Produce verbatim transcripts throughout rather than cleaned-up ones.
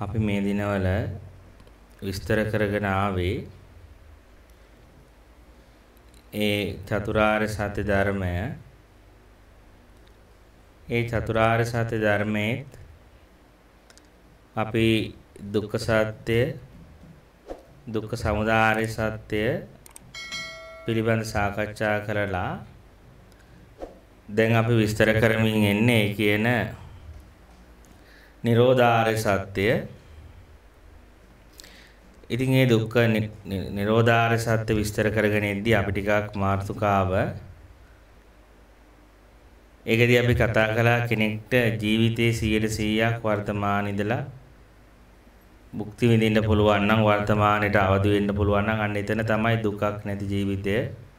අපි මේ දිනවල විස්තර කරගෙන ආවේ ඒ චතුරාර්ය සත්‍ය ධර්මය. ඒ චතුරාර්ය සත්‍ය ධර්මයේ අපි දුක්ඛ සත්‍ය, දුක්ඛ සමුදය සත්‍ය පිළිබඳ සාකච්ඡා කරලා දැන් අපි විස්තර කරමින් එන්නේ කියන නිරෝධාර්ය සත්‍ය. ඉතින් මේ දුක්ඛ නිරෝධාර්ය සත්‍ය විස්තර කරගෙන ඉද්දී අපි ටිකක් මාර්තුකාව ඒකදී අපි කතා කළා කෙනෙක්ට ජීවිතයේ සියයට සීයක් වර්තමාන ඉඳලා භුක්ති විඳින්න පුළුවන් නම් වර්තමානයේ අවදි වෙන්න පුළුවන් නම් අන්න එතන තමයි දුකක් නැති ජීවිතය.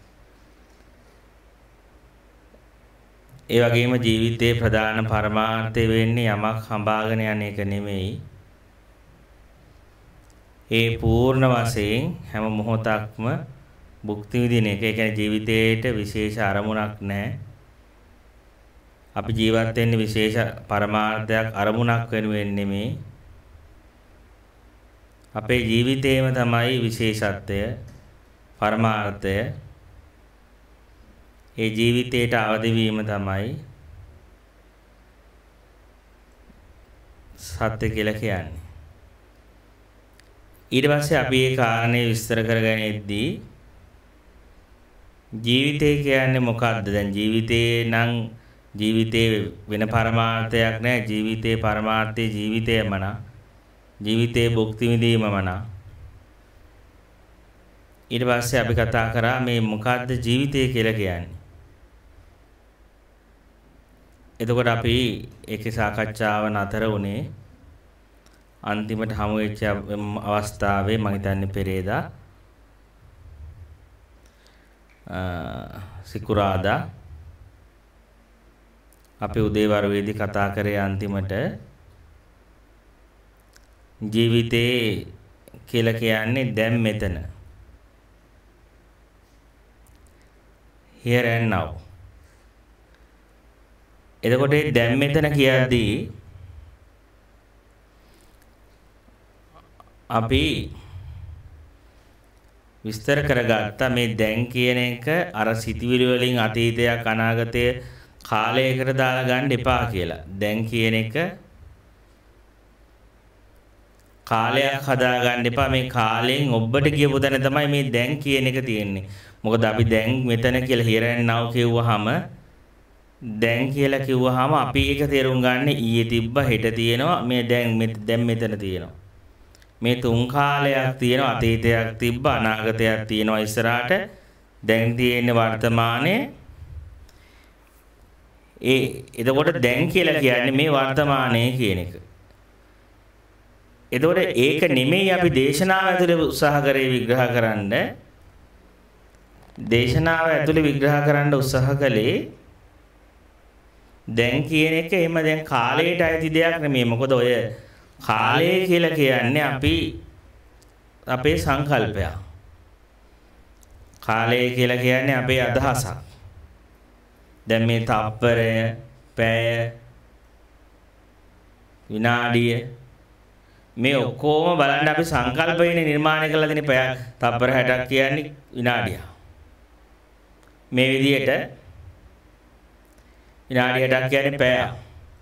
ඒ වගේම ජීවිතයේ ප්‍රධාන පරමාර්ථය වෙන්නේ යමක් හඹාගෙන යන එක නෙමෙයි. ඒ පූර්ණ වශයෙන් හැම මොහොතක්ම භුක්ති විඳින එක. ඒ කියන්නේ ජීවිතේට විශේෂ අරමුණක් නැහැ. අපි ජීවත් වෙන්නේ විශේෂ පරමාර්ථයක් අරමුණක් වෙනුවෙන් නෙමෙයි. අපේ ජීවිතේම තමයි විශේෂත්වය පරමාර්ථය. ඒ ජීවිතයට අවදි වීම තමයි සත්‍ය කියලා කියන්නේ. ඊට පස්සේ අපි ඒ කාරණේ විස්තර කරගෙන ඉද්දී ජීවිතය කියන්නේ මොකක්ද? දැන් ජීවිතේ නම් ජීවිතේ වෙන පරමාර්ථයක් නැහැ. ජීවිතේ පරමාර්ථය ජීවිතයම නා. ජීවිතේ භුක්ති විඳීමම නා. ඊට පස්සේ අපි කතා කරා මේ මොකක්ද ජීවිතය කියලා කියන්නේ. එතකොට අපි ඒකේ සාකච්ඡාව නතර වුණේ අන්තිමට හමු වෙච්ච අවස්ථාවේ මම හිතන්නේ පෙරේදා සිකුරාදා අපි උදේවරුවේදී කතා කරේ අන්තිමට ජීවිතේ කියලා කියන්නේ දැන් මෙතන. here and now. එතකොට දැන් මෙතන කියද්දී අපි විස්තර කරගත්ත මේ දැන් කියන එක අර සිතිවිලි වලින් අතීතයක් අනාගතය කාලයකට දාලා ගන්න එපා කියලා. දැන් කියන එක කාලයක් හදා ගන්න එපා. මේ කාලයෙන් ඔබට කියපු තැන තමයි මේ දැන් කියන එක තියෙන්නේ. මොකද අපි දැන් මෙතන කියලා here and now කිව්වහම දැන් කියලා කිව්වහම අපි ඒක තේරුම් ගන්න ඊයේ තිබ්බ හෙට තියෙනවා මේ දැන් දැන් මෙතන තියෙනවා. මේ තුන් කාලයක් තියෙනවා. අතීතයක් තිබ්බ අනාගතයක් තියෙනවා ඉස්සරහට. දැන් තියෙන්නේ වර්තමානයේ. ඒ එතකොට දැන් කියලා කියන්නේ මේ වර්තමානයේ කියන එක. එතකොට ඒක නෙමෙයි අපි දේශනාව ඇතුලේ උත්සාහ කරේ විග්‍රහ කරන්න. දේශනාව ඇතුලේ විග්‍රහ කරන්න උත්සාහ කළේ දැන් කියන එක එහෙම දැන් කාලයට අයිති දෙයක් නෙමෙයි. මොකද ඔය කාලය කියලා කියන්නේ අපි අපේ සංකල්පයක්. කාලය කියලා කියන්නේ අපේ අදහසක්. දැන් මේ තප්පරය, පැය, විනාඩිය මේ ඔක්කොම බලන්න අපි සංකල්පයෙන් නිර්මාණය කරලා දෙන පැය තප්පර හැටක් කියන්නේ විනාඩියක්. මේ විදිහට විනාඩි හැටක් කියන්නේ පැයක්.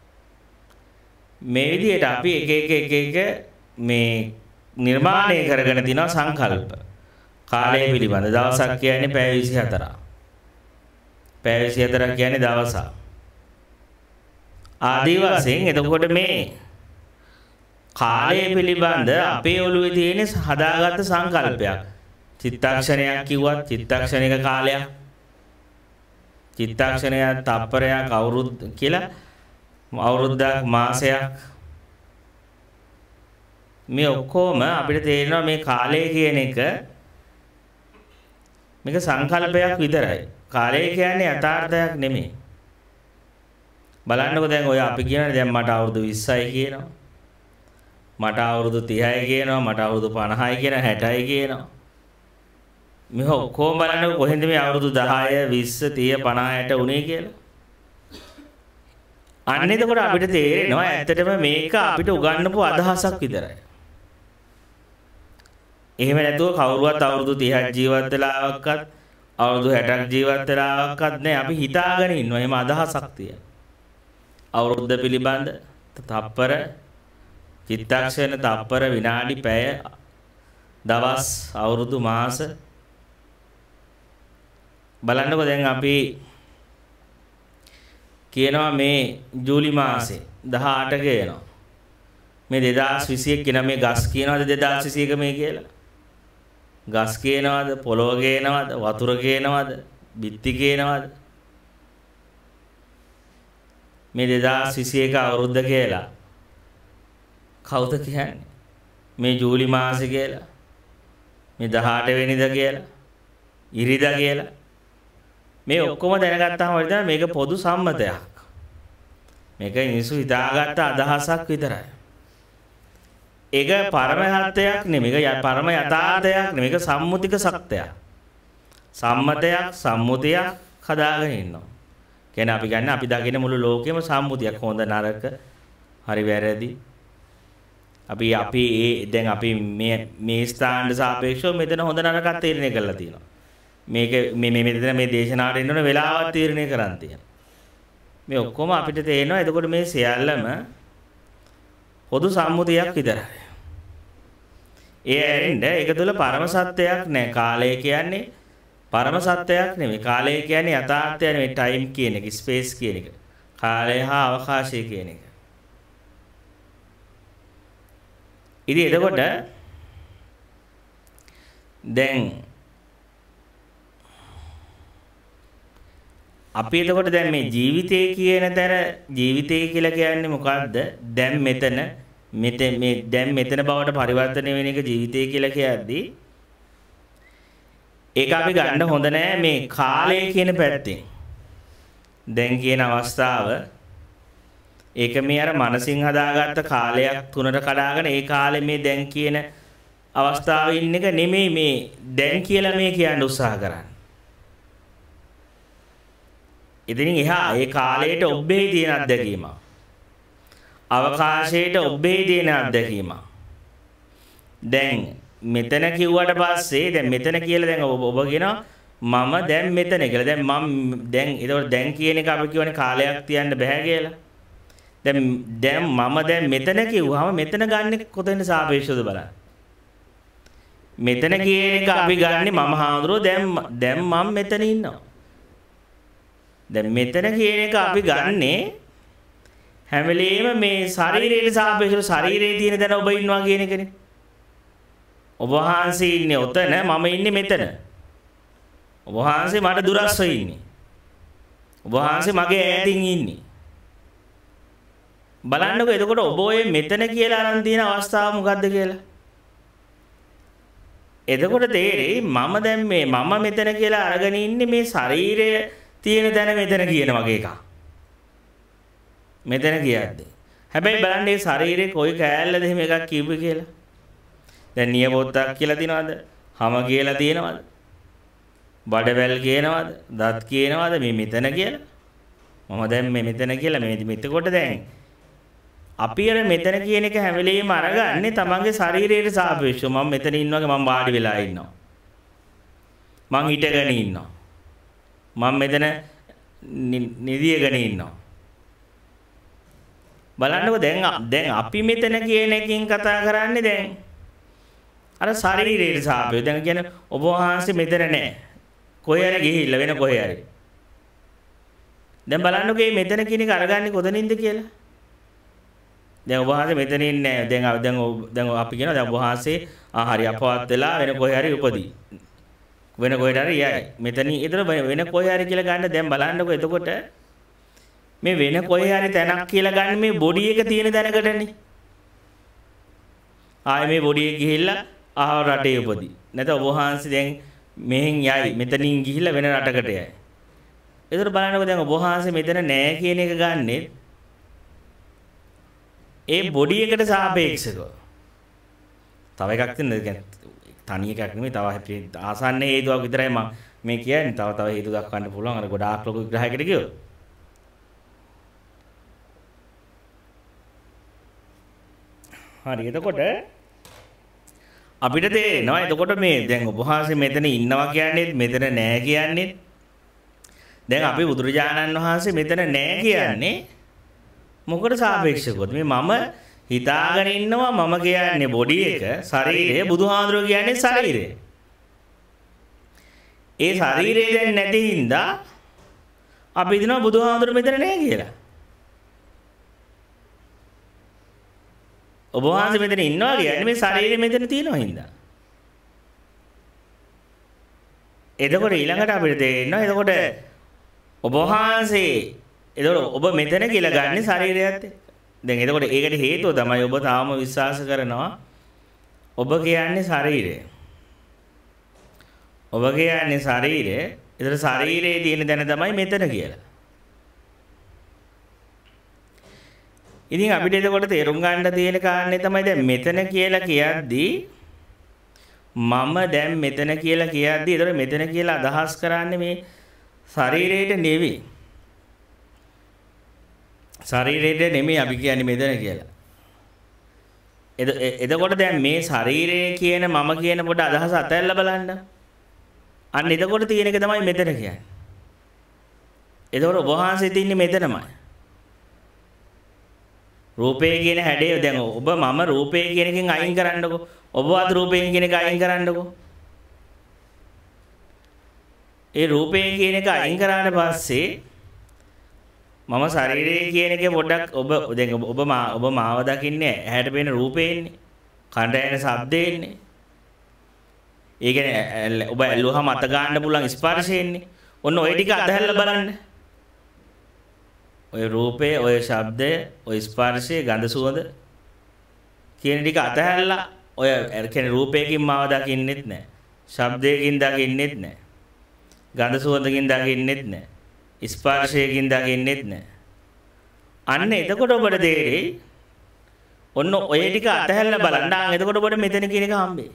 මේ විදිහට අපි එක එක එක එක මේ නිර්මාණය කරගෙන තිනවා සංකල්ප. කාලය පිළිබඳ දවසක් කියන්නේ පැය විසිහතරක්. පැය විසිහතරක් කියන්නේ දවසක්. ආදී වශයෙන් එතකොට මේ කාලය පිළිබඳ අපේ ඔළුවේ තියෙන හදාගත්ත සංකල්පයක්. චිත්තක්ෂණයක් කිව්වත් චිත්තක්ෂණික කාලයක්. චිත්තක්ෂණයක් තප්පරයක් අවුරුදු කියලා අවුරුද්දක් මාසයක් මේ ඔක්කොම අපිට තේරෙනවා මේ කාලය කියන එක මේක සංකල්පයක් විතරයි. කාලය කියන්නේ යථාර්ථයක් නෙමෙයි. බලන්නකෝ දැන් ඔය අපි කියන්නේ දැන් මට අවුරුදු විස්සයි කියනවා. මට අවුරුදු තිහයි කියනවා. මට අවුරුදු පනහයි කියනවා. හැටයි කියනවා. මේ ඔක්කොම බලන්නකෝ කොහෙන්ද මේ අවුරුදු දහය විස්ස තිහ පනහ හැට උනේ කියලා. අන්න එතකොට අපිට තේරෙනවා ඇත්තටම මේක අපිට උගන්වපු අදහසක් විතරයි. එහෙම නැතුව කවුරුවත් අවුරුදු තිහක් ජීවත් වෙලාවක්වත් අවුරුදු හැටක් ජීවත් වෙලාවක්වත් නෑ අපි හිතාගෙන ඉන්නවා. එහෙම අදහසක් තියෙන. අවුරුද්ද පිළිබඳ තප්පර චිත්තක්ෂණ තප්පර විනාඩි පැය දවස් අවුරුදු මාස බලන්නකො දැන් අපි කියනවා මේ ජූලි මාසේ දහඅට කියනවා. මේ දෙදාස් විසියක් කියන මේ ගස් කියනවාද දෙදාස් විසියක මේ කියලා? ගස් කියනවාද පොළොව කියනවාද වතුර කියනවාද බිත්ති කියනවාද? මේ දෙදාස් විසියක අවුරුද්ද කියලා කවුද කියන්නේ? මේ ජූලි මාසේ කියලා මේ දහඅට වෙනිදා කියලා ඉරිදා කියලා මේ ඔක්කොම දැනගත්තාම වරිදා මේක පොදු සම්මතයක්. මේක මිනිස්සු හිතාගත්ත අදහසක් විතරයි. ඒක පරම යථාර්ථයක් නෙමෙයි. මේක පරම යථාර්ථයක් නෙමෙයි. මේක සම්මුතික සත්‍යයක්. සම්මතයක් සම්මුතියක් හදාගෙන ඉන්නවා. කියන්නේ අපි ගන්න අපි දකින මුළු ලෝකෙම සම්මුතියක්. හොඳ නරක හරි වැරදි. අපි අපි ඒ දැන් අපි මේ මේ ස්ථානට සාපේක්ෂව මෙතන හොඳ නරකක් තීරණය කරලා තියෙනවා. මේක මේ මේ මෙතන මේ දේශනාවට එන්න ඕන වෙලාවක් තීරණය කරන් තියෙනවා. මේ ඔක්කොම අපිට තේරෙනවා. එතකොට මේ සියල්ලම පොදු සම්මුතියක් විතරයි. ඒ ඇරෙන්න ඒක තුළ පරම සත්‍යයක් නැහැ. කාලය කියන්නේ පරම සත්‍යයක් නෙමෙයි. කාලය කියන්නේ යථාර්ථය නෙමෙයි. ටයිම් කියන එක, ස්පේස් කියන එක. කාලය හා අවකාශය කියන එක. ඉතින් එතකොට දැන් අපි එතකොට දැන් මේ ජීවිතය කියන තැන ජීවිතය කියලා කියන්නේ මොකද්ද? දැන් මෙතන මෙතන මේ දැන් මෙතන බවට පරිවර්තනය වෙන එක ජීවිතය කියලා කියද්දී ඒක අපි ගන්න හොඳ නෑ මේ කාලය කියන පැත්තෙන්. දැන් කියන අවස්ථාව ඒක මේ අර මනසින් හදාගත්ත කාලයක් තුනට කඩාගෙන ඒ කාලේ මේ දැන් කියන අවස්ථාවේ ඉන්න එක නෙමෙයි මේ දැන් කියලා මේ කියන්න උත්සාහ කරන්නේ. ඉතින් එහා ඒ කාලයට ඔබ්බේ තියෙන අත්දැකීම. අවකාශයට ඔබ්බේ තියෙන අත්දැකීම. දැන් මෙතන කිව්වට පස්සේ දැන් මෙතන කියලා දැන් ඔබ ඔබ කියනවා මම දැන් මෙතන කියලා. දැන් මම දැන් ඒතකොට දැන් කියන එක අපි කියවනේ කාලයක් තියන්න බෑ කියලා. දැන් දැන් මම දැන් මෙතන කිව්වම මෙතන ගන්න කොතෙන්ද සාපේක්ෂවද බලන්න. මෙතන කියන එක අපි ගන්නෙ මම හාමුදුරුවෝ දැන් දැන් මම මෙතන ඉන්නවා. දැන් මෙතන කියන එක අපි ගන්නෙ හැම වෙලේම මේ ශරීරයට සාපේක්ෂව ශරීරයේ තියෙන දැන ඔබ ඉන්නවා කියන එකනේ. ඔබ වහන්සේ ඉන්නේ ඔතන මම ඉන්නේ මෙතන. ඔබ වහන්සේ මට දුරස්ව ඉන්නේ. ඔබ වහන්සේ මගේ ඈතින් ඉන්නේ. බලන්නකෝ එතකොට ඔබ ඔය මෙතන කියලා අරන් තියෙන අවස්ථාව මොකද්ද කියලා. එතකොට තේරෙයි මම දැන් මේ මම මෙතන කියලා අරගෙන ඉන්නේ මේ ශරීරය තියෙන තැන මෙතන කියන වගේ එකක්. මෙතන කියද්දී. හැබැයි බලන්න මේ ශරීරේ කොයි කෑල්ලද එහෙම එකක් කිව්වේ කියලා. දැන් නියපොත්තක් කියලා තියනවද? හම කියලා තියෙනවද? බඩවැල් කියනවද? දත් කියනවද? මේ මෙතන කියලා. මම දැන් මේ මෙතන කියලා මේ මෙතකොට දැන් අපි අර මෙතන කියන එක හැම වෙලෙම අරගන්නේ තමන්ගේ ශරීරයට සාපේක්ෂව. මම මෙතන ඉන්නවාගේ මම වාඩි වෙලා ඉන්නවා. මං හිටගෙන ඉන්නවා. මම මෙතන නිදියගෙන ඉන්නවා. බලන්නකෝ දැන් දැන් අපි මෙතන කියන එකකින් කතා කරන්නේ දැන් අර ශරීරයට සාපේක්ෂව. දැන් කියන්නේ ඔබ වහන්සේ මෙතන නැහැ. කොහේ හරි ගිහිල්ලා වෙන කොහේ හරි. දැන් බලන්නකෝ මේ මෙතන කියන එක අරගන්නේ කොතනින්ද කියලා. දැන් ඔබ වහන්සේ මෙතන ඉන්නේ නැහැ. දැන් දැන් දැන් අපි කියනවා දැන් ඔබ වහන්සේ ආ හරි අපවත් වෙලා වෙන කොහේ හරි උපදී. වෙන කොහෙට හරි යයි. මෙතන ඊතර වෙන කොහේ හරි කියලා ගන්න දැන් බලන්නකෝ එතකොට මේ වෙන කොහේ හරි තැනක් කියලා ගන්න මේ බොඩි එක තියෙන තැනකටනේ. ආයේ මේ බොඩි එක ගිහිල්ලා ආව රටේ උපදී. නැත්නම් ඔබ වහන්සේ දැන් මෙහෙන් යයි. මෙතනින් ගිහිල්ලා වෙන රටකට යයි. ඒතර බලන්නකෝ දැන් ඔබ වහන්සේ මෙතන නැහැ කියන එක ගන්නෙ ඒ බොඩි එකට සාපේක්ෂව. තව එකක් තියෙනවා. තනි එකක් නෙමෙයි තව ආසන්න හේතුවක් විතරයි මම මේ කියන්නේ. තව තව හේතු දක්වන්න පුළුවන් අර ගොඩාක් ලොකු විග්‍රහයකට ගියොත්. හරි එතකොට අපිට තේරෙනවා එතකොට මේ දැන් ඔබ වහන්සේ මෙතන ඉන්නවා කියන්නේ මෙතන නෑ කියන්නේ දැන් අපි බුදුරජාණන් වහන්සේ මෙතන නෑ කියන්නේ මොකට සාපේක්ෂවද මේ මම හිතාගෙන ඉන්නවා මම කියන්නේ බොඩි එක ශරීරය බුදුහාඳුරෝ කියන්නේ ශරීරය ඒ ශරීරය දැන් නැති හින්දා අපි හිතනවා බුදුහාඳුරෝ මෙතන නෑ කියලා ඔබ වහන්සේ මෙතන ඉන්නවා කියන්නේ මේ ශරීරය මෙතන තියෙනවා හින්දා එතකොට ඊළඟට අපිට තේරෙනවා එතකොට ඔබ වහන්සේ එතකොට ඔබ මෙතන කියලා ගන්න ශරීරයත් දැන් එතකොට ඒකට හේතුව තමයි ඔබ තාම විශ්වාස කරනවා ඔබ කියන්නේ ශරීරය ඔබ කියන්නේ ශරීරය ඒතර ශරීරයේ තියෙන දැන තමයි මෙතන කියලා ඉතින් අපිට එතකොට තේරුම් ගන්න තියෙන කාරණේ තමයි දැන් මෙතන කියලා කියද්දී මම දැන් මෙතන කියලා කියද්දී ඒතර මෙතන කියලා අදහස් කරන්නේ මේ ශරීරයට නෙවෙයි ශරීරයට නෙමෙයි අපි කියන්නේ මෙතන කියලා. එතකොට දැන් මේ ශරීරය කියන මම කියන පොඩ අදහස අතහැරලා බලන්න. අන්න එතකොට තියෙන එක තමයි මෙතන කියන්නේ. එතකොට ඔබ වහන්සේ තින්නේ මෙතනමයි. රූපේ කියන හැඩය දැන් ඔබ මම රූපේ කියන එකෙන් අයින් කරන්නකෝ. ඔබවත් රූපයෙන් කියන එක අයින් කරන්නකෝ. ඒ රූපේ කියන එක අයින් කරාට පස්සේ මම ශරීරය කියන එකේ පොඩ්ඩක් ඔබ දැන් ඔබ ඔබ මාව දකින්නේ ඇහැට පේන රූපේන්නේ කනට ඇහෙන ශබ්දේන්නේ ඒ කියන්නේ ඔබ ඇල්ලුවහම අත ගන්න පුළුවන් ස්පර්ශයෙන්නේ ඔන්න ඔය ටික අතහැරලා බලන්න ඔය රූපේ ඔය ශබ්දය ඔය ස්පර්ශය ගඳ සුවඳ කියන ටික අතහැරලා ඔය කියන්නේ රූපයකින් මාව දකින්නෙත් නැහැ ශබ්දයකින් දකින්නෙත් නැහැ ගඳ සුවඳකින් දකින්නෙත් නැහැ ස්පර්ශයකින් දකින්නෙත් නැහැ. අන්න එතකොට ඔබට තේරෙයි ඔන්න ඔය ටික අතහැරලා බලන්න. ආන් එතකොට ඔබට මෙතන කියන එක හම්බෙයි.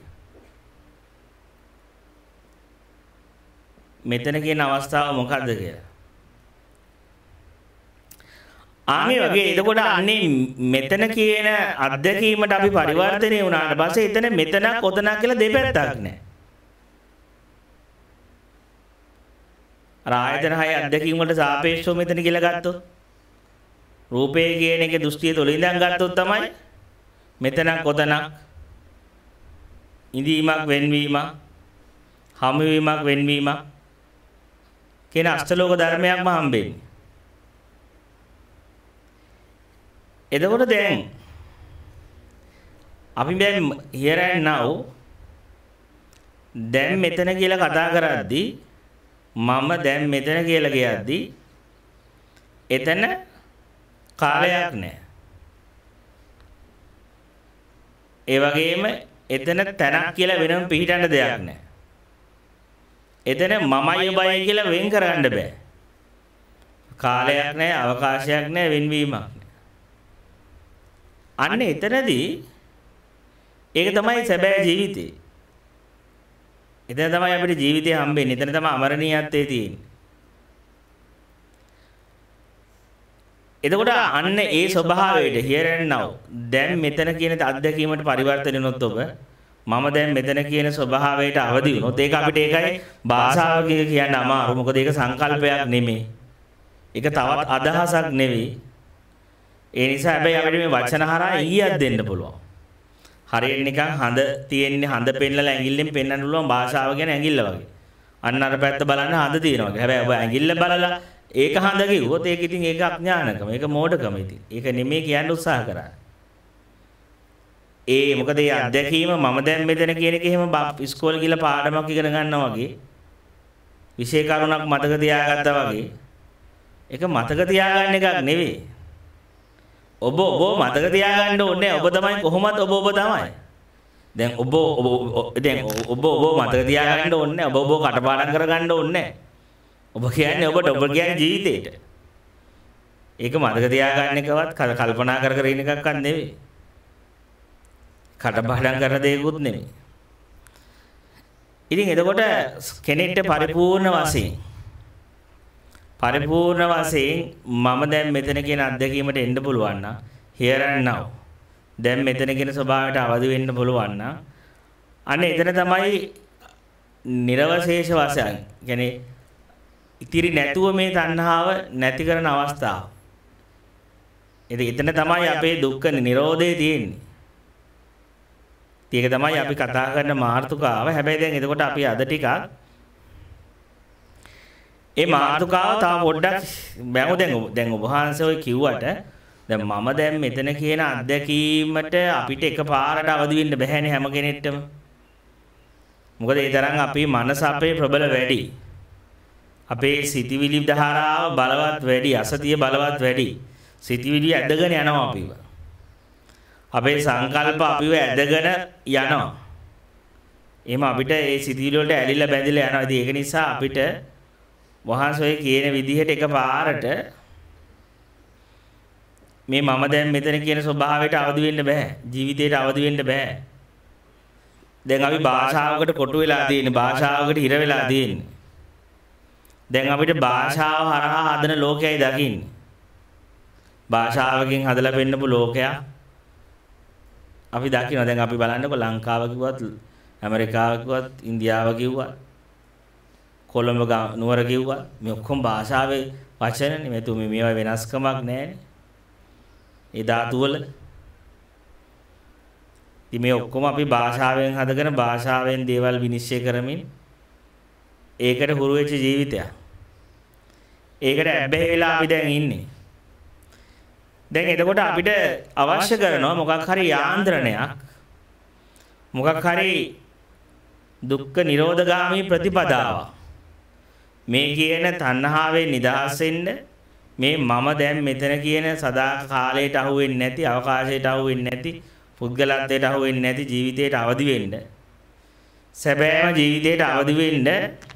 මෙතන කියන අවස්ථාව මොකද්ද කියලා. ආමේ වගේ එතකොට අන්නේ මෙතන කියන අත්දැකීමට අපි පරිවර්තනය වුණාට පස්සේ එතන මෙතනක් ඔතනක් කියලා දෙපැත්තක් නැහැ. ආයතන හය අධ්‍යක්ීම් වලට සාපේක්ෂව මෙතන කියලා ගත්තොත් රූපේ කියන එකේ දෘෂ්ටිය තුළ ඉඳන් ගත්තොත් තමයි මෙතනක් ඔතනක් ඉඳීමක් වෙන්වීමක් හමුවීමක් වෙන්වීමක් කියන අෂ්ටලෝක ධර්මයක්ම හම්බෙන්නේ. එතකොට දැන් අපි දැන් here and now දැන් මෙතන කියලා කතා කරද්දී මම දැන් මෙතන කියලා කියද්දී එතන කාලයක් නැහැ. ඒ වගේම එතන තැනක් කියලා වෙනම පිළිටන්න දෙයක් නැහැ. එතන මමයි ඔබයි කියලා වෙන් කරන්න බෑ. කාලයක් නැහැ, අවකාශයක් නැහැ, වෙන්වීමක් නැහැ. අන්න එතනදී ඒක තමයි සැබෑ ජීවිතේ. එතන තමයි අපිට ජීවිතය හම්බෙන්නේ. එතන තමයි අමරණීයත්වයේ තියෙන්නේ. එතකොට අන්න ඒ ස්වභාවයට here and now දැන් මෙතන කියන අත්දැකීමට පරිවර්තන වෙනොත් ඔබ මම දැන් මෙතන කියන ස්වභාවයට අවදි වුණොත් ඒක අපිට ඒකයි භාෂාව කියන්න අමාරු. මොකද ඒක සංකල්පයක් නෙමෙයි. ඒක තවත් අදහසක් නෙවෙයි. ඒ නිසා හැබැයි අපිට මේ වචන හරහා ඊයක් දෙන්න පුළුවන්. හරියට නිකන් හඳ තියෙන්නේ හඳ පෙන්නලා ඇඟිල්ලෙන් පෙන්වන්න පුළුවන් භාෂාව කියන ඇඟිල්ල වගේ. අන්න අර පැත්ත බලන්න හඳ තියෙනවා වගේ. හැබැයි ඔබ ඇඟිල්ල බලලා ඒක හඳ කිව්වොත් ඒක ඉතින් ඒක අඥානකම. ඒක මෝඩකම ඉතින්. ඒක නෙමෙයි කියන්න උත්සාහ කරන්නේ. ඒ මොකද මේ අත්දැකීම මම දැන් මෙතන කියන එක එහෙම ඉස්කෝලේ ගිහලා පාඩමක් ඉගෙන ගන්නවා වගේ විෂය කරුණක් මතක තියාගත්තා වගේ ඒක මතක තියාගන්න එකක් නෙවෙයි. ඔබ ඔබ මතක තියාගන්න ඕනේ ඔබ තමයි කොහොමද ඔබ ඔබ තමයි. දැන් ඔබ දැන් ඔබ ඔබ මතක තියාගන්න ඕනේ ඔබ ඔබ කටපාඩම් කරගන්න ඕනේ. ඔබ කියන්නේ ඔබට ඔබ කියන්නේ ජීවිතේට. ඒක මතක තියාගන්න එකවත් කල්පනා කර කර ඉන්න එකක්වත් නෙවෙයි. කටපාඩම් කරන දෙයක්වත් නෙවෙයි. ඉතින් එතකොට කෙනෙක්ට පරිපූර්ණ වශයෙන් පරිපූර්ණ වශයෙන් මම දැන් මෙතන කියන අත්දැකීමට එන්න පුළුවන් නම් here and now දැන් මෙතන කියන ස්වභාවයට අවදි වෙන්න පුළුවන් නම් අන්න එතන තමයි නිර්වශේෂ වශයෙන් කියන්නේ ඉතිරි නැතුව මේ තණ්හාව නැති කරන අවස්ථාව. ඉතින් එතන තමයි අපේ දුක්ඛ නිරෝධය තියෙන්නේ. ඒක තමයි අපි කතා කරන මාර්තුකාව. හැබැයි දැන් එතකොට අපි අද ටිකක් ඒ මාර්තුකාව තව පොඩ්ඩක් බැලමු. දැන් දැන් ඔබ වහන්සේ ඔය කිව්වට දැන් මම දැන් මෙතන කියන අත්දැකීමට අපිට එකපාරට අවදි වෙන්න බැහැනේ හැම කෙනෙක්ටම. මොකද ඒ තරම් අපේ මනස අපේ ප්‍රබල වැඩි. අපේ සිතිවිලි ධාරාව බලවත් වැඩි, අසතිය බලවත් වැඩි. සිතිවිලි ඇදගෙන යනවා අපිව. අපේ සංකල්ප අපිව ඇදගෙන යනවා. එහෙම අපිට ඒ සිතිවිලි වලට ඇලිලා බැඳිලා යනවා. ඉතින් ඒක නිසා අපිට වහන්සේ කියන විදිහට එකපාරට මේ මම දැන් මෙතන කියන ස්වභාවයට අවදි වෙන්න බෑ. ජීවිතයට අවදි වෙන්න බෑ. දැන් අපි භාෂාවකට කොටු වෙලා තියෙන්නේ, භාෂාවකට හිර වෙලා තියෙන්නේ. දැන් අපිට භාෂාව හරහා හදන ලෝකයයි දකින්නේ. භාෂාවකින් හදලා පෙන්නපු ලෝකයක් අපි දකිනවා. දැන් අපි බලන්නකො ලංකාව කිව්වත්, ඇමරිකාව කිව්වත්, ඉන්දියාව කිව්වත්, කොළඹ නුවර කිව්වත් මේ ඔක්කොම භාෂාවේ වචනනේ. මේ තුමේ මේවා වෙනස්කමක් නැහැනේ. ඒ ධාතු වල ඉතින් මේ ඔක්කොම අපි භාෂාවෙන් හදගෙන භාෂාවෙන් දේවල් විනිශ්චය කරමින් ඒකට හුරු වෙච්ච ජීවිතයක්. ඒකට ඇබ්බැහි වෙලා අපි දැන් ඉන්නේ. දැන් එතකොට අපිට අවශ්‍ය කරනවා මොකක් හරි යාන්ත්‍රණයක්, මොකක් හරි දුක්ඛ නිරෝධගාමී ප්‍රතිපදාවක්. මේ කියන තණ්හාවෙන් නිදහස් වෙන්න, මේ මම දැන් මෙතන කියන සදා කාලයට අහු වෙන්නේ නැති, අවකාශයට අහු වෙන්නේ නැති, පුද්ගලත්වයට අහු වෙන්නේ නැති ජීවිතයට අවදි වෙන්න, සැබෑම ජීවිතයට අවදි වෙන්න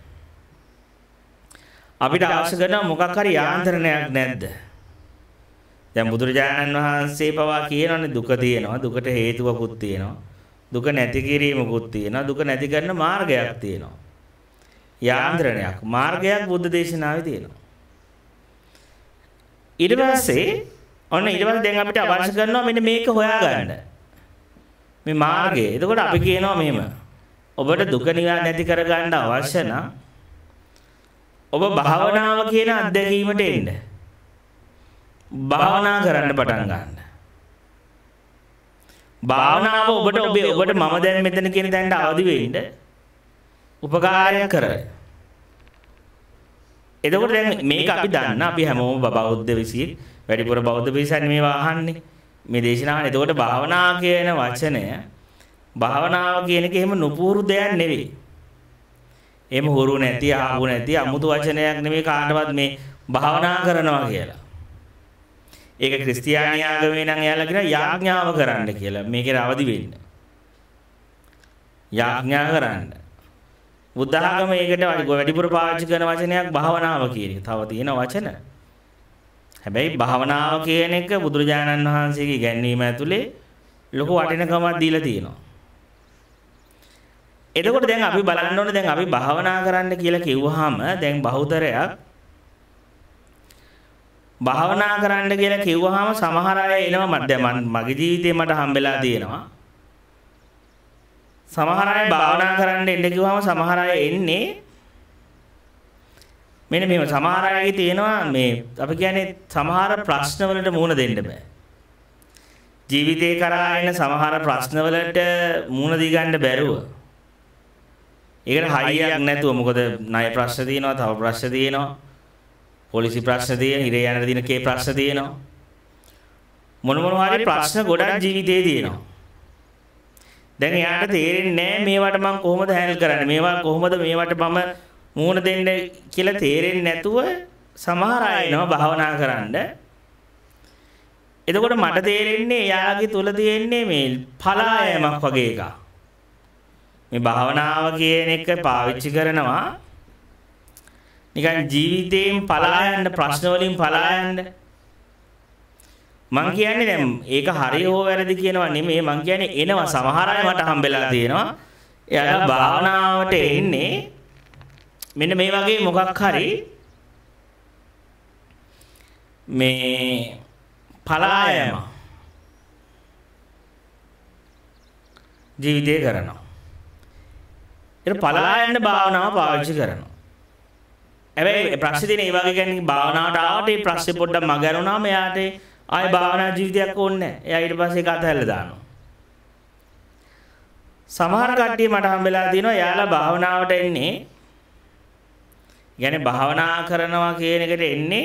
අපිට අවශ්‍ය කරන මොකක් හරි යාන්ත්‍රණයක් නැද්ද? දැන් බුදුරජාණන් වහන්සේ පවා කියනවානේ දුක තියෙනවා, දුකට හේතුවකුත් තියෙනවා, දුක නැති කිරීමකුත් තියෙනවා, දුක නැති කරන මාර්ගයක් තියෙනවා. යාන්ත්‍රණයක්, මාර්ගයක් බුද්ධ දේශනාවේ තියෙනවා. ඊට පස්සේ ඔන්න ඊට පස්සේ දැන් අපිට අවශ්‍ය කරනවා මෙන්න මේක හොයාගන්න. මේ මාර්ගය. එතකොට අපි කියනවා මෙහෙම. ඔබට දුක නිවා නැති කරගන්න අවශ්‍ය නම් ඔබ භාවනාව කියන අත්දැකීමට එන්න. භාවනා කරන්න පටන් ගන්න. භාවනාව ඔබට ඔබේ ඔබට මම දැන් මෙතන කියන තැනට අවදි වෙන්න උපකාරයක් කරයි. එතකොට දැන් මේක අපි දන්න අපි හැමෝම බෞද්ධ විසිය වැඩිපුර බෞද්ධ පිරිසන්නේ මේවා අහන්නේ මේ දේශනාව. එතකොට භාවනා කියන වචනය භාවනාව කියන එක එහෙම නුපුරු දෙයක් නෙවෙයි. එහෙම හුරු නැති ආපු නැති අමුතු වචනයක් නෙමෙයි කාටවත් මේ භාවනා කරනවා කියලා. ඒක ක්‍රිස්තියානි ආගමේ නම් එයාලා කියන යාඥාව කරන්න කියලා. මේකේ අවදි වෙන්න. යාඥා කරන්න. බුද්ධ ආගම ඒකට වැඩිපුර පාවිච්චි කරන වචනයක් භාවනාව කියන එක. තව තියෙන වචන. හැබැයි භාවනාව කියන එක බුදුරජාණන් වහන්සේගේ ඉගැන්වීම ඇතුලේ ලොකු වටිනකමක් දීලා තියෙනවා. එතකොට දැන් අපි බලන්න ඕනේ දැන් අපි භාවනා කරන්න කියලා කිව්වහම දැන් බහුතරයක් භාවනා කරන්න කියලා කිව්වහම සමහර අය එනවා. දැන් මගේ ජීවිතේ මට හම්බෙලා තියෙනවා. සමහර අය භාවනා කරන්න එන්න කිව්වම සමහර අය එන්නේ මෙන්න මෙහෙම. සමහර අයගේ තියෙනවා මේ අපි කියන්නේ සමහර ප්‍රශ්න වලට මුහුණ දෙන්න බෑ. ජීවිතේ කරා එන සමහර ප්‍රශ්න වලට මුහුණ දී ගන්න බැරුව. ඒකට හයියක් නැතුව මොකද ණය ප්‍රශ්න තියෙනවා, තව ප්‍රශ්න තියෙනවා, පොලිසි ප්‍රශ්න තියෙනවා, හිරේ යන දින කේ ප්‍රශ්න තියෙනවා. මොන මොනවා හරි ප්‍රශ්න ගොඩක් ජීවිතේ තියෙනවා. දැන් එයාට තේරෙන්නේ නැහැ මේවට මම කොහොමද හැන්ඩල් කරන්නේ, මේවා කොහොමද මේවට මම මූණ දෙන්න කියලා තේරෙන්නේ නැතුව සමහර අය එනවා භාවනා කරන්න. එතකොට මට තේරෙන්නේ එයාගේ තුල තියෙන්නේ මේ පලායමක් වගේ එකක්. මේ භාවනාව කියන එක පාවිච්චි කරනවා නිකන් ජීවිතේන් පලා යන්න, ප්‍රශ්න වලින් පලා යන්න. මං කියන්නේ දැන් ඒක හරි හෝ වැරදි කියනවා නෙමෙයි. මං කියන්නේ එනවා සමහර අය මට හම්බෙලා තියෙනවා. එයාලා භාවනාවට එන්නේ මෙන්න මේ වගේ මොකක් හරි මේ පලායම. ජීවිතේ කරනවා. ඒක පලා යන්න භාවනාව පාවිච්චි කරනවා. හැබැයි ප්‍රශ්නේ තියෙන ඒ වගේ කියන්නේ භාවනාවට ආවට ඒ ප්‍රශ්නේ පොඩ්ඩක් මගහැරුණාම එයාට ආයේ භාවනා ජීවිතයක් ඕනේ නැහැ. එයා ඊට පස්සේ ඒක අතහැරලා දානවා. සමහර කට්ටිය මට හම්බෙලා තියෙනවා එයාලා භාවනාවට එන්නේ يعني භාවනා කරනවා කියන එකට එන්නේ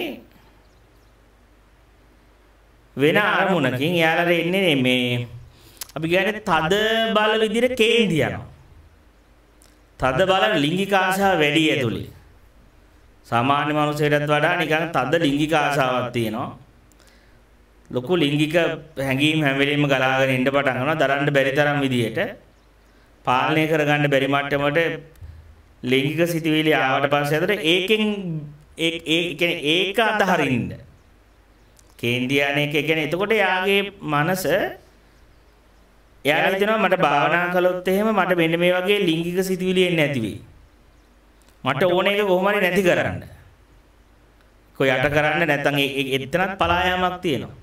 වෙන අරමුණකින්. එයාලා එන්නේ මේ අපි කියන්නේ තද බල විදිහට කේන්ති යනවා. තද බල ලිංගික ආශාව වැඩි ඇතුලේ. සාමාන්‍ය මනුස්සයෙක්ටත් වඩා නිකන් තද ලිංගික ආශාවක් තියෙනවා. ලොකු ලිංගික හැඟීම් හැම වෙලෙම ගලාගෙන ඉන්න පටන් ගන්නවා. දරන්න බැරි තරම් විදියට පාලනය කරගන්න බැරි මට්ටමට ලිංගික සිතුවිලි ආවට පස්සේ අතට ඒකෙන් ඒ ඒ කියන්නේ ඒක අතහරින්න කේන්දියානේ එක කියන්නේ එතකොට යාගේ මනස එයාලා හිතනවා මට භාවනා කළොත් එහෙම මට මෙන්න මේ වගේ ලිංගික සිතුවිලි එන්නේ නැති වෙයි. මට ඕන එක කොහොම හරි නැති කරන්න. කොයි යට කරන්න නැත්නම් එතනත් පලා යාමක් තියෙනවා.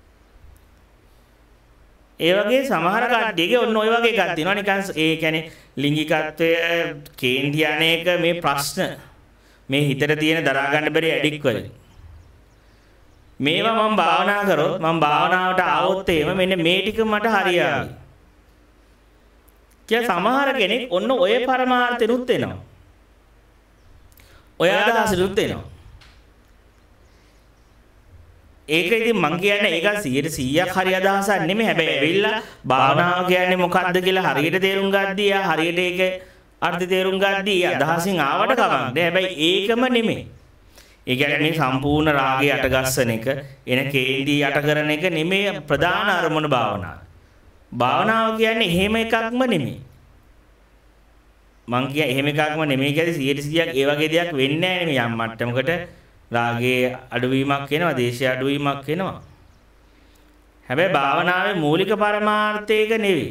ඒ වගේ සමහර කට්ටියගේ ඔන්න ඔය වගේ එකක් තියෙනවා නිකන් ඒ කියන්නේ ලිංගිකත්වය කේන්දියානේ එක මේ ප්‍රශ්න මේ හිතට තියෙන දරා ගන්න බැරි ඇඩික් වලින් මේවා මම භාවනා කරොත් මම භාවනාවට ආවොත් එහෙම මෙන්න මේ ටික මට හරියාවි. කිය සමහර කෙනෙක් ඔන්න ඔය පරමාර්ථෙනුත් එනවා. ඔය අදහසෙනුත් එනවා. ඒක ඉතින් මං කියන්නේ ඒක සීයට සීයක් හරි අදහසක් නෙමෙයි. හැබැයි ඇවිල්ලා භාවනාව කියන්නේ මොකක්ද කියලා හරියට තේරුම් ගද්දී යා හරියට ඒක අර්ථය තේරුම් ගද්දී අදහසින් ආවට කමක් නෑ. හැබැයි ඒකම නෙමෙයි. ඒ කියන්නේ මේ සම්පූර්ණ රාගය යටගස්සන එක, එන කේන්දී යට කරන එක නෙමෙයි ප්‍රධාන අරමුණ භාවනාව. භාවනාව කියන්නේ එහෙම එකක්ම නෙමෙයි. මං කිය එහෙම එකක්ම නෙමෙයි කියන්නේ සීයට සීයක් ඒ වගේ දෙයක් වෙන්නේ නැහැ නෙමෙයි. යම් මට්ටමකට රාගයේ අඩුවීමක් වෙනවා, දේශයේ අඩුවීමක් වෙනවා. හැබැයි භාවනාවේ මූලික පරමාර්ථයක නෙවෙයි.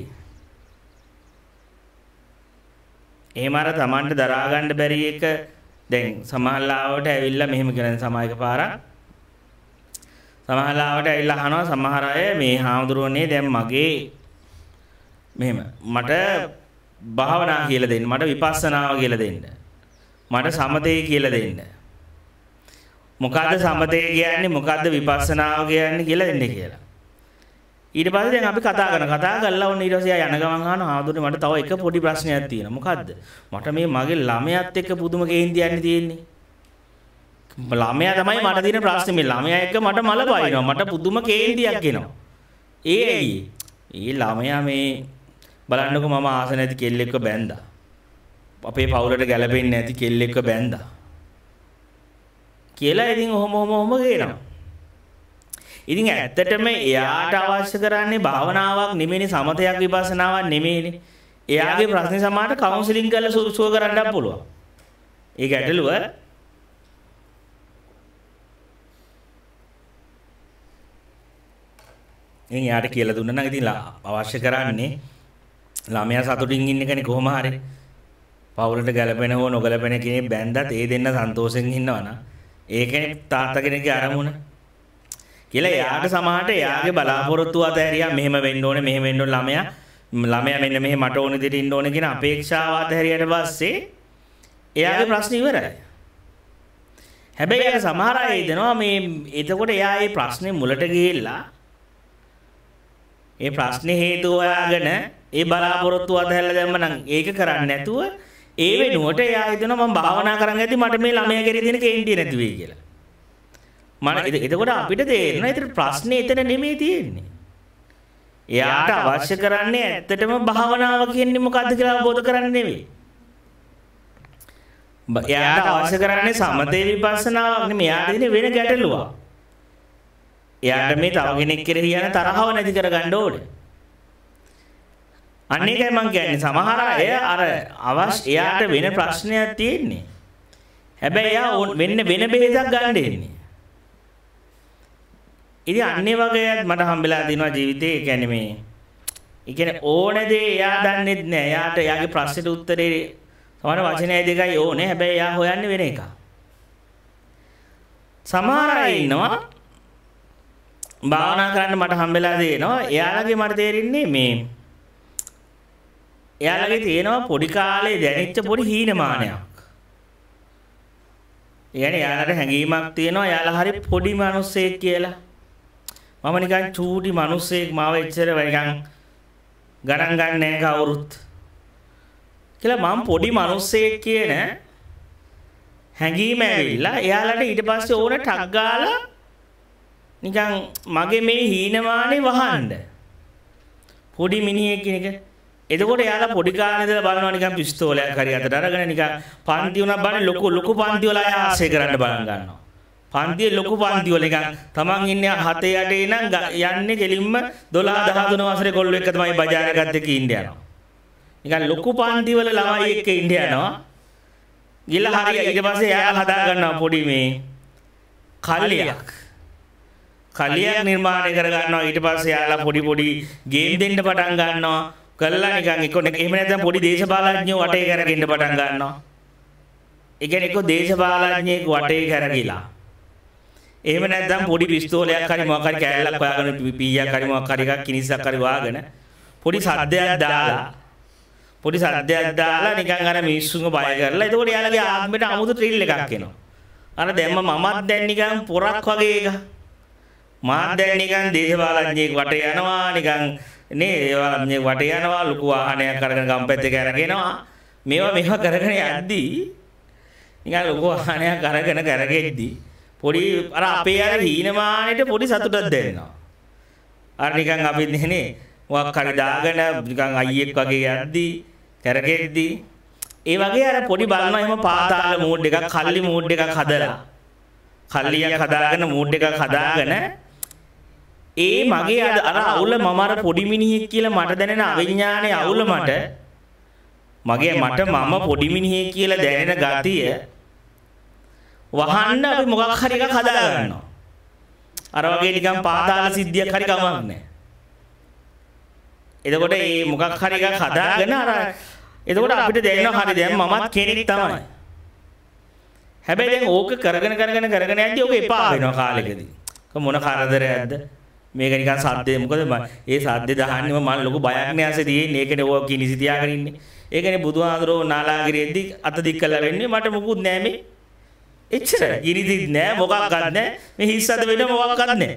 එහෙම අර Tamanට දරා ගන්න බැරි එක දැන් සමහරලාවට ඇවිල්ලා මෙහෙම කියන සමායක පාරක් සමහරලාවට ඇවිල්ලා අහනවා සමහර අය මේ හාමුදුරුවනේ දැන් මගේ මෙහෙම මට භාවනා කියලා දෙන්න, මට විපස්සනාව කියලා දෙන්න, මට සමතේ කියලා දෙන්න. මොකද්ද සමතේ කියන්නේ මොකද්ද විපස්සනාව කියන්නේ කියලා දෙන්න කියලා. ඊට පස්සේ දැන් අපි කතා කරන කතා කරලා ඔන්න ඊට පස්සේ යන ගමන් අහනවා ආදුනේ මට තව එක පොඩි ප්‍රශ්නයක් තියෙනවා. මොකද්ද? මට මේ මගේ ළමයාත් එක්ක පුදුම කේන්තියක් තියෙන්නේ. ළමයා තමයි මට තියෙන ප්‍රශ්නේ. මේ ළමයා එක්ක මට මල පයින්නවා. මට පුදුම කේන්තියක් එනවා. ඒ ඇයි? ඒ ළමයා මේ බලන්නකො මම ආස නැති කෙල්ලෙක්ව බැන්දා. අපේ පවුලට ගැලපෙන්නේ නැති කෙල්ලෙක්ව බැන්දා. කියලා ඉතින් ඔහොම ඔහොම ඔහොම කියනවා. ඉතින් ඇත්තටම එයාට අවශ්‍ය කරන්නේ භාවනාවක් නෙමෙයිනේ, සමතයක් විපස්සනාවක් නෙමෙයිනේ. එයාගේ ප්‍රශ්නේ සමානට කවුන්සලින් කරලා සුව කරන්නත් පුළුවන්. ඒ ගැටලුව ඉතින් යාට කියලා දුන්නා නම් ඉතින් අවශ්‍ය කරන්නේ ළමයා සතුටින් ඉන්න එකනේ කොහොම හරි. පවුලට ගැලපෙන හෝ නොගැලපෙන කෙනෙක් බැන්දත් ඒ දෙන්න සන්තෝෂෙන් ඉන්නවනම් ඒකනේ තාත්තා කෙනෙක්ගේ අරමුණ. කියලා එයාට සමහරට එයාගේ බලාපොරොත්තු අතහැරියා මෙහෙම වෙන්න ඕනේ මෙහෙම වෙන්න ඕනේ ළමයා ළමයා මෙන්න මෙහෙ මට ඕනේ දෙයට ඉන්න ඕනේ කියන අපේක්ෂාව අතහැරියට පස්සේ එයාගේ ප්‍රශ්න ඉවරයි. හැබැයි අර සමහර අය දෙනවා මේ එතකොට එයා මේ ප්‍රශ්නේ මුලට ගිහිල්ලා ඒ ප්‍රශ්නේ හේතු හොයාගෙන ඒ බලාපොරොත්තු අතහැරලා දැම්ම නම් ඒක කරන්නේ නැතුව ඒ වෙනුවට එයා හිතනවා මම භාවනා කරන් ඇති මට මේ ළමයා කෙරේ තියෙන කේන්තිය නැති වෙයි කියලා. මම එතකොට අපිට තේරෙනවා ඒතර ප්‍රශ්නේ එතන නෙමෙයි තියෙන්නේ. එයාට අවශ්‍ය කරන්නේ ඇත්තටම භාවනාව කියන්නේ මොකද්ද කියලා අවබෝධ කරගන්න නෙමෙයි. එයාට අවශ්‍ය කරන්නේ සමතේ විපස්සනාවක් නෙමෙයි. එයාට ඉන්නේ වෙන ගැටලුවක්. එයාට මේ තව කෙනෙක් කෙරෙහි යන තරහව නැති කරගන්න ඕනේ. අන්න ඒකයි මම කියන්නේ සමහර අය අර අවශ්‍ය එයාට වෙන ප්‍රශ්නයක් තියෙන්නේ. හැබැයි එයා වෙන වෙන බෙහෙතක් ගන්න දෙන්නේ. ඉතින් අන්නේ වගේ මට හම්බෙලා දිනවා ජීවිතේ. ඒ කියන්නේ මේ ඒ කියන්නේ ඕන දේ එයා දන්නේ නැහැ. එයාට එයාගේ ප්‍රශ්නෙට උත්තරේ සමහර වචනය දෙකයි ඕනේ. හැබැයි එයා හොයන්නේ වෙන එකක්. සමහර අය ඉන්නවා භාවනා කරන්න මට හම්බෙලා දෙනවා. එයාලගේ මට තේරෙන්නේ මේ එයාලගේ තියෙනවා පොඩි කාලේ දැනෙච්ච පොඩි හීනමානයක්. يعني එයාලට හැඟීමක් තියෙනවා එයාලා හරි පොඩි මිනිස්සෙක් කියලා. මම නිකන් චූටි මිනිස්සෙක් මාව එච්චර නිකන් ගණන් ගන්න නැහැ කවුරුත්. කියලා මම පොඩි මිනිස්සෙක් කියන හැඟීම ඇවිල්ලා එයාලට ඊට පස්සේ ඕන ටක් ගාලා නිකන් මගේ මේ හීනමානේ වහන්න. පොඩි මිනිහෙක් කෙනෙක්. එතකොට එයාලා පොඩි කාලේ ඉඳලා බලනවා නිකන් පිස්තෝලයක් හරි අතට අරගෙන නිකන් පන්ති උනක් බලන්නේ ලොකු ලොකු පන්ති වල අය ආසය කරන්න බලන් ගන්නවා. පන්තියේ ලොකු පන්ති වල නිකන් තමන් ඉන්නේ හතේ යටේ නම් යන්නේ කෙලින්ම දොළහ දහතුන වසරේ කොල්ලෝ එක්ක තමයි බජාර් එකත් එක්ක ඉන්න යනවා. නිකන් ලොකු පන්ති වල ළමයි එක්ක ඉන්න යනවා. ගිහලා හරිය ඊට පස්සේ එයා හදා ගන්නවා පොඩි මේ කල්ලියක්. කලියක් නිර්මාණය කර ගන්නවා. ඊට පස්සේ යාලා පොඩි පොඩි ගේම් දෙන්න පටන් ගන්නවා. කළා නිකන් එක්ක එහෙම නැත්නම් පොඩි දේශපාලඥයෝ වටේ කරගෙන පටන් ගන්නවා. ඒ කියන්නේ එක්ක දේශපාලඥයෙක් වටේ කරගිලා. එහෙම නැත්නම් පොඩි පිස්තෝලයක් හරි මොකක් හරි කෑල්ලක් හොයාගෙන පීයක් හරි මොකක් හරි එකක් කිනිස්සක් හරි වාගෙන පොඩි සද්දයක් දාලා පොඩි සද්දයක් දාලා නිකන් අර මිනිස්සුන්ව බය කරලා එතකොට යාලගේ ආත්මෙට අමුතු ත්‍රිල් එකක් එනවා. අර දැම්ම මමත් දැන් නිකන් පොරක් වගේ එක. මාත් දැන් නිකන් දේශපාලඥයෙක් වටේ යනවා නිකන් නේ ඒ වටේ යනවා ලොකු වාහනයක් අරගෙන ගම්පැත්තේ කරගෙනවා. මේවා මේවා කරගෙන යද්දී නිකන් ලොකු වාහනයක් අරගෙන කරගෙද්දී පොඩි අර අපේ අර හීනමානෙට පොඩි සතුටක් දැනෙනවා. අර නිකන් අපි නේ මොකක් හරි දාගෙන නිකන් අයියෙක් වගේ යද්දී කරගෙද්දී ඒ වගේ අර පොඩි බලනවා එහෙම පාතාල මූඩ් එකක් කල්ලි මූඩ් එකක් හදලා කල්ලියක් හදාගෙන මූඩ් එකක් හදාගෙන ඒ මගේ අර අවුල මම අර පොඩි මිනිහෙක් කියලා මට දැනෙන අවිඥානයේ අවුල මට මගේ මට මම පොඩි මිනිහෙක් කියලා දැනෙන ගතිය වහන්න අපි මොකක් හරි එකක් හදා ගන්නවා. අර වගේ නිකන් පාතාල සිද්ධියක් හරි කමක් නැහැ. එතකොට මේ මොකක් හරි එකක් හදාගෙන අර එතකොට අපිට දැනෙනවා හරි දැන් මමත් කෙනෙක් තමයි. හැබැයි දැන් ඕක කරගෙන කරගෙන කරගෙන යද්දි ඕක එපා වෙනවා කාලෙකදී. මොන කරදරයක්ද? මේක නිකන් සද්දේ මොකද ඒ සද්දේ දහන්නේම මම ලොකු බයක් නෑ ඇසේ තියෙන්නේ. ඒකනේ ඕක කිනිසි තියාගෙන ඉන්නේ. ඒකනේ බුදුහාඳුරෝ නාලාගිරියෙද්දි අත දික් කළා වෙන්නේ මට මොකුත් නෑ මේ. එච්චර ගිනිදිත් නෑ මොකක්වත් නෑ. මේ හිස්සද වෙන මොකක්වත් නෑ.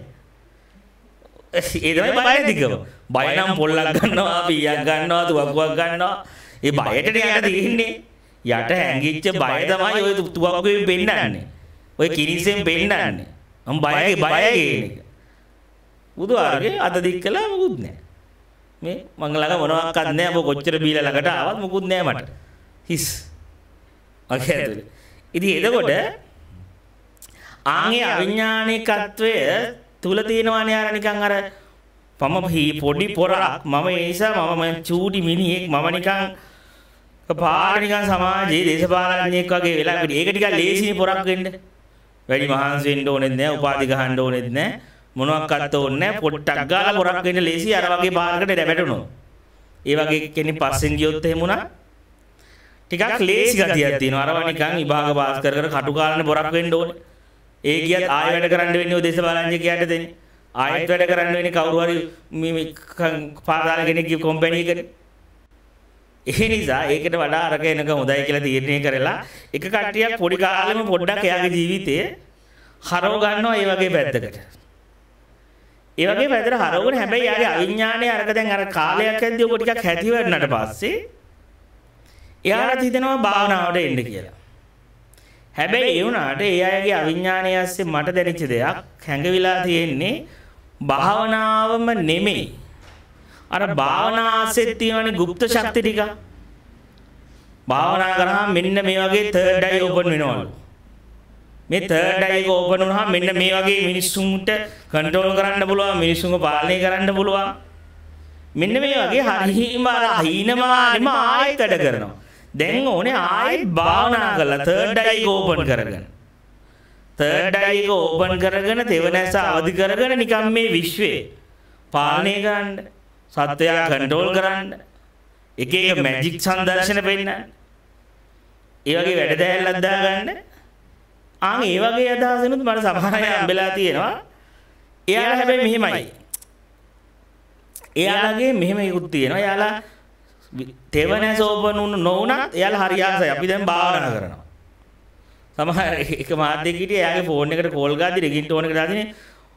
ඒ තමයි බය දිගම. බය නම් පොල්ලක් ගන්නවා, පීයක් ගන්නවා, තුවක්කුවක් ගන්නවා. ඒ බයටනේ යට තියෙන්නේ. යට හැංගිච්ච බය තමයි ඔය තුවක්කුවෙන් පෙන්නන්නේ. ඔය කිනිසෙන් පෙන්නන්නේ. මම බයයි බයයි කියන්නේ. බුදුආරගේ අත දික් කළා මොකුත් නෑ. මේ මං ළඟ මොනවාක්වත් නෑ. ඔබ කොච්චර බීලා ළඟට ආවත් මොකුත් නෑ මට. හිස්. ඔකේ ඇතුලේ. ඉතින් එතකොට ආන්ගේ අවිඥානිකත්වය තුල තියෙනවානේ අර නිකන් අර මම පොඩි පොරක් මම ඒ නිසා මම චූටි මිනිහෙක් මම නිකන් පාර නිකන් සමාජයේ දේශපාලනඥයෙක් වගේ වෙලා ඒක ටිකක් ලේසියි පොරක් වෙන්න. වැඩි මහන්සි වෙන්න ඕනෙත් නෑ, උපාධි ගහන්න ඕනෙත් නෑ, මොනවාක්වත් ඕනේ නෑ. පොට්ටක් ගාලා පොරක් වෙන්න ලේසියි අර වගේ පාරකට වැටුණොත්. ඒ වගේ කෙනෙක් පස්සෙන් ගියොත් එහෙම උනා ටිකක් ලේසි ගතියක් තියෙනවා. අරවා නිකන් විභාග පාස් කර කර කටු කාලනේ පොරක් වෙන්න ඕනේ. ඒ ගියත් ආයෙ වැඩ කරන්න වෙන්නේ ඔය දේශපාලනඥයෙක්ට දෙන්නේ. ආයෙත් වැඩ කරන්න වෙන්නේ කවුරු හරි මේ පාදාල කෙනෙක්ගේ කම්පැනි එකේ. ඒ නිසා ඒකට වඩා අරක එනක හොඳයි කියලා තීරණය කරලා එක කට්ටියක් පොඩි කාලෙම පොඩ්ඩක් එයාගේ ජීවිතේ හරව ගන්නවා ඒ වගේ පැත්තකට. ඒ වගේ පැත්තට හරවගෙන හැබැයි යාගේ අවිඥානයේ අරක දැන් අර කාලයක් ඇද්දී ඔක ටිකක් හැටි වෙන්නට පස්සේ එයාට හිතෙනවා භාවනාවට එන්න කියලා. හැබැයි ඒ වුණාට ඒ අයගේ අවිඥානය ඇස්සේ මට දැනෙච්ච දෙයක් හැඟවිලා තියෙන්නේ භාවනාවම නෙමෙයි. අර භාවනා ආසෙත් තියෙනනේ গুপ্ত ශක්ති ටික. භාවනා කරාම මෙන්න මේ වගේ third eye open වෙනවලු. මේ third eye එක open වුණාම මෙන්න මේ වගේ මිනිස්සුන්ට control කරන්න පුළුවන්, මිනිස්සුන්ව පාලනය කරන්න පුළුවන්. මෙන්න මේ වගේ හරිම අර හීනමානෙම ආයෙත් වැඩ කරනවා. දැන් ඕනේ ආයෙත් භාවනා කරලා third eye එක open කරගෙන. third eye එක open කරගෙන තෙවනැස අවදි කරගෙන නිකන් මේ විශ්වයේ පාලනය කරන්න, සත්‍යය කන්ට්‍රෝල් කරන්න, එක එක මැජික් සංදර්ශන පෙන්නන්න. ඒ වගේ වැඩ දැහැල්ලක් දාගන්න. ආන් ඒ වගේ අදහසනුත් මට සමහර අය හම්බෙලා තියෙනවා. එයාලා හැබැයි මෙහෙමයි. එයාලගේ මෙහෙම ඉකුත් තියෙනවා. එයාලා තෙවනැස ඕපන් වුණ නොවුණත් එයාලා හරි ආසයි. අපි දැන් භාවනා කරනවා. සමහර එක මාධ්‍යයක් හිටියේ එයාගේ ෆෝන් එකට කෝල් ගාදී රින්ග්ටෝන් එක දාගෙන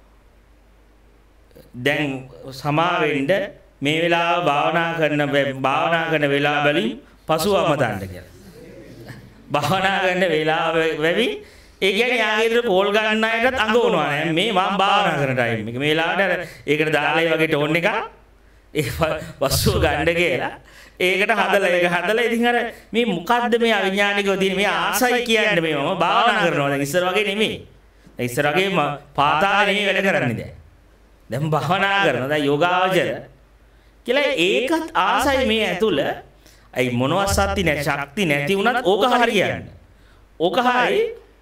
දැන් සමා වෙන්න මේ වෙලාව භාවනා කරන භාවනා කරන වෙලාව වලින් පසුව අමතන්න කියලා. භාවනා කරන වෙලාව වෙවි ඒ කියන්නේ යාගේ කෝල් ගන්න අයටත් අඟවනවා නෑ මේ මම භාවනා කරන ටයිම් එක. මේ වෙලාවට අර ඒකට දාලා ඒ වගේ ටෝන් එක ඒ පසුව ගන්න කියලා. ඒකට හදලා ඒක හදලා ඉතින් අර මේ මොකද්ද මේ අවිඥානිකව තියෙන මේ ආසයි කියන්නේ මේ මම භාවනා කරනවා දැන් ඉස්සර වගේ නෙමෙයි. දැන් ඉස්සර වගේ පාතාලේ නෙමෙයි වැඩ කරන්නේ දැන්. දැන් භාවනා කරනවා දැන් යෝගාවචර කියලා ඒකත් ආසයි මේ ඇතුළ. අයි මොනවත් සත්‍ය නැ ශක්ති නැති වුණත් ඕක හරි කියන්නේ. ඕක හරි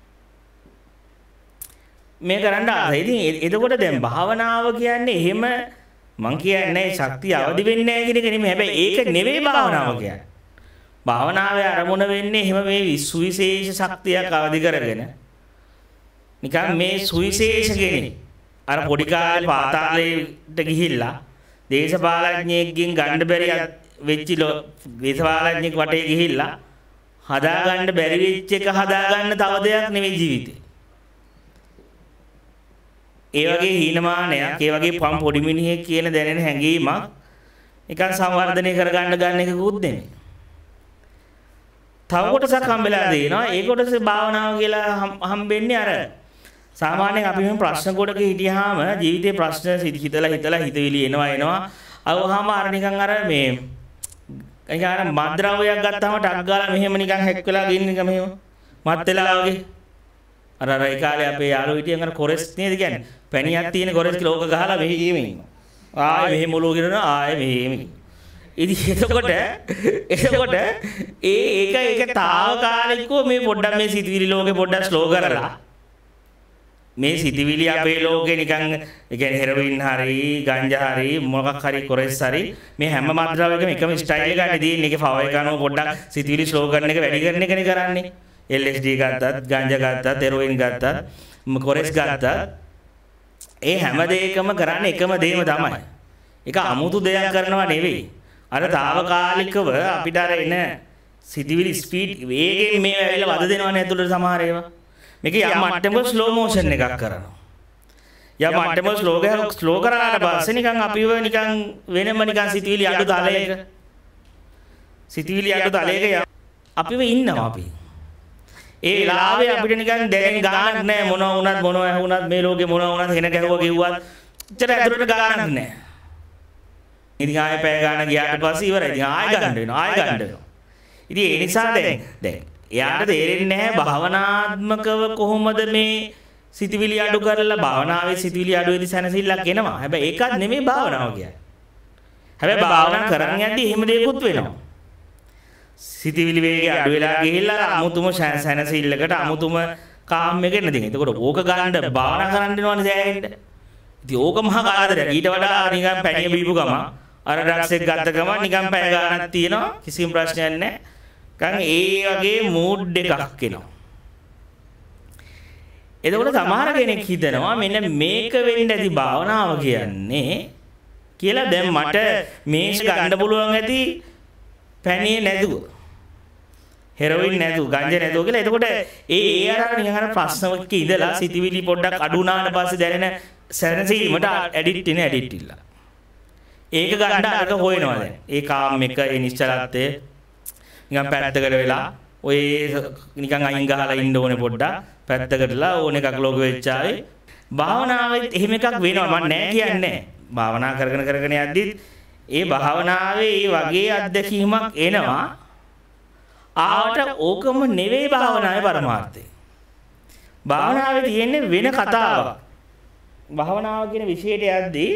මේ කරන්න ආසයි. ඉතින් එතකොට දැන් භාවනාව කියන්නේ එහෙම මං කියන්නේ ශක්තිය අවදි වෙන්නේ නැහැ කියන එක නෙමෙයි. හැබැයි ඒක නෙවෙයි භාවනාව කියන්නේ. භාවනාවේ අරමුණ වෙන්නේ එහෙම මේ සුවිශේෂ ශක්තියක් අවදි කරගෙන නිකන් මේ සුවිශේෂ කෙනෙක් අර පොඩි කාලේ පාතාලයට ගිහිල්ලා දේශපාලඥයෙක්ගෙන් ගන්න බැරි වෙච්ච දේශපාලඥයෙක් වටේ ගිහිල්ලා හදා ගන්න බැරි වෙච්ච එක හදා ගන්න තව දෙයක් නෙවෙයි ජීවිතේ. ඒ වගේ හීනමානයක් ඒ වගේ පම් පොඩි මිනිහෙක් කියන දැනෙන හැඟීමක් නිකන් සංවර්ධනය කරගන්න ගන්න එකකුත් නෙමෙයි. තව කොටසක් හම්බෙලා දෙනවා. ඒ කොටසේ භාවනාව කියලා හම්බෙන්නේ අර සාමාන්‍යයෙන් අපි මේ ප්‍රශ්න කොටක හිටියාම ජීවිතේ ප්‍රශ්න හිතලා හිතලා හිතවිලි එනවා එනවා. අවවහම අර නිකන් අර මේ නිකන් අර මද්ද්‍රව්‍යයක් ගත්තාම ටක් ගාලා මෙහෙම නිකන් හැක් වෙලා ගින්න නිකන් මෙහෙම මත් වෙලා වගේ. අර අර ඒ කාලේ අපේ යාළුවෝ හිටියන් අර කොරස් නේද කියන්නේ. පැණියක් තියෙන කොරස් කියලා ඕක ගහලා මෙහි ගියම ඉන්නවා. ආයෙ මෙහෙම ඔලුව ගිරනවා ආයෙ මෙහෙම. ඉතින් එතකොට එතකොට ඒ ඒක ඒක తాවකාලිකව මේ පොඩ්ඩක් මේ සිතිවිලි ලෝකේ පොඩ්ඩක් ස්ලෝ කරලා මේ සිතිවිලි අපේ ලෝකේ නිකන් ඒ කියන්නේ හෙරොයින් හරි ගංජා හරි මොකක් හරි කොරස් හරි මේ හැම මද්ද්‍රව්‍යයකම එකම ස්ටයිල් එකක් තියෙන්නේ. ඒකේ ෆව එක අනුව පොඩ්ඩක් සිතිවිලි ස්ලෝ කරන එක වැඩි කරන එකනේ කරන්නේ. එල් එස් ඩී ගත්තත් ගංජා ගත්තත් හෙරොයින් ගත්තත් කොරස් ගත්තත් ඒ හැම දෙයකම කරන්නේ එකම දේම තමයි. ඒක අමුතු දෙයක් කරනවා නෙවෙයි. අර తాවකාලිකව අපිට අර එන සිතිවිලි ස්පීඩ් වේගෙන් මේ ඇවිල්ලා වද දෙනවනේ ඇතුළට සමහර ඒවා. මේක යම් මට්ටමක ස්ලෝ මෝෂන් එකක් කරනවා. යම් මට්ටමක ස්ලෝ ගහ ස්ලෝ කරාට පස්සේ නිකන් අපිව නිකන් වෙනම නිකන් සිතිවිලි අඩු තලයක සිතිවිලි අඩු තලයක අපිව ඉන්නවා අපි. ඒ වෙලාවේ අපිට නිකන් දැනෙන ගානක් නැහැ. මොනවා වුණත් මොනවා ඇහුණත් මේ ලෝකේ මොනවා වුණත් හෙන ගැහුවා කිව්වත් එච්චර ඇතුළට ගානක් නැහැ. ඉතින් ආයෙ පැය ගාන ගියාට පස්සේ ඉවරයි. ඉතින් ආයෙ ගන්න වෙනවා ආයෙ ගන්න වෙනවා. ඉතින් ඒ නිසා දැන් දැන් එයාට තේරෙන්නේ නැහැ භවනාත්මකව කොහොමද මේ සිතිවිලි අඩු කරලා භවනාවේ සිතිවිලි අඩු වෙදි සැනසෙල්ලක් එනවා. හැබැයි ඒකත් නෙමෙයි භාවනාව කියන්නේ. හැබැයි භාවනා කරන් යද්දී එහෙම දෙයක්වත් වෙනවා. සිතිවිලි වේගය අඩු වෙලා ගිහිල්ලා අමුතුම සැනසෙල්ලකට අමුතුම කාම්යකට නේද. එතකොට ඕක ගන්න භාවනා කරන්න වෙනවනේ සෑහෙන්න. ඉතින් ඕක මහා කාදරයක්. ඊට වඩා නිකන් පැණිය බීපු ගම අර ඩ්‍රග්ස් එක ගත්ත ගම නිකන් පැය ගානක් තියෙනවා කිසිම ප්‍රශ්නයක් නැහැ. කන් ඒ වගේ මූඩ් එකක් එනවා. එතකොට සමහර කෙනෙක් හිතනවා මෙන්න මේක වෙන්න ඇති භාවනාව කියන්නේ කියලා දැන් මට මේක ගන්න පුළුවන් ඇති පැණියේ නැතුව හෙරොයින් නැතුව ගංජා නැතුව කියලා. එතකොට ඒ ඒ අර නිකන් අර ප්‍රශ්නවක ඉඳලා සිතිවිලි පොඩ්ඩක් අඩු වුණාට පස්සේ දැනෙන සැනසීමට ඇඩික්ට් ඉන ඇඩික්ට් ඉල්ල. ඒක ගන්න අරක හොයනවා දැන්. ඒ කාම් එක ඒ නිශ්චලත්වය නිකන් පැත්තකට වෙලා ඔය නිකන් අයින් ගහලා ඉන්න ඕනේ පොඩ්ඩක් පැත්තකටලා ඕන එකක් ලෝක වෙච්චාවේ භාවනාවෙත් එහෙම එකක් වෙනවා මම නෑ කියන්නේ. භාවනා කරගෙන කරගෙන යද්දිත් ඒ භාවනාවේ ඒ වගේ අත්දැකීමක් එනවා. ආවට ඕකම නෙවෙයි භාවනාවේ පරමාර්ථය. භාවනාවේ තියෙන්නේ වෙන කතාවක්. භාවනාව කියන විෂයට යද්දී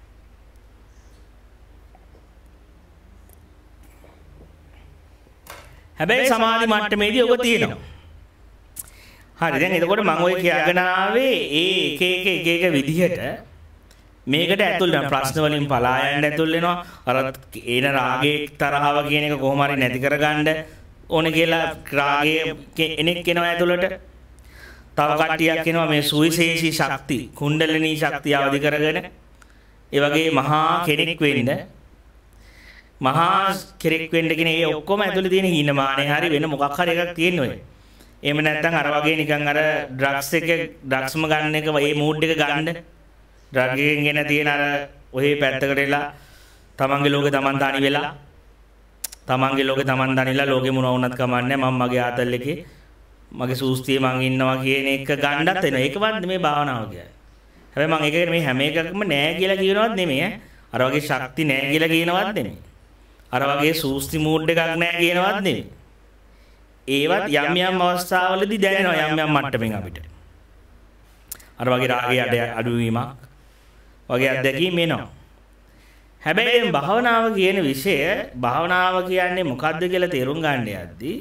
හැබැයි සමාධි මට්ටමේදී ඔක තියෙනවා. හරි දැන් එතකොට මම ඔය කියගෙන ආවේ ඒ එක එක එක එක විදිහට මේකට ඇතුල් වෙන ප්‍රශ්න වලින් පලා යන්න ඇතුල් වෙනවා. අර එන රාගේ තරහව කියන එක කොහොම හරි නැති කරගන්න ඕනේ කියලා රාගයේ කෙනෙක් එනවා ඇතුළට. තව කට්ටියක් එනවා මේ සුවිශේෂී ශක්ති කුණ්ඩලිනී ශක්තිය අවදි කරගෙන ඒ වගේ මහා කෙනෙක් වෙන්න. මහා කෙරෙක් වෙන්න කියන ඒ ඔක්කොම ඇතුලේ තියෙන හීනමානේ හරි වෙන මොකක් හරි එකක් තියෙන ඔය. එහෙම නැත්නම් අර වගේ නිකන් අර ඩ්‍රග්ස් එක ඩ්‍රග්ස්ම ගන්න එක ඒ මූඩ් එක ගන්න. ඩ්‍රග් එකෙන් ගෙන තියෙන අර ඔහේ පැත්තකට එලා තමන්ගේ ලෝකේ තමන් තනි වෙලා තමන්ගේ ලෝකේ තමන් තනිලා ලෝකෙ මොනවා වුණත් කමන්නේ මම මගේ ආතල් එකේ මගේ සූස්තියේ මං ඉන්නවා කියන එක ගන්නත් වෙනවා. ඒකවත් මේ භාවනාව කියන්නේ. හැබැයි මම ඒක මේ හැම එකක්ම නෑ කියලා කියනවත් නෙමෙයි. අර වගේ ශක්ති නෑ කියලා කියනවත් නෙමෙයි. අර වගේ සූස්ති මූඩ් එකක් නෑ කියනවත් නෙමෙයි. ඒවත් යම් යම් අවස්ථාවලදී දැනෙනවා යම් යම් මට්ටමින් අපිට. අර වගේ රාගයේ අඩුවීමක් වගේ අත්දැකීම් එනවා. හැබැයි භාවනාව කියන විෂය භාවනාව කියන්නේ මොකද්ද කියලා තේරුම් ගන්න යද්දී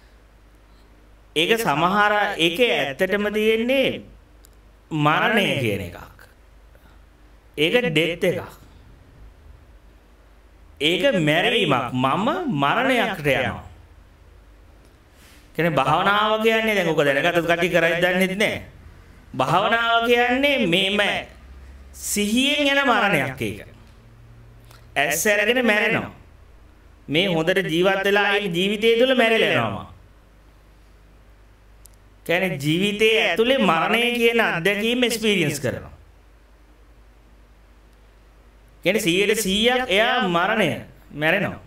ඒක සමහර ඒකේ ඇත්තටම තියෙන්නේ මරණය කියන එකක්. ඒක ඩෙත් එකක්. ඒක මැරීමක්. මම මරණයකට යනවා. කියන්නේ භාවනාව කියන්නේ දැන් ඔක දැනගත්තත් කටි කරයි දන්නෙත් නෑ. භාවනාව කියන්නේ මේම සිහියෙන් යන මරණයක් ඒක. ඇස් ඇරගෙන මැරෙනවා. මේ හොඳට ජීවත් වෙලා ඉන්න ජීවිතය තුළ මැරෙලා යනවා. කියන්නේ ජීවිතයේ ඇතුලේ මරණය කියන අත්දැකීම එක්ස්පීරියන්ස් කරනවා. කියන්නේ සීයට සීයක් එයා මරණය මැරෙනවා.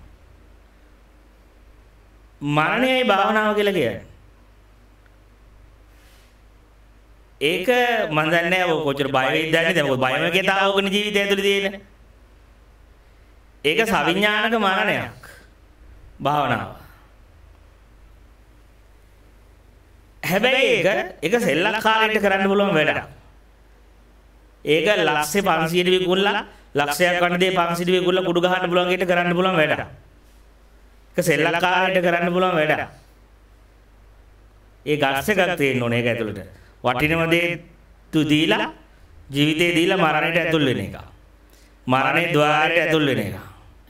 මරණයයි භාවනාව කියලා කියන්නේ. ඒක මම දන්නේ නැහැ ඔය කොච්චර බය වෙයිද දන්නේ නැහැ. මොකද බයම කතාවකනේ ජීවිතය ඇතුලේ තියෙන්නේ. ඒක සවිඥානික මරණයක්. භාවනාව. හැබැයි ඒක ඒක සෙල්ලක්කාරයෙක්ට කරන්න පුළුවන් වැඩක්. ඒක ලක්ෂේ පන්සියයට විකුණලා ලක්ෂයක් ගන්න දේ පන්සියයට විකුණලා කුඩු ගහන්න පුළුවන් කීයට කරන්න පුළුවන් වැඩක්. ඒක සෙල්ලක්කාරයෙක්ට කරන්න පුළුවන් වැඩක්. ඒ ගස් එකක් තියෙන්න ඕනේ ඒක ඇතුළට. වටිනම දේ තු දීලා ජීවිතේ දීලා මරණයට ඇතුල් වෙන එක. මරණේ ద్వාරයට ඇතුල් වෙන එක.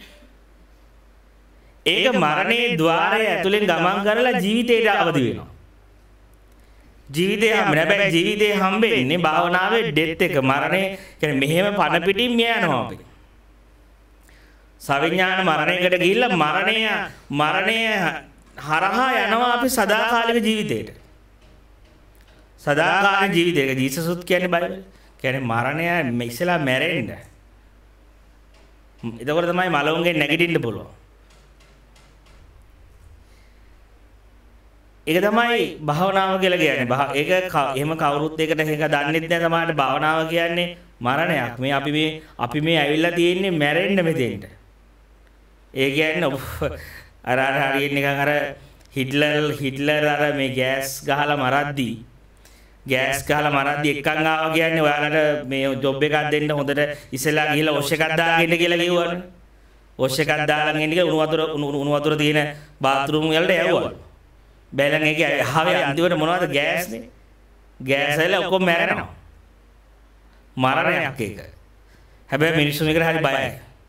ඒක මරණේ ద్వාරය ඇතුලෙන් ගමන් කරලා ජීවිතේට අවදි වෙනවා. ජීවිතේ හැම හැබැයි ජීවිතේ හම්බෙන්නේ භාවනාවේ ඩෙත් එක මරණය කියන්නේ මෙහෙම පණ පිටින් මිය යනවා අපි. සවිඥාන මරණයකට ගිහිල්ලා මරණය මරණය හරහා යනවා අපි සදාකාලික ජීවිතේට. සදාකාලික ජීවිතයක ජීසසුත් කියන්නේ බයිබල්. කියන්නේ මරණය ඉස්සලා මැරෙන්න. එතකොට තමයි මලවුන්ගෙන් නැගිටින්න පුළුවන්. ඒක තමයි භාවනාව කියලා කියන්නේ. ඒක එහෙම කවුරුත් ඒකට ඒක දන්නෙත් නැහැ තමයි භාවනාව කියන්නේ මරණයක්. මේ අපි මේ අපි මේ ඇවිල්ලා තියෙන්නේ මැරෙන්න මෙතෙන්ට. ඒ කියන්නේ අර අර හරියට නිකන් අර හිට්ලර් හිට්ලර් අර මේ ගෑස් ගහලා මරද්දී ගෑස් ගහලා මරද්දී එක්කන් ආවා කියන්නේ ඔයාලට මේ ජොබ් එකක් දෙන්න හොඳට ඉස්සෙල්ලා ගිහලා ඔෂ් එකක් දාගෙන කියලා කිව්වනේ. ඔෂ් එකක් දාලා ගෙන්න කියලා උණු වතුර උණු වතුර තියෙන බාත්රූම් වලට යවුවා. බැලන් එකේ ආවේ අන්තිමට මොනවද ගෑස්නේ. ගෑස් වල ඔක්කොම මැරෙනවා. මරණයක් ඒක. හැබැයි මිනිස්සු මේකට හරි බයයි.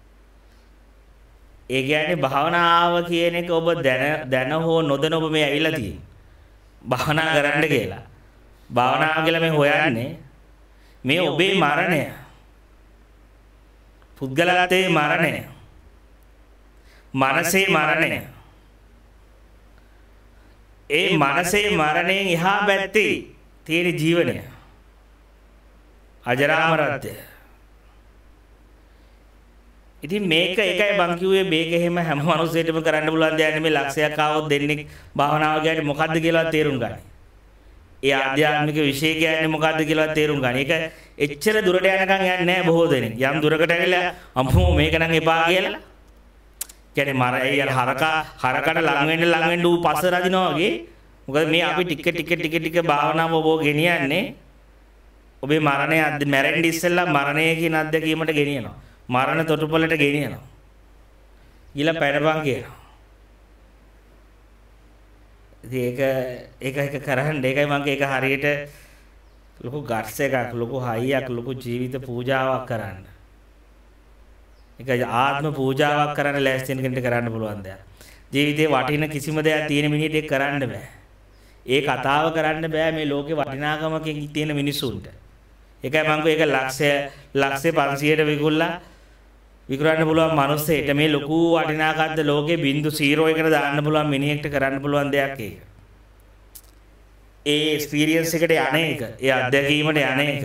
ඒ කියන්නේ භාවනාව කියන එක ඔබ දැන දැන හෝ නොදැන ඔබ මේ ඇවිල්ලා තියෙන්නේ. භාවනා කරන්න කියලා. භාවනාව කියලා මේ හොයන්නේ මේ ඔබේ මරණය. පුද්ගලයාගේ මරණය. මනසේ මරණය. ඒ මනසේ මරණයෙන් එහා පැත්තේ තියෙන ජීවනය. අජරාමරත්වය. ඉතින් මේක එකයි බං කිව්වේ මේක එහෙම හැම මිනිස්සෙටම කරන්න පුළුවන් දෙයක් නෙමෙයි. ලක්ෂයක් ආවොත් දෙන්නේ භාවනාව කියන්නේ මොකද්ද කියලා තේරුම් ගන්න. ඒ ආධ්‍යාත්මික විශේෂ කියන්නේ මොකද්ද කියලා තේරුම් ගන්න. ඒක එච්චර දුරට යනකම් යන්නේ නැහැ බොහෝ දෙනෙක්. යම් දුරකට ඇවිල්ලා අම්මෝ මේක නම් එපා කියලා. කියන්නේ මර ඒ අර හරකා හරකට ලඟ වෙන්න ලඟ වෙන්න ඌ පස්ස රදිනවා වගේ. මොකද මේ අපි ටික ටික ටික ටික භාවනාව ඔබ ගෙනියන්නේ ඔබේ මරණය මැරෙන්න ඉස්සෙල්ලා මරණය කියන අත්දැකීමට ගෙනියනවා. මරණ තොටුපළට ගෙනියනවා. ඊළඟ පැනපන් කියනවා. ඉතින් ඒක ඒක එක කරහන්න ඒකයි මම ඒක හරියට ලොකු ගට්ස් එකක් ලොකු හයියක් ලොකු ජීවිත පූජාවක් කරන්න. ඒක ආත්ම පූජාවක් කරන්න ලෑස්ති වෙන කෙනෙක්ට කරන්න පුළුවන් දෙයක්. ජීවිතේ වටින කිසිම දෙයක් තියෙන මිනිහෙට ඒක කරන්න බෑ. ඒ කතාව කරන්න බෑ මේ ලෝකේ වටිනාකමකින් තියෙන මිනිසුන්ට. ඒකයි මම කිව්වේ ඒක ලක්ෂය ලක්ෂේ පන්සියයට විකුණලා විකුණන්න පුළුවන් මිනිස්සෙට මේ ලොකු වටිනාකමක්ද ලෝකේ බිංදු zero එකට දාන්න පුළුවන් මිනිහෙක්ට කරන්න පුළුවන් දෙයක් ඒක. ඒ එක්ස්පීරියන්ස් එකට යන්නේ ඒක. ඒ අත්දැකීමට යන්නේ ඒක.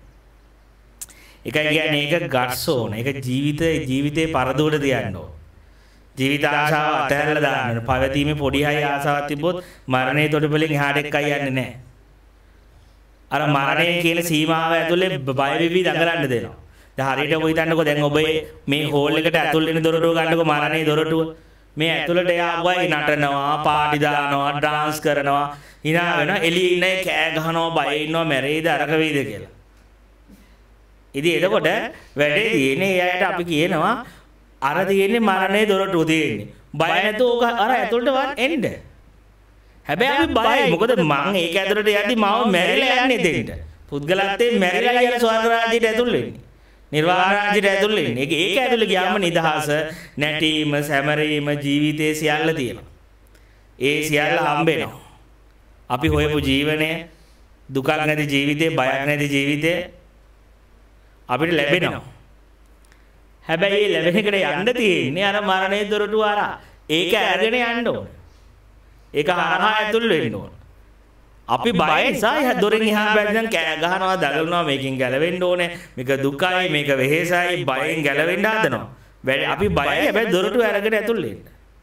ඒකයි කියන්නේ ඒක ගට්ස් ඕන. ඒක ජීවිතේ ජීවිතේ පරදුවට තියන්න ඕන. ජීවිත ආශාව අතහැරලා දාන්න ඕන. පවතීමේ පොඩි හයි ආසාවක් තිබ්බොත් මරණයේ තොටුපළෙන් එහාට එක්කයි යන්නේ නැහැ. අර මරණය කියන සීමාව ඇතුලේ බය වෙවි දඟලන්න දෙනවා. දැන් හරියට ඔබ හිතන්නකෝ දැන් ඔබ මේ හෝල් එකට ඇතුල් වෙන දොරටුව ගන්නකෝ මරණයේ දොරටුව. මේ ඇතුළට යාවයි නටනවා, පාටි දානවා, ඩාන්ස් කරනවා, hina වෙනවා, එළියේ ඉන්න කෑ ගහනවා, බය ඉන්නවා, මැරෙයිද අරක වෙයිද කියලා. ඉතින් එතකොට වැඩේ තියෙන්නේ එයාට අපි කියනවා අර තියෙන්නේ මරණයේ දොරටුව තියෙන්නේ. බය නැතුව ඕක අර ඇතුළට වන් එන්න. හැබැයි අපි බයයි. මොකද මං ඒක ඇතුළට යද්දි මාව මැරිලා යන්නේ දෙන්න. පුද්ගලත්වයෙන් මැරිලා යන ස්වර්ග රාජ්‍යයට ඇතුල් වෙන්නේ. නිර්වාණ රාජ්‍යයට ඇතුල් වෙන්නේ. ඒක ඒක ඇතුළේ ගියාම නිදහස, නැටීම, සැමරීම, ජීවිතයේ සියල්ල තියෙනවා. ඒ සියල්ල හම්බ වෙනවා. අපි හොයපු ජීවනය, දුකක් නැති ජීවිතේ, බයක් නැති ජීවිතේ අපිට ලැබෙනවා. හැබැයි මේ ලැබෙන එකට යන්න තියෙන්නේ අර මරණයේ දොරටුව හරහා. ඒක අරගෙන යන්න ඕනේ. ඒක හරහා ඇතුල් වෙන්න ඕන. අපි බය නිසා දොරෙන් එහා බැරිනම් කෑ ගහනවා, දඟලනවා, මේකෙන් ගැලවෙන්න ඕනේ. මේක දුකයි, මේක වෙහෙසයි, බයෙන් ගැලවෙන්න හදනවා. අපි බයයි හැබැයි දොරටුව අරගෙන ඇතුල් වෙන්න.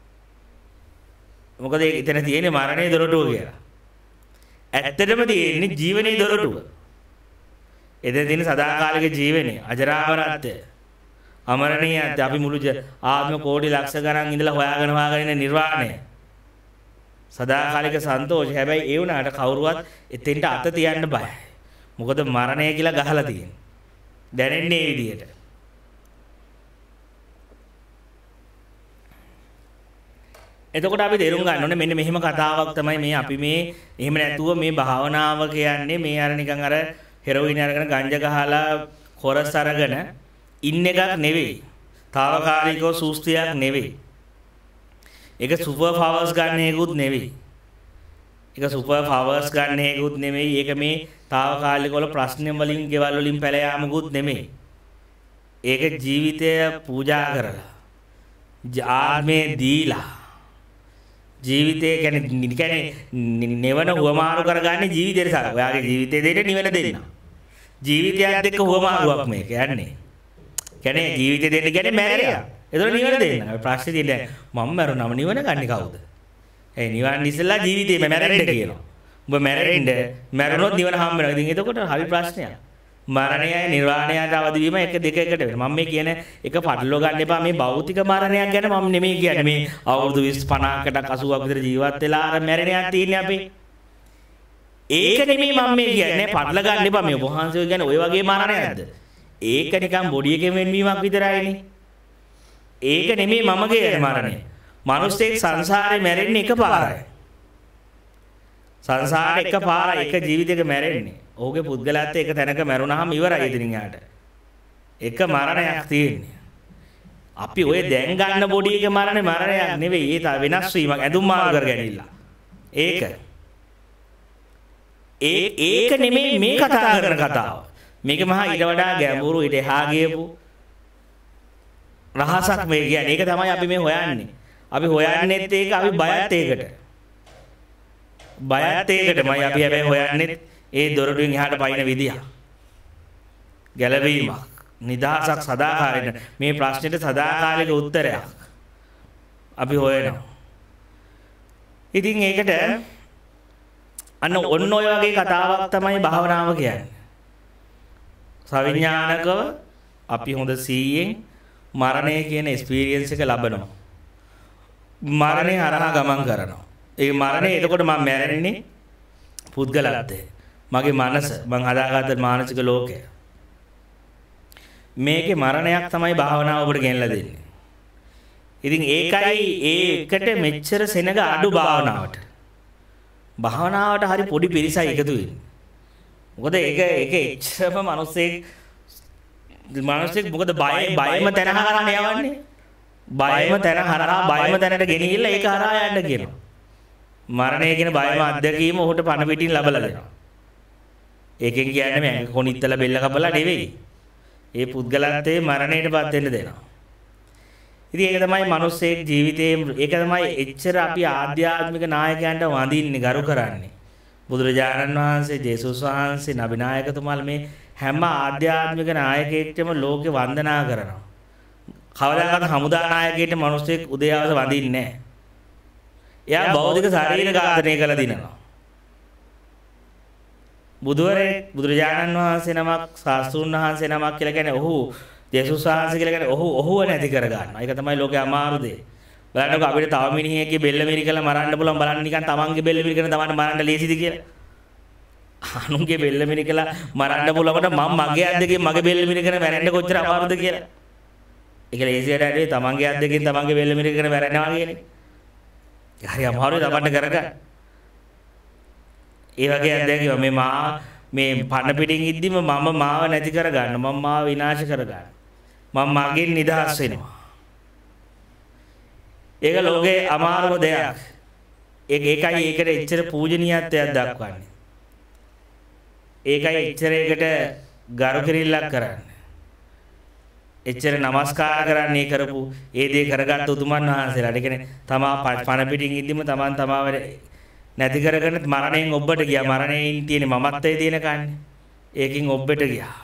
මොකද එතන තියෙන්නේ මරණයේ දොරටුව කියලා. ඇත්තටම තියෙන්නේ ජීවනයේ දොරටුව. එතන තියෙන සදාකාලික ජීවනය, අජරාමරත්වය, අමරණීයත්වය, අපි මුළු ආත්ම කෝටි ලක්ෂ ගණන් ඉඳලා හොයාගෙන හොයාගෙන ඉන්න නිර්වාණය. සදාකාලික සන්තෝෂය. හැබැයි ඒ වුණාට කවුරුවත් එතෙන්ට අත තියන්න බයයි. මොකද මරණය කියලා ගහලා තියෙන්නේ. දැනෙන්නේ මේ විදිහට. එතකොට අපි තේරුම් ගන්න ඕනේ මෙන්න මෙහෙම කතාවක් තමයි මේ අපි මේ එහෙම නැතුව මේ භාවනාව කියන්නේ මේ අර නිකන් අර හෙරොයින් අරගෙන ගංජා ගහලා කොරස් අරගෙන ඉන්න එකක් නෙවෙයි. తాවකාලිකව සූස්තියක් නෙවෙයි. ඒක සුපර් පවර්ස් ගන්න එකකුත් නෙවෙයි. ඒක සුපර් පවර්ස් ගන්න එකකුත් නෙවෙයි. ඒක මේ తాවකාලික වල ප්‍රශ්න වලින් ගෙවල් වලින් පැල යාමකුත් නෙවෙයි. ඒක ජීවිතය පූජා කරලා ආත්මේ දීලා ජීවිතය කියන්නේ කියන්නේ නිවන හුවමාරු කරගන්නේ ජීවිතේට සාර. ඔයාගේ ජීවිතේ දෙන්න නිවන දෙන්න. ජීවිතයත් එක්ක හුවමාරුවක් මේක යන්නේ. කියන්නේ ජීවිතේ දෙන්න කියන්නේ මැරෙයා. ඒතර නිවන දෙන්න. ප්‍රශ්නේ තියෙන්නේ මම මැරුණාම නිවන ගන්නේ කවුද? ඒ නිවන ඉස්සෙල්ලා ජීවිතේ මැරෙන්න කියනවා. ඔබ මැරෙන්න මැරුණොත් නිවන හම්බ වෙනවා. ඉතින් එතකොට හරි ප්‍රශ්නයක්. මරණයයි නිර්වාණයට අවදි වීම එක දෙක එකට වෙනවා. මම මේ කියන එක පටලව ගන්න එපා. මේ භෞතික මරණයක් ගැන මම නෙමෙයි කියන්නේ. මේ අවුරුදු විස් පනහකට අසූවක් විතර ජීවත් වෙලා අර මැරෙනයක් තියෙන්නේ අපි. ඒක නෙමෙයි මම මේ කියන්නේ. පටල ගන්න එපා. මේ වහන්සේ කියන්නේ ওই වගේ මරණයක්ද? ඒක නිකන් බොඩි එකෙන් වෙනවීමක් විතරයිනේ. ඒක නෙමෙයි මම කියන මරණය. මිනිස්සෙක් සංසාරේ මැරෙන්නේ එකපාරයි. සංසාරේ එකපාරයි එක ජීවිතයක මැරෙන්නේ. ඔහුගේ පුද්ගලයාත් එක තැනක මැරුණාම ඉවරයි ඉතින් යාට. එක මරණයක් තියෙන්නේ. අපි ඔය දැන් ගන්න බොඩි එකේ මරණේ මරණයක් නෙවෙයි. ඒ තා වෙනස් වීමක් ඇඳුම් මාරු කරගැනීමල. ඒක. ඒ ඒක නෙමෙයි මේ කතා කරන කතාව. මේක මහා ඊට වඩා ගැඹුරු ඊට එහා ගියපු රහසක් මේ කියන්නේ. ඒක තමයි අපි මේ හොයන්නේ. අපි හොයන්නේත් ඒක අපි බයත් ඒකට. බයත් ඒකටමයි අපි හැබැයි හොයන්නේ ඒ දොරටුවෙන් එහාට පයින් විදිය. ගැලවීමක්, නිදහසක් සදාකාලික මේ ප්‍රශ්නෙට සදාකාලික උත්තරයක් අපි හොයනවා. ඉතින් ඒකට අන්න ඔන්න ඔය වගේ කතාවක් තමයි භාවනාව කියන්නේ. සවිඥානිකව අපි හොඳ සීයෙන් මරණය කියන එක්ස්පීරියන්ස් එක ලබනවා. මරණය හරහා ගමන් කරනවා. ඒ මරණය එතකොට මම මැරෙන්නේ පුද්ගලත්වයේ. මගේ මනස මං හදාගත්ත මානසික ලෝකය. මේකේ මරණයක් තමයි භාවනාව ඔබට ගෙනලා දෙන්නේ. ඉතින් ඒකයි ඒකට මෙච්චර සෙනග අඩු භාවනාවට. භාවනාවට හරි පොඩි පිරිසයි එකතු වෙන්නේ. මොකද ඒක ඒක එච්චරම මිනිස්සෙක් මිනිස්සෙක් මොකද බය බයම තැන හරහා යවන්නේ. බයම තැන හරහා බයම තැනට ගෙනිහිල්ලා ඒක හරහා යන්න කියනවා. මරණය කියන බයම අත්දැකීම ඔහුට පණ පිටින් ලැබලා දෙනවා. ඒකෙන් කියන්නේ මම කොනිත්තල බෙල්ල කපලා නෙවෙයි. ඒ පුද්ගලත්වයේ මරණයටපත් වෙන්න දෙනවා. ඉතින් ඒක තමයි මිනිස්සෙක් ජීවිතේ ඒක තමයි එච්චර අපි ආධ්‍යාත්මික නායකයන්ට වඳින්නේ ගරු කරන්නේ. බුදුරජාණන් වහන්සේ, ජේසුස් වහන්සේ, නබි නායකතුමාලා මේ හැම ආධ්‍යාත්මික නායකයෙක්ටම ලෝකේ වන්දනා කරනවා. කවදාකවත් හමුදා නායකයෙක්ට මිනිස්සෙක් උදේ හවස වඳින්නේ නැහැ. එයා බෞද්ධ ශරීර ඝාතනය කළ දිනවා. බුදුරේ බුදුරජාණන් වහන්සේ නමක්, ශාස්ත්‍රඥ වහන්සේ නමක් කියලා කියන්නේ ඔහු ජේසුස් වහන්සේ කියලා කියන්නේ ඔහු ඔහුව නැති කර ගන්නවා. ඒක තමයි ලෝකේ අමාරු දේ. බලන්නකො අපිට තව මිනිහෙක්ගේ බෙල්ල මිරිකලා මරන්න පුළුවන්. බලන්න නිකන් තමන්ගේ බෙල්ල මිරිකන තමන්ට මරන්න ලේසිද කියලා. අනුන්ගේ බෙල්ල මිරිකලා මරන්න පුළුවන්ට මම මගේ අද්දකින් මගේ බෙල්ල මිරිකන මැරෙන්න කොච්චර අමාරුද කියලා. ඒක ලේසියට ඇදී තමන්ගේ අද්දකින් තමන්ගේ බෙල්ල මිරිකන මැරෙනවා කියන්නේ. හරි අමාරුයි තමන්ට කරගන්න. ඒ වගේ අද්දකින් මේ මා මේ පණ පිටින් ඉද්දිම මම මාව නැති කරගන්න, මම මාව විනාශ කරගන්න. මම මගෙන් නිදහස් වෙනවා. ඒක ලෝකේ අමාරුම දෙයක්. ඒක ඒකයි ඒකට එච්චර පූජනීයත්වයක් දක්වන්නේ. ඒකයි එච්චර ඒකට ගරු කිරිල්ලක් කරන්නේ. එච්චර নমස්කාර කරන්නේ කරපු ඒ දේ කරගත්තු උතුමන් වහන්සේලාට. ඒ කියන්නේ තමා පණ පිටින් ඉද්දිම තමන් තමාව නැති කරගෙන මරණයෙන් ඔබට ගියා. මරණයෙන් තියෙන මමත්වයේ තියෙන කන්නේ. ඒකින් ඔබට ගියා.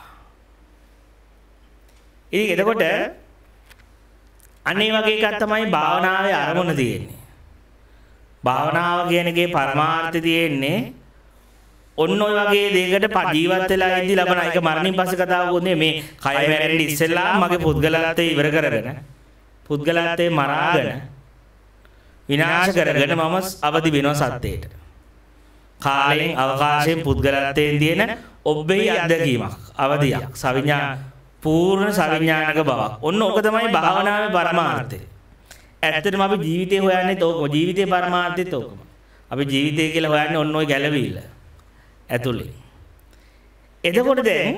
ඉතින් එතකොට අනේ වගේ එකක් තමයි භාවනාවේ අරමුණ තියෙන්නේ. භාවනාව කියන එකේ පරමාර්ථය තියෙන්නේ ඔන්න ඔය වගේ දෙයකට ජීවත් වෙලා ඉඳි ලබන එක මරණින් පස්සේ කතාවකුත් නේ. මේ කය මැරෙන්න ඉස්සෙල්ලා මගේ පුද්ගලත්වය ඉවර කරගෙන පුද්ගලත්වය මරාගෙන විනාශ කරගෙන මම අවදි වෙනවා සත්‍යයට. කාලයෙන් අවකාශයෙන් පුද්ගලත්වයෙන් තියෙන ඔබෙහි අත්දැකීමක්, අවදියක්, සවිඥා පූර්ණ සවිඥානික බවක්. ඔන්න ඕක තමයි භාවනාවේ පරමාර්ථය. ඇත්තටම අපි ජීවිතේ හොයන්නේ තෝකම. ජීවිතේ පරමාර්ථය තෝකම. අපි ජීවිතය කියලා හොයන්නේ ඔන්න ඔය ගැළවිල්ල ඇතුලේ. එතකොට දැන්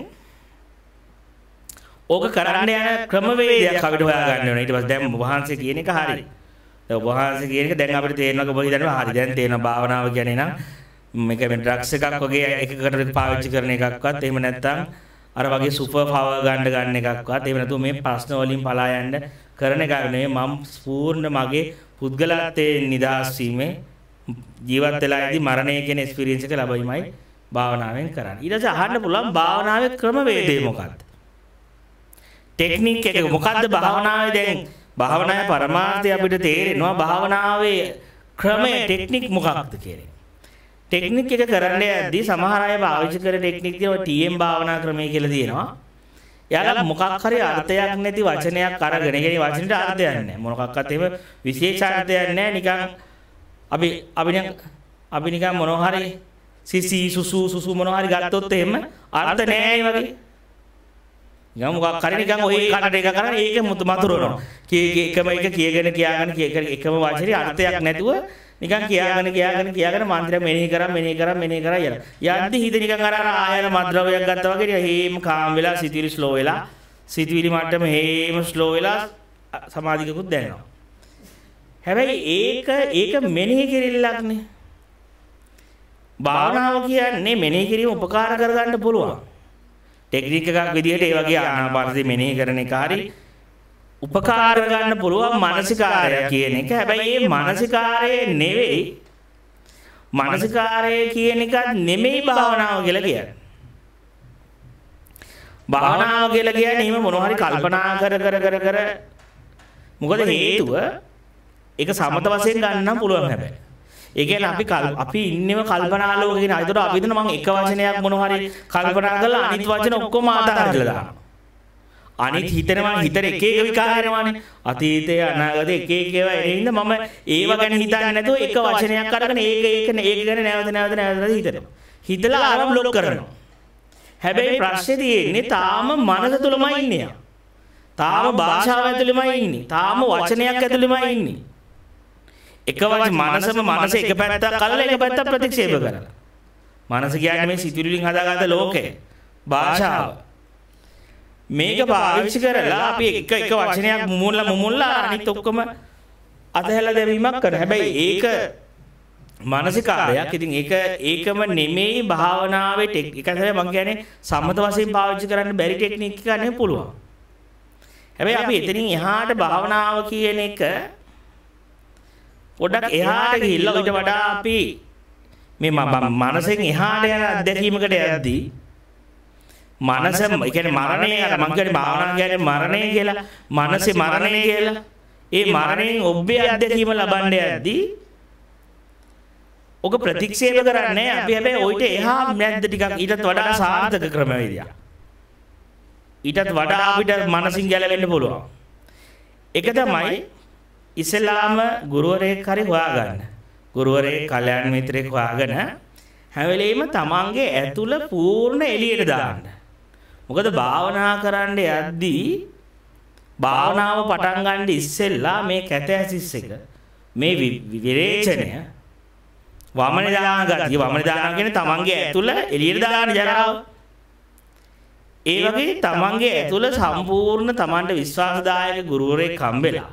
ඕක කරන්න යන ක්‍රමවේදයක් අපිට හොයාගන්න ඕනේ. ඊට පස්සේ දැන් වහන්සේ කියන එක හරි. දැන් වහන්සේ කියන එක දැන් අපිට තේරෙනවා ඔබ හිතනවා හරි. දැන් තේරෙනවා භාවනාව කියන්නේ නම් මේක මේ ඩ්‍රග්ස් එකක් වගේ එකකට පාවිච්චි කරන එකක්වත් එහෙම නැත්නම් අර වගේ සුපර් පවර් ගන්න ගන්න එකක්වත් එහෙම නැතුව මේ ප්‍රශ්න වලින් පලා යන්න කරන එකක් නෙවෙයි. මම පූර්ණ මගේ පුද්ගලත්වයෙන් නිදහස් වීමේ ජීවත් වෙලා ඉදි මරණය කියන එක්ස්පීරියන්ස් එක ලැබීමයි භාවනාවෙන් කරන්නේ. ඊට පස්සේ අහන්න පුළුවන් භාවනාවේ ක්‍රමවේදය මොකක්ද? ටෙක්නික් එක මොකක්ද භාවනාවේ? දැන් භාවනාවේ පරමාර්ථය අපිට තේරෙනවා. භාවනාවේ ක්‍රමය ටෙක්නික් මොකක්ද කියන්නේ. ටෙක්නික් එක කරන්න යද්දී සමහර අය පාවිච්චි කරන ටෙක්නික් තියෙනවා ටී එම් භාවනා ක්‍රමය කියලා තියෙනවා. එයාලා මොකක් හරි අර්ථයක් නැති වචනයක් අරගෙන, ඒ කියන්නේ වචනෙට අර්ථයක් නැහැ. මොනකක්වත් එහෙම විශේෂාර්ථයක් නැහැ. නිකන් අපි අපි නිකන් අපි නිකන් මොනවා හරි සිසි සුසු සුසු මොනවා හරි ගත්තොත් එහෙම අර්ථ නැහැ ඒ වගේ. නිකන් මොකක් හරි නිකන් ඔය කනට එක කරන්නේ ඒක මතුරනවා. කී එකම එක කියගෙන කියාගෙන එකම වචනේ අර්ථයක් නැතුව නිකන් කියාගෙන කියාගෙන කියාගෙන මන්ත්‍රය මෙනෙහි කරා මෙනෙහි කරා මෙනෙහි කරා යන. යද්දි හිත නිකන් අර අර ආයන මද්ද්‍රව්‍යයක් ගත්තා වගේ හේම කාම් වෙලා සිතිවිලි ස්ලෝ වෙලා සිතිවිලි මට්ටම හේම ස්ලෝ වෙලා සමාධියකුත් දැනෙනවා. හැබැයි ඒක ඒක මෙනෙහි කිරිල්ලක් නේ. භාවනාව කියන්නේ මෙනෙහි කිරීම උපකාර කරගන්න පුළුවන්. ටෙක්නික් එකක් විදිහට ඒ වගේ ආනාපානසති මෙනෙහි කරන එක හරි උපකාර ගන්න පුළුවන් මානසිකාරය කියන එක. හැබැයි මේ මානසිකාරය නෙවෙයි මානසිකාරය කියන එකත් නෙමෙයි භාවනාව කියලා කියන්නේ. භාවනාව කියලා කියන්නේ එහෙම මොනවා හරි කල්පනා කර කර කර කර මොකද හේතුව ඒක සමත වශයෙන් ගන්න පුළුවන්. හැබැයි ඒ කියන්නේ අපි අපි ඉන්නේම කල්පනා ලෝකේ කියන. ඒකට අපි හිතන මම එක වචනයක් මොනවා හරි කල්පනා කරලා අනිත් වචන ඔක්කොම අතහැරලා දානවා. අනිත් හිතනවා හිතේ එක එක විකාරයනවානේ. අතීතය අනාගතය එක එක ඒවා එනින්ද මම ඒව ගැන හිතන්නේ නැතුව එක වචනයක් අරගෙන ඒක ඒක ඒක ගැන නැවත නැවත නැවත හිතනවා. හිතලා ආරම් බ්ලොක් කරනවා. හැබැයි ප්‍රශ්නේ තියෙන්නේ තාම මනස තුලමයි ඉන්නේ. තාම භාෂාව ඇතුළෙමයි ඉන්නේ. තාම වචනයක් ඇතුළෙමයි ඉන්නේ. එක වචන මනසම මනස එක පැත්තක් කල්ලා එක පැත්තක් ප්‍රතික්ෂේප කරලා. මනස කියන්නේ මේ සිතුවිලි වලින් හදාගත්ත ලෝකය. භාෂාව. මේක පාවිච්චි කරලා අපි එක එක වචනයක් මුමුල්ලා මුමුල්ලා අනිත් ඔක්කොම අතහැලා දැමීමක් කරනවා. හැබැයි ඒක මානසිකාරයක්. ඉතින් ඒක ඒකම නෙමෙයි භාවනාවේ ටෙක්නික්. ඒක තමයි මම කියන්නේ සම්මත වශයෙන් පාවිච්චි කරන්න බැරි ටෙක්නික් එකක් නෙවෙයි පුළුවන්. හැබැයි අපි එතනින් එහාට භාවනාව කියන එක පොඩක් එහාට ගිහිල්ලා ඊට වඩා අපි මේ මනසෙන් එහාට යන අත්දැකීමකට යද්දී මනස ඒ කියන්නේ මරණය අර මං කියන්නේ භාවනාව කියන්නේ මරණය කියලා මනසේ මරණය කියලා ඒ මරණයෙන් ඔබේ අත්දැකීම ලබන්න යද්දී ඔක ප්‍රතික්ෂේප කරන්නේ අපි හැබැයි ඔయిత එහා නැද්ද ටිකක් ඊටත් වඩා සාර්ථක ක්‍රමවේදයක් ඊටත් වඩා අපිට මනසින් ගැලවෙන්න පුළුවන් ඒක තමයි ඉස්ලාම ගුරුවරයෙක් හරි හොයාගන්න ගුරුවරයෙක් කල්යාණ මිත්‍රයෙක් හොයාගෙන හැම වෙලෙම තමන්ගේ ඇතුළ පූර්ණ එළියට දාන්න මොකද භාවනා කරන්න යද්දී භාවනාව පටන් ගන්න ඉස්සෙල්ලා මේ කැතැසිස් එක මේ විරේචනය වමන දාන ගතිය වමන දාන කියන්නේ තමන්ගේ ඇතුළ එළියට දාන ජරාව ඒ වගේ තමන්ගේ ඇතුළ සම්පූර්ණ තමන්ට විශ්වාසදායක ගුරුවරයෙක් හම්බෙලා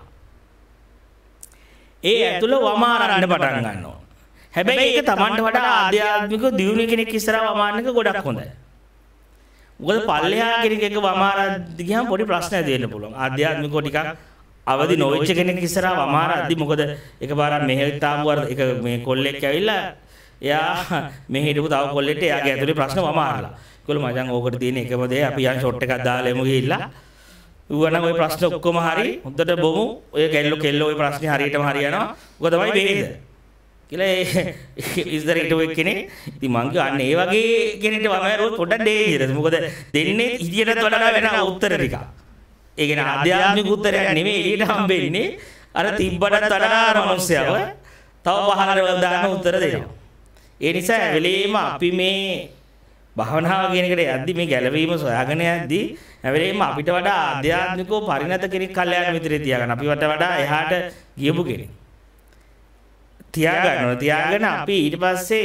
ඒ ඇතුළ වමාරන්න පටන් ගන්නවා හැබැයි ඒක තමන්ට වඩා ආධ්‍යාත්මික දියුණු කෙනෙක් ඉස්සරහා වමාරන එක ගොඩක් හොඳයි මොකද පල්ලෙහා කෙනෙක් එක වමාරද්දි ගියාම පොඩි ප්‍රශ්න ඇති වෙන්න පුළුවන් ආධ්‍යාත්මිකව ටිකක් අවදි නොවෙච්ච කෙනෙක් ඉස්සරහා වමාරද්දි මොකද එකපාරක් මෙහෙට ආපු වර එක මේ කොල්ලෙක් ඇවිල්ලා එයා මෙහෙ හිටපු තව කොල්ලෙක්ට එයාගේ ඇතුලේ ප්‍රශ්න වමාරලා ඒගොල්ලෝ මචං ඕකට තියෙන එකම දේ අපි යන් ෂොට් එකක් දාලා එමු ගිහිල්ලා ඌවනම් ওই ප්‍රශ්න ඔක්කොම හරි හොඳට බොමු ඔය කෙල්ල කෙල්ල ওই ප්‍රශ්නේ හරියටම හරියනවා ඔක තමයි වේද කියලා ඉස්සරහට ඔය කෙනෙක් ඉතින් මං කිව්වා අන්න ඒ වගේ කෙනෙක්ට වමාරුවොත් පොඩ්ඩක් ඩේන්ජරස් මොකද දෙන්නේ ඉදිරියටත් වඩා වෙන උත්තර ටික ඒ කියන්නේ ආධ්‍යාත්මික උත්තරයක් නෙමෙයි එළියට හම්බෙන්නේ අර තිබ්බටත් වඩා මනුස්සයව තව පහලට දාන උත්තර දෙනවා ඒ නිසා වෙලෙම අපි මේ භාවනාව කියන එකට යද්දි මේ ගැළවීම සොයාගෙන යද්දි හැවෙලෙම අපිට වඩා ආධ්‍යාත්මිකව පරිණත කෙනෙක් කල්යාණ මිත්‍රයෙක් තියාගන්න අපිට වඩා එහාට ගියපු කෙනෙක් තියාගන්නවා තියාගෙන අපි ඊට පස්සේ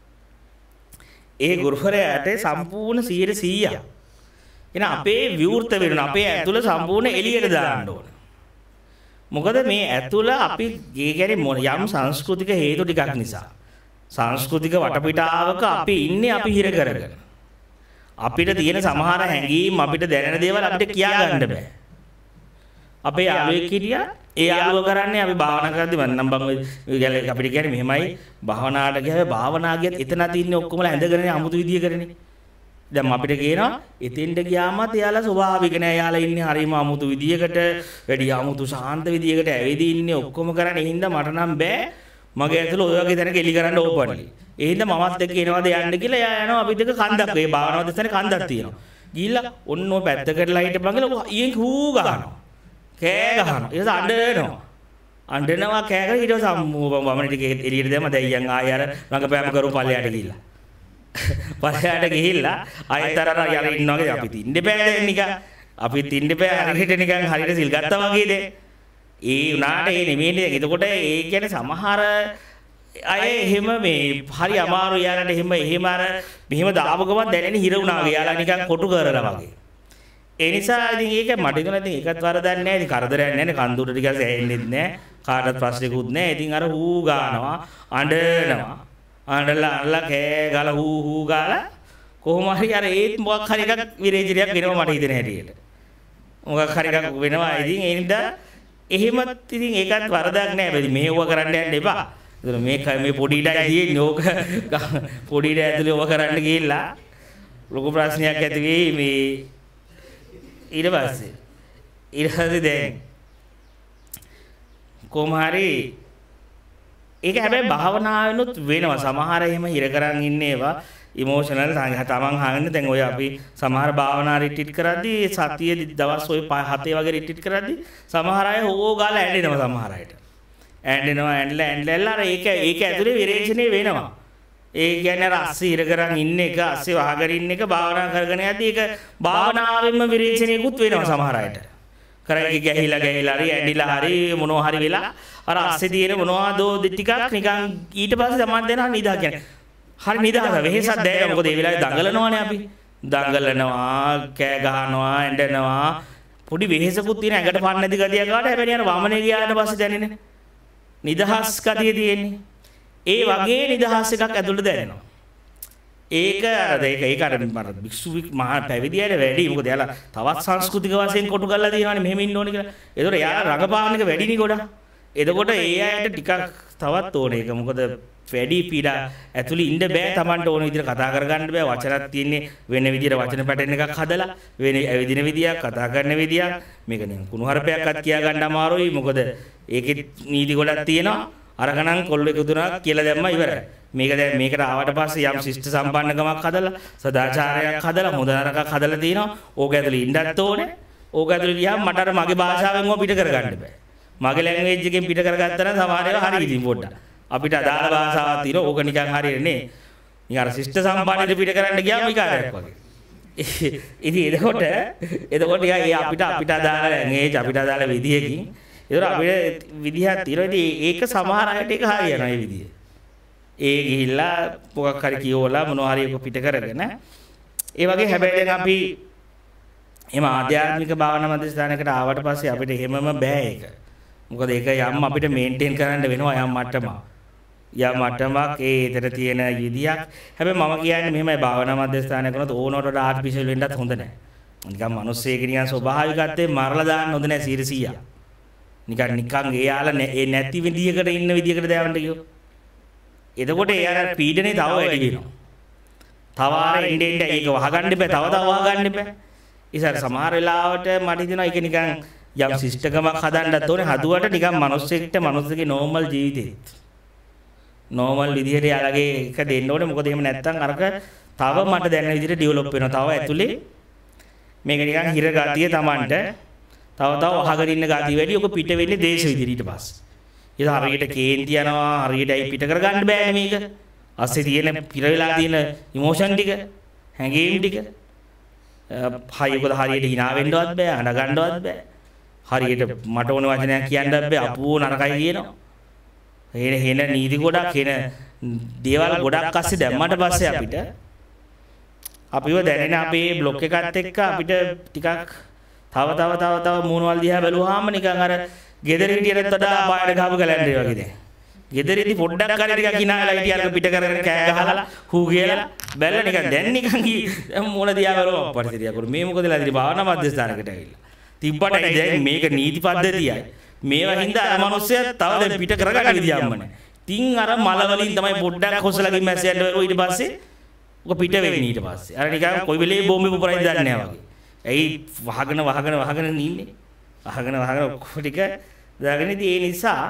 ඒ ගුරුවරයාට සම්පූර්ණ සීයට සීයක් එන අපේ විවෘත වෙනවා අපේ ඇතුළ සම්පූර්ණ එළියට දාන්න ඕන මොකද මේ ඇතුළ අපි ඒ කියන්නේ යම් සංස්කෘතික හේතු ටිකක් නිසා සංස්කෘතික වටපිටාවක අපි ඉන්නේ අපි හිර කරගෙන අපිට තියෙන සමහර හැඟීම් අපිට දැනෙන දේවල් අපිට කියා ගන්න බෑ අපේ යාළුවෙක් හිටියා ඒ යාළුව කරන්නේ අපි භාවනා කරද්දි මන්නම් බං ඔය අපිට කියන්නේ මෙහෙමයි භාවනාවට ගියාම භාවනා ගියත් එතන තින්නේ ඔක්කොමලා ඇඳගෙන අමුතු විදිය කරන්නේ දැන් අපිට කියනවා එතෙන්ට ගියාමත් එයාලා ස්වභාවික නෑ එයාලා ඉන්නේ හරිම අමුතු විදියකට වැඩි අමුතු ශාන්ත විදියකට ඇවිදී ඉන්නේ ඔක්කොම කරන්නේ හින්දා මට නම් බෑ මගේ ඇතුළ ඔය වගේ තැනක එලි කරන්න ඕපන්ලි. ඒ හින්දා මමත් එක්ක එනවාද යන්න කියලා එයා යනවා අපිත් එක්ක කන්දක්. ඒ භාවනාව දෙසනේ කන්දක් තියෙනවා. ගිහිල්ලා ඔන්න ඔය පැත්තකටලා හිටපන් කියලා ඊයෙන් හූ ගහනවා. කෑ ගහනවා. ඊට පස්සේ අඬනවා. අඬනවා කෑ ගහලා ඊට පස්සේ වමන ටික එළියට දැම්ම දැන් ආය අර රංගපෑම කරු පල්ලයට ගිහිල්ලා. පල්ලයට ගිහිල්ලා ආයෙත් අර අර ඉන්නවා වගේ අපි තින්න බෑ නිකන්. අපි තින්න බෑ හරියට නිකන් හරියට සිල් ගත්තා වගේ දේ. ඒ උනාට ඒ නෙමෙයිනේ. එතකොට ඒ කියන්නේ සමහර අය එහෙම මේ හරි අමාරු යාලට එහෙම එහෙම අර මෙහෙම දාපු ගමන් දැනෙන හිර උනා වගේ. යාලා නිකන් කොටු කරලා වගේ. ඒ නිසා ඉතින් ඒක මට හිතුණා ඉතින් ඒකත් වරදක් නැහැ. ඉතින් කරදරයක් නැහැ නේ. කන්දුට ටිකක් ඇහෙන්නෙත් නැහැ. කාටවත් ප්‍රශ්නකුත් නැහැ. ඉතින් අර හූ ගානවා, අඬනවා. අඬලා අඬලා කෑ ගාලා හූ හූ ගාලා කොහොම හරි අර ඒත් මොකක් හරි එකක් විරේචනයක් වෙනවා මට හිතෙන හැටියට. මොකක් හරි එකක් වෙනවා. ඉතින් ඒ නිසා එහෙමත් ඉතින් ඒකත් වරදක් නෑ. බැරි මේව කරන්න යන්න එපා. ඒතර මේක මේ පොඩි ඉඩයි තියෙන්නේ. ඕක පොඩි ඉඩ ඇතුලේ ඕක කරන්න ගිහිල්ලා ලොකු ප්‍රශ්නයක් ඇති වෙයි මේ ඊට පස්සේ. ඊට පස්සේ දැන් කොහොම හරි ඒක හැබැයි භාවනාවෙනුත් වෙනවා. සමහර එහෙම හිර කරන් ඉන්නේ ඒවා ඉමෝෂනල් තමන් හාගෙන දැන් ඔය අපි සමහර භාවනා රිට්‍රීට් කරද්දී සතිය දවස් ඔය හතේ වගේ රිට්‍රීට් කරද්දී සමහර අය හොෝ ගාලා ඇඬෙනවා. සමහර අයට ඇඬෙනවා ඇඬලා ඇඬලා අර ඒක ඒක ඇතුලේ විරේචනය වෙනවා. ඒ කියන්නේ අර අස්සේ හිර කරන් ඉන්න එක අස්සේ වහගෙන ඉන්න එක භාවනා කරගෙන යද්දී ඒක භාවනාවෙන්ම විරේචනයකුත් වෙනවා සමහර අයට. කරේ ගැහිලා ගැහිලා හරි ඇඬිලා හරි මොනවා හරි වෙලා අර අස්සේ තියෙන මොනවාදෝ ටිකක් නිකන් ඊට පස්සේ සමාන දෙනවා නිදා කියන්නේ හරි නිදහස වෙහෙසක් දැනෙනවා. මොකද ඒ වෙලාවේ දඟලනවානේ අපි. දඟලනවා, කෑ ගහනවා, ඇඬනවා. පොඩි වෙහෙසකුත් තියෙන ඇඟට පන්න නැති ගතියක් ආවට හැබැයි අර වමනේ ගියාට පස්සේ දැනෙන්නේ. නිදහස් ගතිය තියෙන්නේ. ඒ වගේ නිදහස් එකක් ඇතුළට දැනෙනවා. ඒක අර ඒක ඒක අර මර භික්ෂු මහා පැවිදියට වැඩි මොකද එයාලා තවත් සංස්කෘතික වශයෙන් කොටු කරලා තියෙනවානේ මෙහෙම ඉන්න ඕනේ කියලා. ඒතකොට එයාලා රඟපාන එක වැඩිනේ ගොඩක්. එතකොට ඒ අයට ටිකක් තවත් ඕනේ. ඒක මොකද වැඩි පීඩා ඇතුළේ ඉන්න බෑ. Tamanට ඕන විදිහට කතා කරගන්න බෑ. වචනක් තියෙන්නේ වෙන විදිහට වචන පැටර්න් එකක් හදලා වෙන ඇවිදින විදියක් කතා කරන විදියක් මේක නේ කුණුහරුපයක්වත් කියා ගන්න අමාරුයි. මොකද ඒකේ නීති ගොඩක් තියෙනවා. අරගණන් කොල්ල එකතුනා කියලා දැම්මා ඉවරයි. මේක දැන් මේකට ආවට පස්සේ යම් ශිෂ්ට සම්පන්නකමක් හදලා සදාචාරයක් හදලා හොඳ නරකක් හදලා තිනවා. ඕක ඇතුළේ ඉන්නත් ඕනේ. ඕක ඇතුළේ ගියාම මට අර මගේ භාෂාවෙන් ඕක පිට කරගන්න බෑ. මගේ ලැන්ග්වේජ් එකෙන් පිට කරගත්තා නම් සමහර ඒවා හරි ඉතින් පොඩ්ඩක්. අපිට අදාළ භාෂාවක් තියෙනවා. ඕක නිකන් හරියන්නේ නේ. නිකන් අර ශිෂ්ට සම්පන්නට පිට කරන්න ගියාම විකාරයක් වගේ. ඉතින් එතකොට එතකොට යා අපිට අපිට අදාළ ලැන්ග්වේජ් අපිට අදාළ විදියකින් ඒතර අපිට විදිහක් තියෙනවා. ඉතින් ඒක සමහර අයට ඒක හරියනවා ඒ විදිය. ඒ ගිහිල්ලා මොකක් හරි කියවලා මොනවා හරි පිට කරගෙන ඒ වගේ හැබැයි දැන් අපි එහම ආධ්‍යාත්මික භාවනා මධ්‍යස්ථානයකට ආවට පස්සේ අපිට එහෙමම බෑ ඒක. මොකද ඒක යම් අපිට මේන්ටේන් කරන්න වෙනවා යම් මට්ටමක්. යම් මට්ටමක් ඒ ඊතර තියෙන විදියක්. හැබැයි මම කියන්නේ මෙහෙමයි භාවනා මධ්‍යස්ථානයක වුණත් ඕනකට ආර්ටිෆිෂල් වෙන්නත් හොඳ නැහැ. නිකන් මිනිස්සෙක් නිකන් ස්වභාවිකත්වයෙන් මරලා දාන්න හොඳ නැහැ සීර සීයා. නිකන් නිකන් එයාලා ඒ නැති විදියකට ඉන්න විදියකට දාවන්න කියෝ. එතකොට ඒ අර පීඩනේ තව වැඩි වෙනවා. තව ආර එන්න එන්න ඒක වහගන්න බෑ. තව තව වහගන්න බෑ. ඉතින් සමහර වෙලාවට මට හිතෙනවා ඒක නිකන් යම් සිස්ටකමක් හදන්නත් ඕනේ. හදුවට නිකන් මිනිස්සෙක්ට මිනිස්සුගේ නෝමල් ජීවිතේත් නෝමල් විදියට යාලගේ එක දෙන්න ඕනේ. මොකද එහෙම නැත්තම් අරක තව මට දැනෙන විදියට ඩෙවලොප් වෙනවා. තව ඇතුලේ මේක නිකන් හිර ගතිය Tamanට තව තව වහගෙන ඉන්න ගතිය වැඩි. ඔක පිට වෙන්නේ දේශ විදියට ඊට පස්සේ. ඒක හරියට කේන්ති යනවා. හරියට අයි පිට කරගන්න බෑනේ මේක. අස්සේ තියෙන පිර වෙලා තියෙන ඉමෝෂන් ටික, හැඟීම් ටික. හයියකද හරියට hina වෙන්නවත් බෑ, අඬ ගන්නවත් බෑ. හරියට මට ඕන වචනයක් කියන්නත් බෑ. අපෝ නරකයි කියනවා. හේන හේන නීති ගොඩක් හේන දේවල් ගොඩක් අස්සේ දැම්මට පස්සේ අපිට අපිව දැනෙන අපේ බ්ලොක් එකත් එක්ක අපිට ටිකක් තව තව තව තව මූණවල් දිහා බැලුවාම නිකන් අර ගෙදර හිටියටත් වඩා පාඩ ගහපු කැලෙන්ඩරේ වගේ දැන්. ගෙදරදී පොඩ්ඩක් හරි ටිකක් කිනාලා හිටියල්ක පිට කරගෙන කෑ ගහලා හූ කියලා බැලලා නිකන් දැන් නිකන් මූණ දිහා බලුවා පරිසරිය කරු මේ මොකදලා ඉතින් භාවනා මධ්‍යස්ථානකට ඇවිල්ලා. තිබ්බට දැන් මේක නීති පද්ධතියයි. මේවා හින්දා අර මිනිස්සයා තව දැන් පිට කරගන්න විදියක්ම නැහැ. තින් අර මල වලින් තමයි පොඩ්ඩක් කොසලකින් මැස්ස යන්න වෙරෝ ඊට පස්සේ ඔක පිට වෙන්නේ ඊට පස්සේ. අර නිකන් කොයි වෙලේ බෝම්බේ පුපුරයි දන්නේ නැහැ වගේ. ඇයි වහගෙන වහගෙන වහගෙන ඉන්නේ. වහගෙන වහගෙන ඔක්කොම ටික දාගෙන ඉතින් ඒ නිසා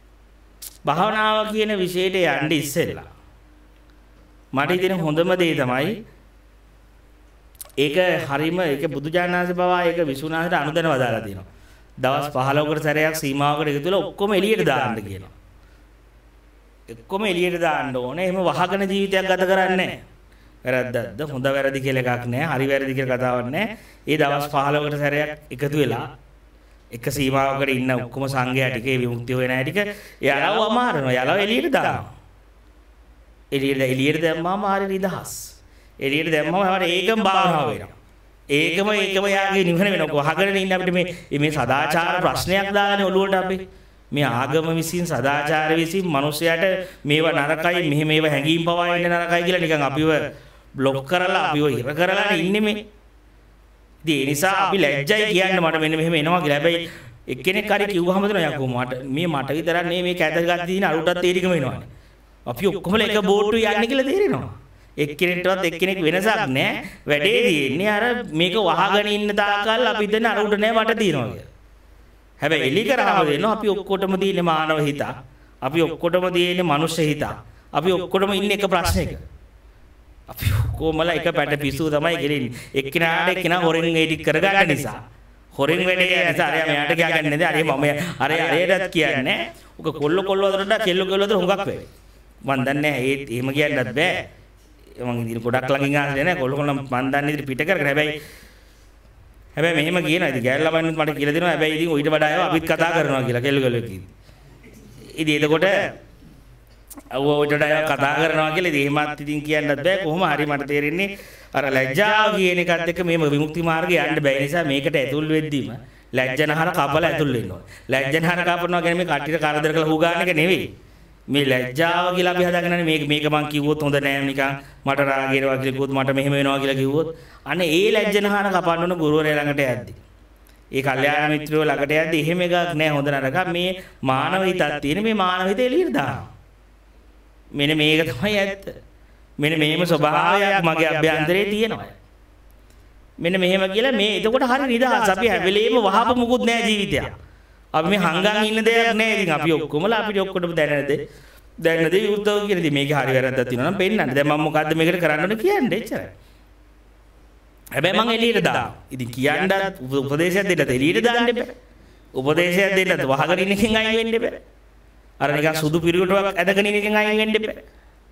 භාවනාව කියන විශේෂයට යන්න ඉස්සෙල්ලා මට ඉතින් හොඳම දේ තමයි ඒක හරීම ඒක බුදුජානනාංශ බව ඒක විසුණුනාංශට අනුදැනව දාලා තියෙනවා. දවස් පහළොවකට සැරයක් සීමාවකට එකතු වෙලා ඔක්කොම එළියට දාන්න කියනවා. ඔක්කොම එළියට දාන්න ඕනේ. එහෙම වහගෙන ජීවිතයක් ගත කරන්නේ නැහැ. වැරද්දක්ද හොඳ වැරදි කියලා එකක් නැහැ. හරි වැරදි කියලා කතාවක් නැහැ. ඒ දවස් පහළොවකට සැරයක් එකතු වෙලා එක සීමාවකට ඉන්න ඔක්කොම සංඝයා ටිකේ විමුක්තිය වෙන හැටික එයාලව අමාරනවා. එයාලව එළියට දානවා. එළියට එළියට දැම්මාම හරිය නිදහස්. එළියට දැම්මම හරිය ඒකම භාවනාව වෙනවා. ඒකම ඒකම යාගේ නිවන වෙනවා. වහගෙන ඉන්න අපිට මේ මේ සදාචාර ප්‍රශ්නයක් දාලානේ ඔළුවට අපි. මේ ආගම විසින් සදාචාර විසින් මිනිස්සයාට මේව නරකයි මෙහෙම මේව හැංගීම් පවා ඉන්න නරකයි කියලා නිකන් අපිව බ්ලොක් කරලා අපිව ඉර කරලානේ ඉන්නේ මේ. ඒ නිසා අපි ලැජ්ජයි කියන්න මට මෙන්න මෙහෙම එනවා කියලා. හැබැයි එක්කෙනෙක් හරි කිව්වහම දෙනවා යකෝ මට මේ මට විතරක් නෙමෙයි මේ කැත ගන්න තියෙන අරුටත් ඒ ටිකම එනවානේ. අපි ඔක්කොම එක බෝට්ටු යන්නේ කියලා තේරෙනවා. එක්කෙනෙක්ටවත් එක්කෙනෙක් වෙනසක් නැහැ. වැඩේ තියෙන්නේ අර මේක වහගෙන ඉන්න තාකල් අපි දෙන්න අරුට නැහැ මට තියෙනවා කියලා. හැබැයි එලි කරාම දෙනවා අපි ඔක්කොටම තියෙන මානව හිත. අපි ඔක්කොටම තියෙන මනුෂ්‍ය හිත. අපි ඔක්කොටම ඉන්නේ එක ප්‍රශ්නයක. අපි කොමලා එක පැට පිස්සුව තමයි ගෙලින්නේ. එක්කිනාට එක්කිනා හොරෙන් ඒ ටික කරගන්න නිසා. හොරෙන් වැඩේ යන නිසා අරයා මෙයාට කියන්නේ නැද? අරේ මම අරේ අරේටත් කියන්නේ. උක කොල්ල කොල්ල වලට කෙල්ල කෙල්ල වලට හුඟක් වෙයි. මන් දන්නේ නැහැ ඒ එහෙම කියන්නත් බෑ. මම ඉතින් ගොඩක් ළඟින් ආන්නේ නැහැ. කොල්ල කොල්ල මන් දන්නේ ඉතින් පිට කරගෙන හැබැයි හැබැයි මෙහෙම කියනවා. ඉතින් ගෑල් ළමයිනුත් මට කියලා දෙනවා. හැබැයි ඉතින් ඊට වඩා ඒවා අපිත් කතා කරනවා කියලා කෙල්ල කෙල්ල කිව්වා. ඉතින් එතකොට ඔව්වට කතා කරනවා කියලා ඉතින් එහෙමත් ඉතින් කියන්නත් බෑ. කොහොම හරි මට තේරෙන්නේ අර ලැජ්ජාව කියන එකත් එක්ක මේ විමුක්ති මාර්ගේ යන්න බෑ. නිසා මේකට ඇතුල් වෙද්දිම ලැජ්ජනහර කපලා ඇතුල් වෙන්න ඕනේ. ලැජ්ජනහර කපනවා කියන්නේ මේ කට්ටියට කරදර කරලා හුගාන එක නෙවෙයි. මේ ලැජ්ජාව කියලා අපි හදාගන්නනේ මේක මේක මං කිව්වොත් හොඳ නෑ නිකන් මට රාගේනවා කියලා කිව්වොත් මට මෙහෙම වෙනවා කියලා කිව්වොත් අනේ ඒ ලැජ්ජනහන කපන්න ඕන ගුරුවරයා ළඟට යද්දි. ඒ කල්යාණ මිත්‍රයෝ ළඟට යද්දි එහෙම එකක් නෑ හොඳ නරක මේ මානව හිතක් තියෙන මේ මානව හිත එළියට දානවා. මෙන්න මේක තමයි ඇත්ත. මෙන්න මෙහෙම ස්වභාවයක් මගේ අභ්‍යන්තරේ තියෙනවා. මෙන්න මෙහෙම කියලා මේ එතකොට හරි නිදහස්. අපි හැම වෙලේම වහප මුකුත් නෑ ජීවිතයක්. අපි මේ හංගන් ඉන්න දෙයක් නෑ. ඉතින් අපි ඔක්කොමලා අපිට ඔක්කොටම දැනනද දැනනද යුද්ධව කියන ඉතින් මේකේ හරි වැරද්දක් තියෙනවා නම් පෙන්නන්න. දැන් මම මොකද්ද මේකට කරන්න ඕනේ කියන්නේ එච්චරයි. හැබැයි මං එළියට දානවා. ඉතින් කියන්නත් උපදේශයක් දෙන්නත් එළියට දාන්න එපා. උපදේශයක් දෙන්නත් වහගෙන ඉන්න එකෙන් අයින් වෙන්න එපා. අර නිකන් සුදු පිරිකටක් ඇදගෙන ඉන්න එකෙන් අයින් වෙන්න එපා.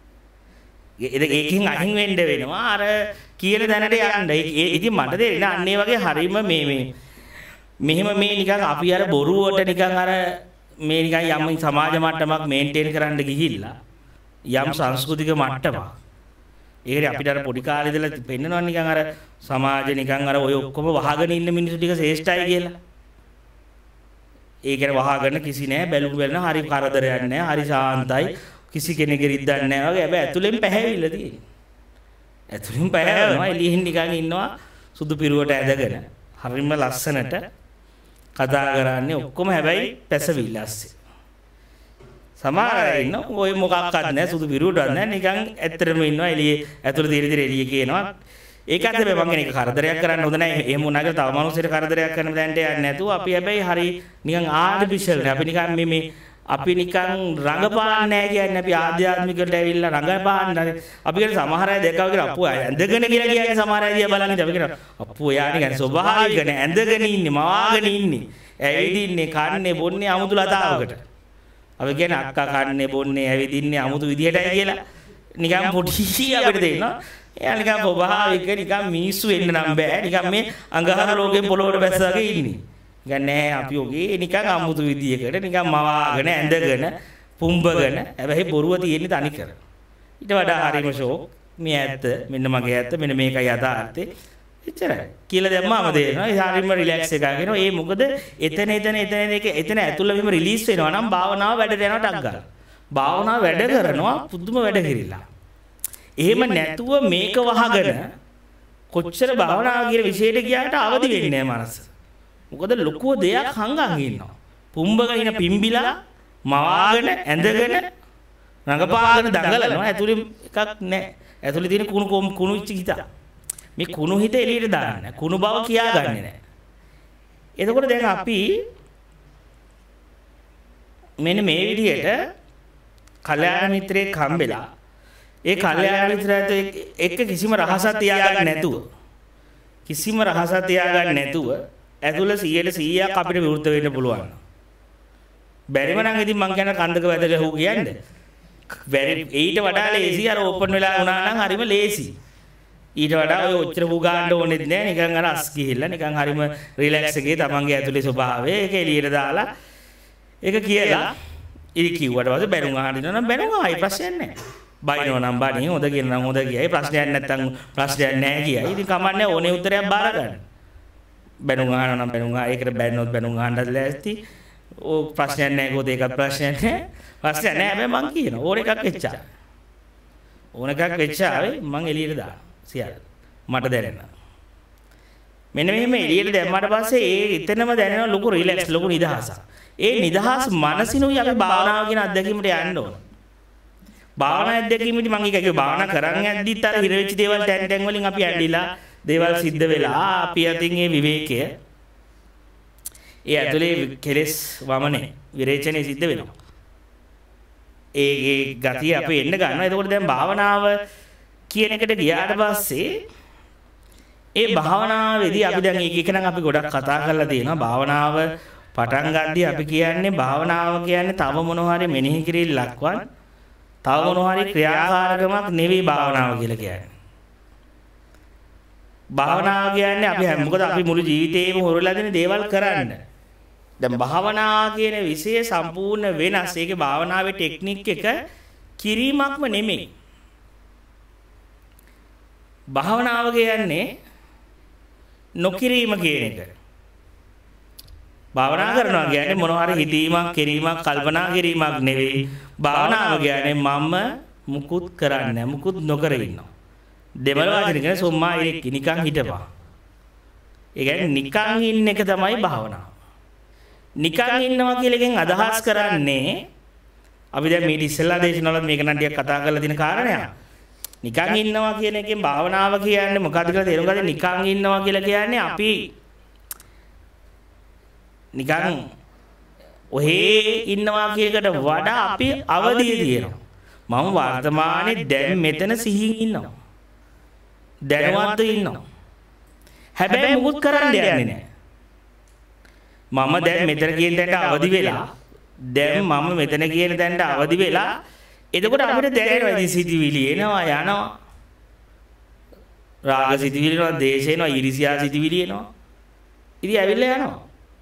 ඒකෙන් අයින් වෙන්න වෙනවා. අර කියන දැනට යන්න. ඉතින් මට තේරෙන්නේ අන්න ඒ වගේ හරීම මේ මේ මෙහෙම මේ නිකන් අපි අර බොරුවට නිකන් අර මේ නිකන් යම් සමාජ මට්ටමක් මේන්ටේන් කරන්න ගිහිල්ලා යම් සංස්කෘතික මට්ටමක් ඒකේ අපිට අර පොඩි කාලේ ඉඳලා පෙන්නනවා නිකන් අර සමාජ නිකන් අර ඔය ඔක්කොම වහගෙන ඉන්න මිනිස්සු ටික ශ්‍රේෂ්ඨයි කියලා. ඒකේ වහගෙන කිසි නෑ බැලු බැලන හරි කරදරයක් නෑ හරි ශාන්තයි කිසි කෙනෙක්ගේ රිද්දක් නෑ වගේ. හැබැයි ඇතුලෙන් පැහැවිල්ල තියෙන්නේ. ඇතුලෙන් පැහැවෙනවා එළියෙන් නිකන් ඉන්නවා සුදු පිරුවට ඇදගෙන. හරිම ලස්සනට කතා කරන්නේ ඔක්කොම හැබැයි පැසවිල්ල ඇස්සේ. සමහර අය ඉන්න ඔය මොකක්වත් නැහැ සුදු පිරුවටවත් නැහැ නිකන් ඇත්තටම ඉන්නවා එළියේ ඇතුළේ දිරි දිරි එළියේ කියනවා. ඒකත් හැබැයි මං කියන්නේ කරදරයක් කරන්න හොඳ නැහැ. එහෙම වුණා කියලා තව මිනිස්සුන්ට කරදරයක් කරන්න දැනට යන්නේ නැතුව අපි හැබැයි හරි නිකන් ආර්ටිෆිෂල් නේ. අපි නිකන් මේ මේ අපි නිකන් රඟපාන්නේ නැහැ කියන්නේ අපි ආධ්‍යාත්මිකට ඇවිල්ලා රඟපාන්නේ. අපි කියන සමහර අය දැක්කව කියලා අප්පු ඇඳගෙන කියලා කියන්නේ සමහර අය දිහා බලන්නේ අපි කියන අප්පු එයා නිකන් ස්වභාවික නේ ඇඳගෙන ඉන්නේ මවාගෙන ඉන්නේ ඇවිදින්නේ කන්නේ බොන්නේ 아무තු ලතාවකට. අපි කියන්නේ අක්කා කන්නේ බොන්නේ ඇවිදින්නේ 아무තු විදිහටයි කියලා නිකන් පොඩි අපිට තේරෙනවා. එයා නිකන් ස්වභාවික නිකන් මිනිස්සු වෙන්න නම් බෑ. නිකන් මේ අඟහර ලෝකෙන් පොළොවට බැස්සගේ ඉන්නේ. නිකන් නෑ අපි ඔගේ නිකන් අමුතු විදියකට නිකන් මවාගෙන ඇඳගෙන පුම්බගෙන හැබැයි බොරුව තියෙන්නේ තනි කර. ඊට වඩා හරිම ෂෝක් මේ ඇත්ත මෙන්න මගේ ඇත්ත මෙන්න මේකයි යථාර්ථය. එච්චරයි. කියලා දැම්මම දෙනවා. ඒ හරිම රිලැක්ස් එකක් වෙනවා. ඒ මොකද එතන එතන එතන එක එතන ඇතුළෙම රිලීස් වෙනවා නම් භාවනාව වැඩට යනවා ටක් ගන්න. භාවනාව වැඩ කරනවා පුදුම වැඩ කිරිලා. එහෙම නැතුව මේක වහගෙන කොච්චර භාවනාව කියන විශේෂයට ගියාට අවදි වෙන්නේ නැහැ මනස. මොකද ලොකු දෙයක් හංගන් ඉන්නවා. පුම්බගෙන ඉන පිම්බිලා මවාගෙන ඇඳගෙන රඟපාගෙන දඟලනවා. ඇතුලේ එකක් නැහැ. ඇතුලේ තියෙන කුණු කුණු ඉච්ච හිත. මේ කුණු හිත එළියට දාන්න. කුණු බව කියාගන්නේ නැහැ. එතකොට දැන් අපි මෙන්න මේ විදිහට කල්යාණ මිත්‍රයෙක් හම්බෙලා ඒ කල්යාණ මිත්‍රයාට එක්ක කිසිම රහසක් තියාගන්න නැතුව කිසිම රහසක් තියාගන්න නැතුව ඇතුළ සීයට සීයක් අපිට විවෘත වෙන්න පුළුවන්. බැරිම නම් ඉතින් මං කියන කන්දක වැදලා හො කියන්නේ. බැරි ඊට වඩා ලේසි අර ඕපන් වෙලා වුණා නම් හරිම ලේසි. ඊට වඩා ඔය ඔච්චර හු ගන්න ඕනෙත් නෑ නිකන් අර අස් ගිහිල්ලා නිකන් හරිම රිලැක්ස් එකේ තමන්ගේ ඇතුලේ ස්වභාවය ඒක එළියට දාලා ඒක කියලා ඉතින් කිව්වට පස්සේ බැනුම් අහන්න දෙනවා නම් බැනුම් ආයි ප්‍රශ්නයක් නෑ. බයිනෝ නම් බණි හොඳ කියන නම් හොඳ කියයි ප්‍රශ්නයක් නැත්තම් ප්‍රශ්නයක් නෑ කියයි. ඉතින් කමන්නේ ඕනේ උත්තරයක් බාර ගන්න. බැනුම් අහනවා නම් බැනුම් ආ ඒකට බැන්නොත් බැනුම් අහන්නත් ලෑස්ති. ඕ ප්‍රශ්නයක් නෑ කොහොද ඒකත් ප්‍රශ්නයක් නෑ. ප්‍රශ්නයක් නෑ හැබැයි මං කියනවා ඕන එකක් වෙච්චා. ඕන එකක් වෙච්චාවේ මං එළියට දානවා. සියල්ල මට දැනෙනවා. මෙන්න මෙහෙම එළියට දැම්මට පස්සේ ඒ එතනම දැනෙන ලොකු රිලැක්ස් ලොකු නිදහසක්. ඒ නිදහස් මනසිනුයි අපි භාවනාව කියන අත්දැකීමට යන්න ඕන. භාවනා අත්දැකීමෙදි මම එක එක භාවනා කරන් යද්දිත් අර හිර වෙච්ච දේවල් ටැන් ටැන් වලින් අපි ඇඬිලා දේවල් සිද්ධ වෙලා අපි අතින් ඒ විවේකය ඒ ඇතුලේ කෙලෙස් වමනේ විරේචනයේ සිද්ධ වෙනවා. ඒ ඒ ගතිය අපි එන්න ගන්නවා. එතකොට දැන් භාවනාව කියන එකට ගියාට පස්සේ ඒ භාවනාවේදී අපි දැන් ඒක එක නම් අපි ගොඩක් කතා කරලා තියෙනවා. භාවනාව පටන් ගන්නදී අපි කියන්නේ භාවනාව කියන්නේ තව මොනවා හරි මෙනෙහි කිරීමක්වත් තව මොනවා හරි ක්‍රියාකාරකමක් නෙවෙයි භාවනාව කියලා කියන්නේ. භාවනාව කියන්නේ අපි මොකද අපි මුළු ජීවිතේම හොරලා දෙන දේවල් කරන්න. දැන් භාවනාව කියන විෂය සම්පූර්ණ වෙනස්. ඒකේ භාවනාවේ ටෙක්නික් එක කිරීමක්ම නෙමෙයි. භාවනාව කියන්නේ නොකිරීම කියන එක. භාවනා කරනවා කියන්නේ මොනවා හරි හිතීමක්, කිරීමක්, කල්පනා කිරීමක් නෙවෙයි. භාවනාව කියන්නේ මම මුකුත් කරන්නේ නැහැ, මුකුත් නොකර ඉන්නවා. දෙමළ වචන කියන්නේ සොම්මා ඉරෙක් නිකන් හිටපන්. ඒ කියන්නේ නිකන් ඉන්න එක තමයි භාවනාව. නිකන් ඉන්නවා කියලා එකෙන් අදහස් කරන්නේ අපි දැන් මේ ඉස්සෙල්ලා දේශනාවලත් මේක නම් ටිකක් කතා කරලා තියෙන කාරණයක්. නිකන් ඉන්නවා කියන එකෙන් භාවනාව කියන්නේ මොකද්ද කියලා තේරුම් ගන්න. නිකන් ඉන්නවා කියලා කියන්නේ අපි නිකන් ඔහේ ඉන්නවා කියකට වඩා අපි අවදිය තියෙනවා. මම වර්තමානයේ දැන් මෙතන සිහින් ඉන්නවා. දැනුවත්ව ඉන්නවා. හැබැයි මුකුත් කරන්න යන්නේ නැහැ. මම දැන් මෙතන කියන තැනට අවදි වෙලා දැන් මම මෙතන කියන තැනට අවදි වෙලා එතකොට අපිට දැනෙනවා ඉතින් සිතිවිලි එනවා යනවා. රාග සිතිවිලි එනවා, දේශ එනවා, ඊර්ෂ්‍යා සිතිවිලි එනවා. ඉතින් ඇවිල්ලා යනවා.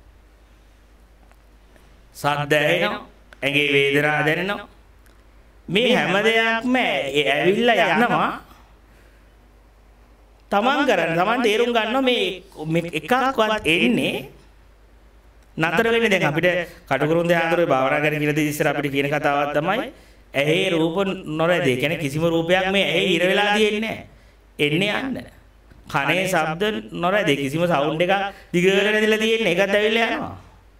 සද්ද ඇහෙනවා, ඇඟේ වේදනාවක් දැනෙනවා. මේ හැම දෙයක්ම ඇවිල්ලා යනවා. තමන් කරන්නේ තමන් තේරුම් ගන්නවා මේ එකක්වත් එන්නේ නතර වෙන්නේ. දැන් අපිට කටුකුරුන්දේ ආන්දරේ භාවනා කරන කියලා ඉස්සර අපිට කියන කතාවක් තමයි ඇහි රූප නොරැදේ. කියන්නේ කිසිම රූපයක් මේ ඇහි ඉර වෙලා තියෙන්නේ නැහැ. එන්නේ යන්න. කනේ ශබ්ද නොරැදේ. කිසිම සවුන්ඩ් එකක් දිගට නැතිලා තියෙන්නේ. ඒකත් ඇවිල්ලා යනවා.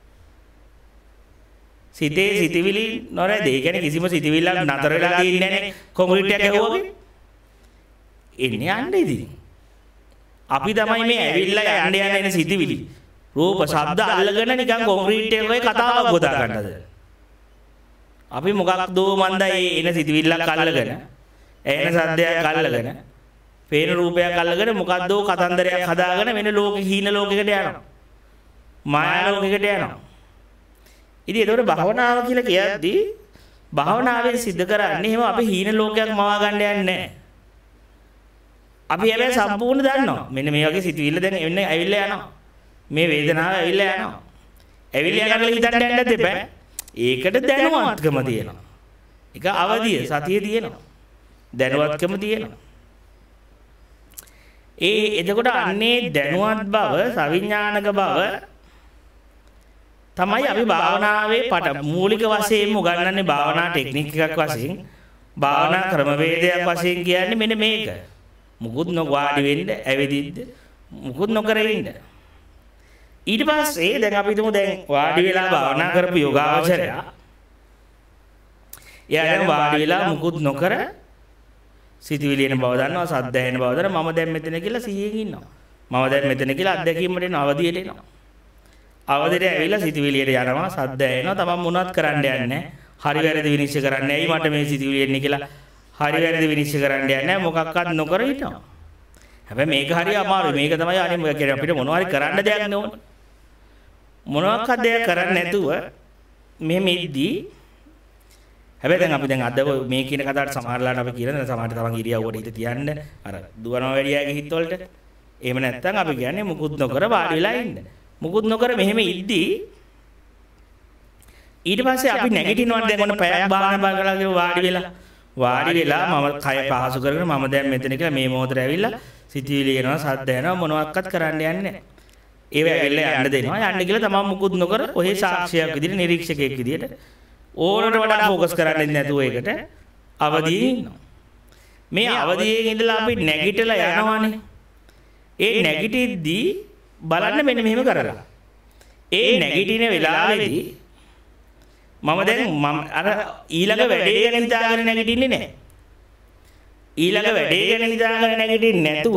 සිතේ සිතවිලි නොරැදේ. කියන්නේ කිසිම සිතවිල්ලක් නතර වෙලා තියෙන්නේ නැහැ. කොන්ක්‍රීට් එකක් ඇහුවා එන්නේ යන්න ඉතින්. අපි තමයි මේ ඇවිල්ලා යන්න යන එන සිතවිලි රූප ශබ්ද අල්ලගෙන නිකන් කොන්ක්‍රීට් එකේ කතාවක් ගොඩා ගන්නද. අපි මොකක්දෝ මන්දයි එන සිතවිල්ලක් අල්ලගෙන එන සද්දයක් අල්ලගෙන පේන රූපයක් අල්ලගෙන මොකක්දෝ කතන්දරයක් හදාගෙන වෙන ලෝකෙ හීන ලෝකයකට යනවා. මායා ලෝකයකට යනවා. ඉතින් ඒතකොට භවනාව කියලා කියද්දී භවනාවෙන් සිද්ධ කරන්නේ එහෙම අපි හීන ලෝකයක් මවා ගන්න යන්නේ නැහැ. අපි හැබැයි සම්පූර්ණ දන්නවා. මෙන්න මේ වගේ සිතුවිල්ල දැන් එන්නේ ඇවිල්ලා යනවා. මේ වේදනාව ඇවිල්ලා යනවා. ඇවිල්ලා යනවා හිතන්න යන්නත් එපා. ඒකට දැනුවත්කම තියෙනවා. ඒක අවදිය, සතිය තියෙනවා. දැනුවත්කම තියෙනවා. ඒ එතකොට අන්නේ දැනුවත් බව, සවිඥානික බව තමයි අපි භාවනාවේ පට මූලික වශයෙන්ම උගන්වන්නේ. භාවනා ටෙක්නික් එකක් වශයෙන්, භාවනා ක්‍රමවේදයක් වශයෙන් කියන්නේ මෙන්න මේක. මුකුත් නොවාඩි වෙන්න, ඇවිදින්න, මුකුත් නොකර ඉන්න. ඊට පස්සේ දැන් අපි හිතමු දැන් වාඩි වෙලා භාවනා කරපු යෝගාවචරය. එයා දැන් වාඩි වෙලා මුකුත් නොකර සිතුවිලි එන බව දන්නවා, සද්ද ඇහෙන බව දන්නවා. මම දැන් මෙතන කියලා සිහියෙන් ඉන්නවා. මම දැන් මෙතන කියලා අත්දැකීමට එනවා, අවදියට එනවා. අවදියට ඇවිල්ලා සිතුවිලියට යනවා, සද්ද ඇහෙනවා. තමන් මොනවත් කරන්න යන්නේ නැහැ. හරි වැරදි විනිශ්චය කරන්නේ ඇයි මට මේ සිතුවිලි එන්නේ කියලා හරි වැරදි විනිශ්චය කරන්න යන්නේ නැහැ. මොකක්වත් නොකර හිටනවා. හැබැයි මේක හරි අමාරුයි. මේක තමයි අනිත් අපිට මොනවා හරි කරන්න දෙයක් නෝන. මොනවාක්වත් දෙයක් කරන්නේ නැතුව මෙහෙම ඉද්දී හැබැයි දැන් අපි දැන් අද මේ කියන කතාවට සමහරලාට අපි කියන සමහරට තමන් ඉරියව්වට හිත තියන්න අර දුවනවා වැඩියාගේ හිත වලට. එහෙම නැත්නම් අපි කියන්නේ මුකුත් නොකර වාඩි වෙලා ඉන්න. මුකුත් නොකර මෙහෙම ඉද්දී ඊට පස්සේ අපි නැගිටිනවා. දැන් ඔන්න පැයක් භාවනා කරලා කියලා වාඩි වෙලා වාඩි වෙලා මම කය පහසු කරගෙන මම දැන් මෙතන කියලා මේ මොහොතට ඇවිල්ලා සිතුවිලි එනවා, සද්ද එනවා, මොනවාක්වත් කරන්න යන්නේ නැහැ. ඒව ඇවිල්ලා යන්න දෙනවා. යන්න කියලා තමන් මුකුත් නොකර ඔහේ සාක්ෂියක් විදිහට, නිරීක්ෂකයෙක් විදිහට ඕනට වඩා ફોකස් කරන්නේ නැතුව ඒකට අවදියෙන් ඉන්නවා. මේ අවදියෙන් ඉඳලා අපි නැගිටලා යනවානේ. ඒ නැගිටිද්දී බලන්න මෙන්න මෙහෙම කරලා. ඒ නැගිටින වෙලාවේදී මම දැන් මම අර ඊළඟ වැඩේ ගැන හිතාගෙන නැගිටින්නේ නැහැ. ඊළඟ වැඩේ ගැන හිතාගෙන නැගිටින්නේ නැතුව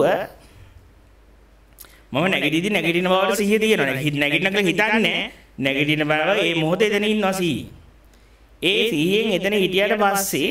මම නැගිටිදි නැගිටින බවට සිහිය තියෙනවා. නැගිටින කියලා හිතන්නේ නැගිටින බව ඒ මොහොතේ එතන ඉන්නවා සිහිය. ඒ සිහියෙන් එතන හිටියට පස්සේ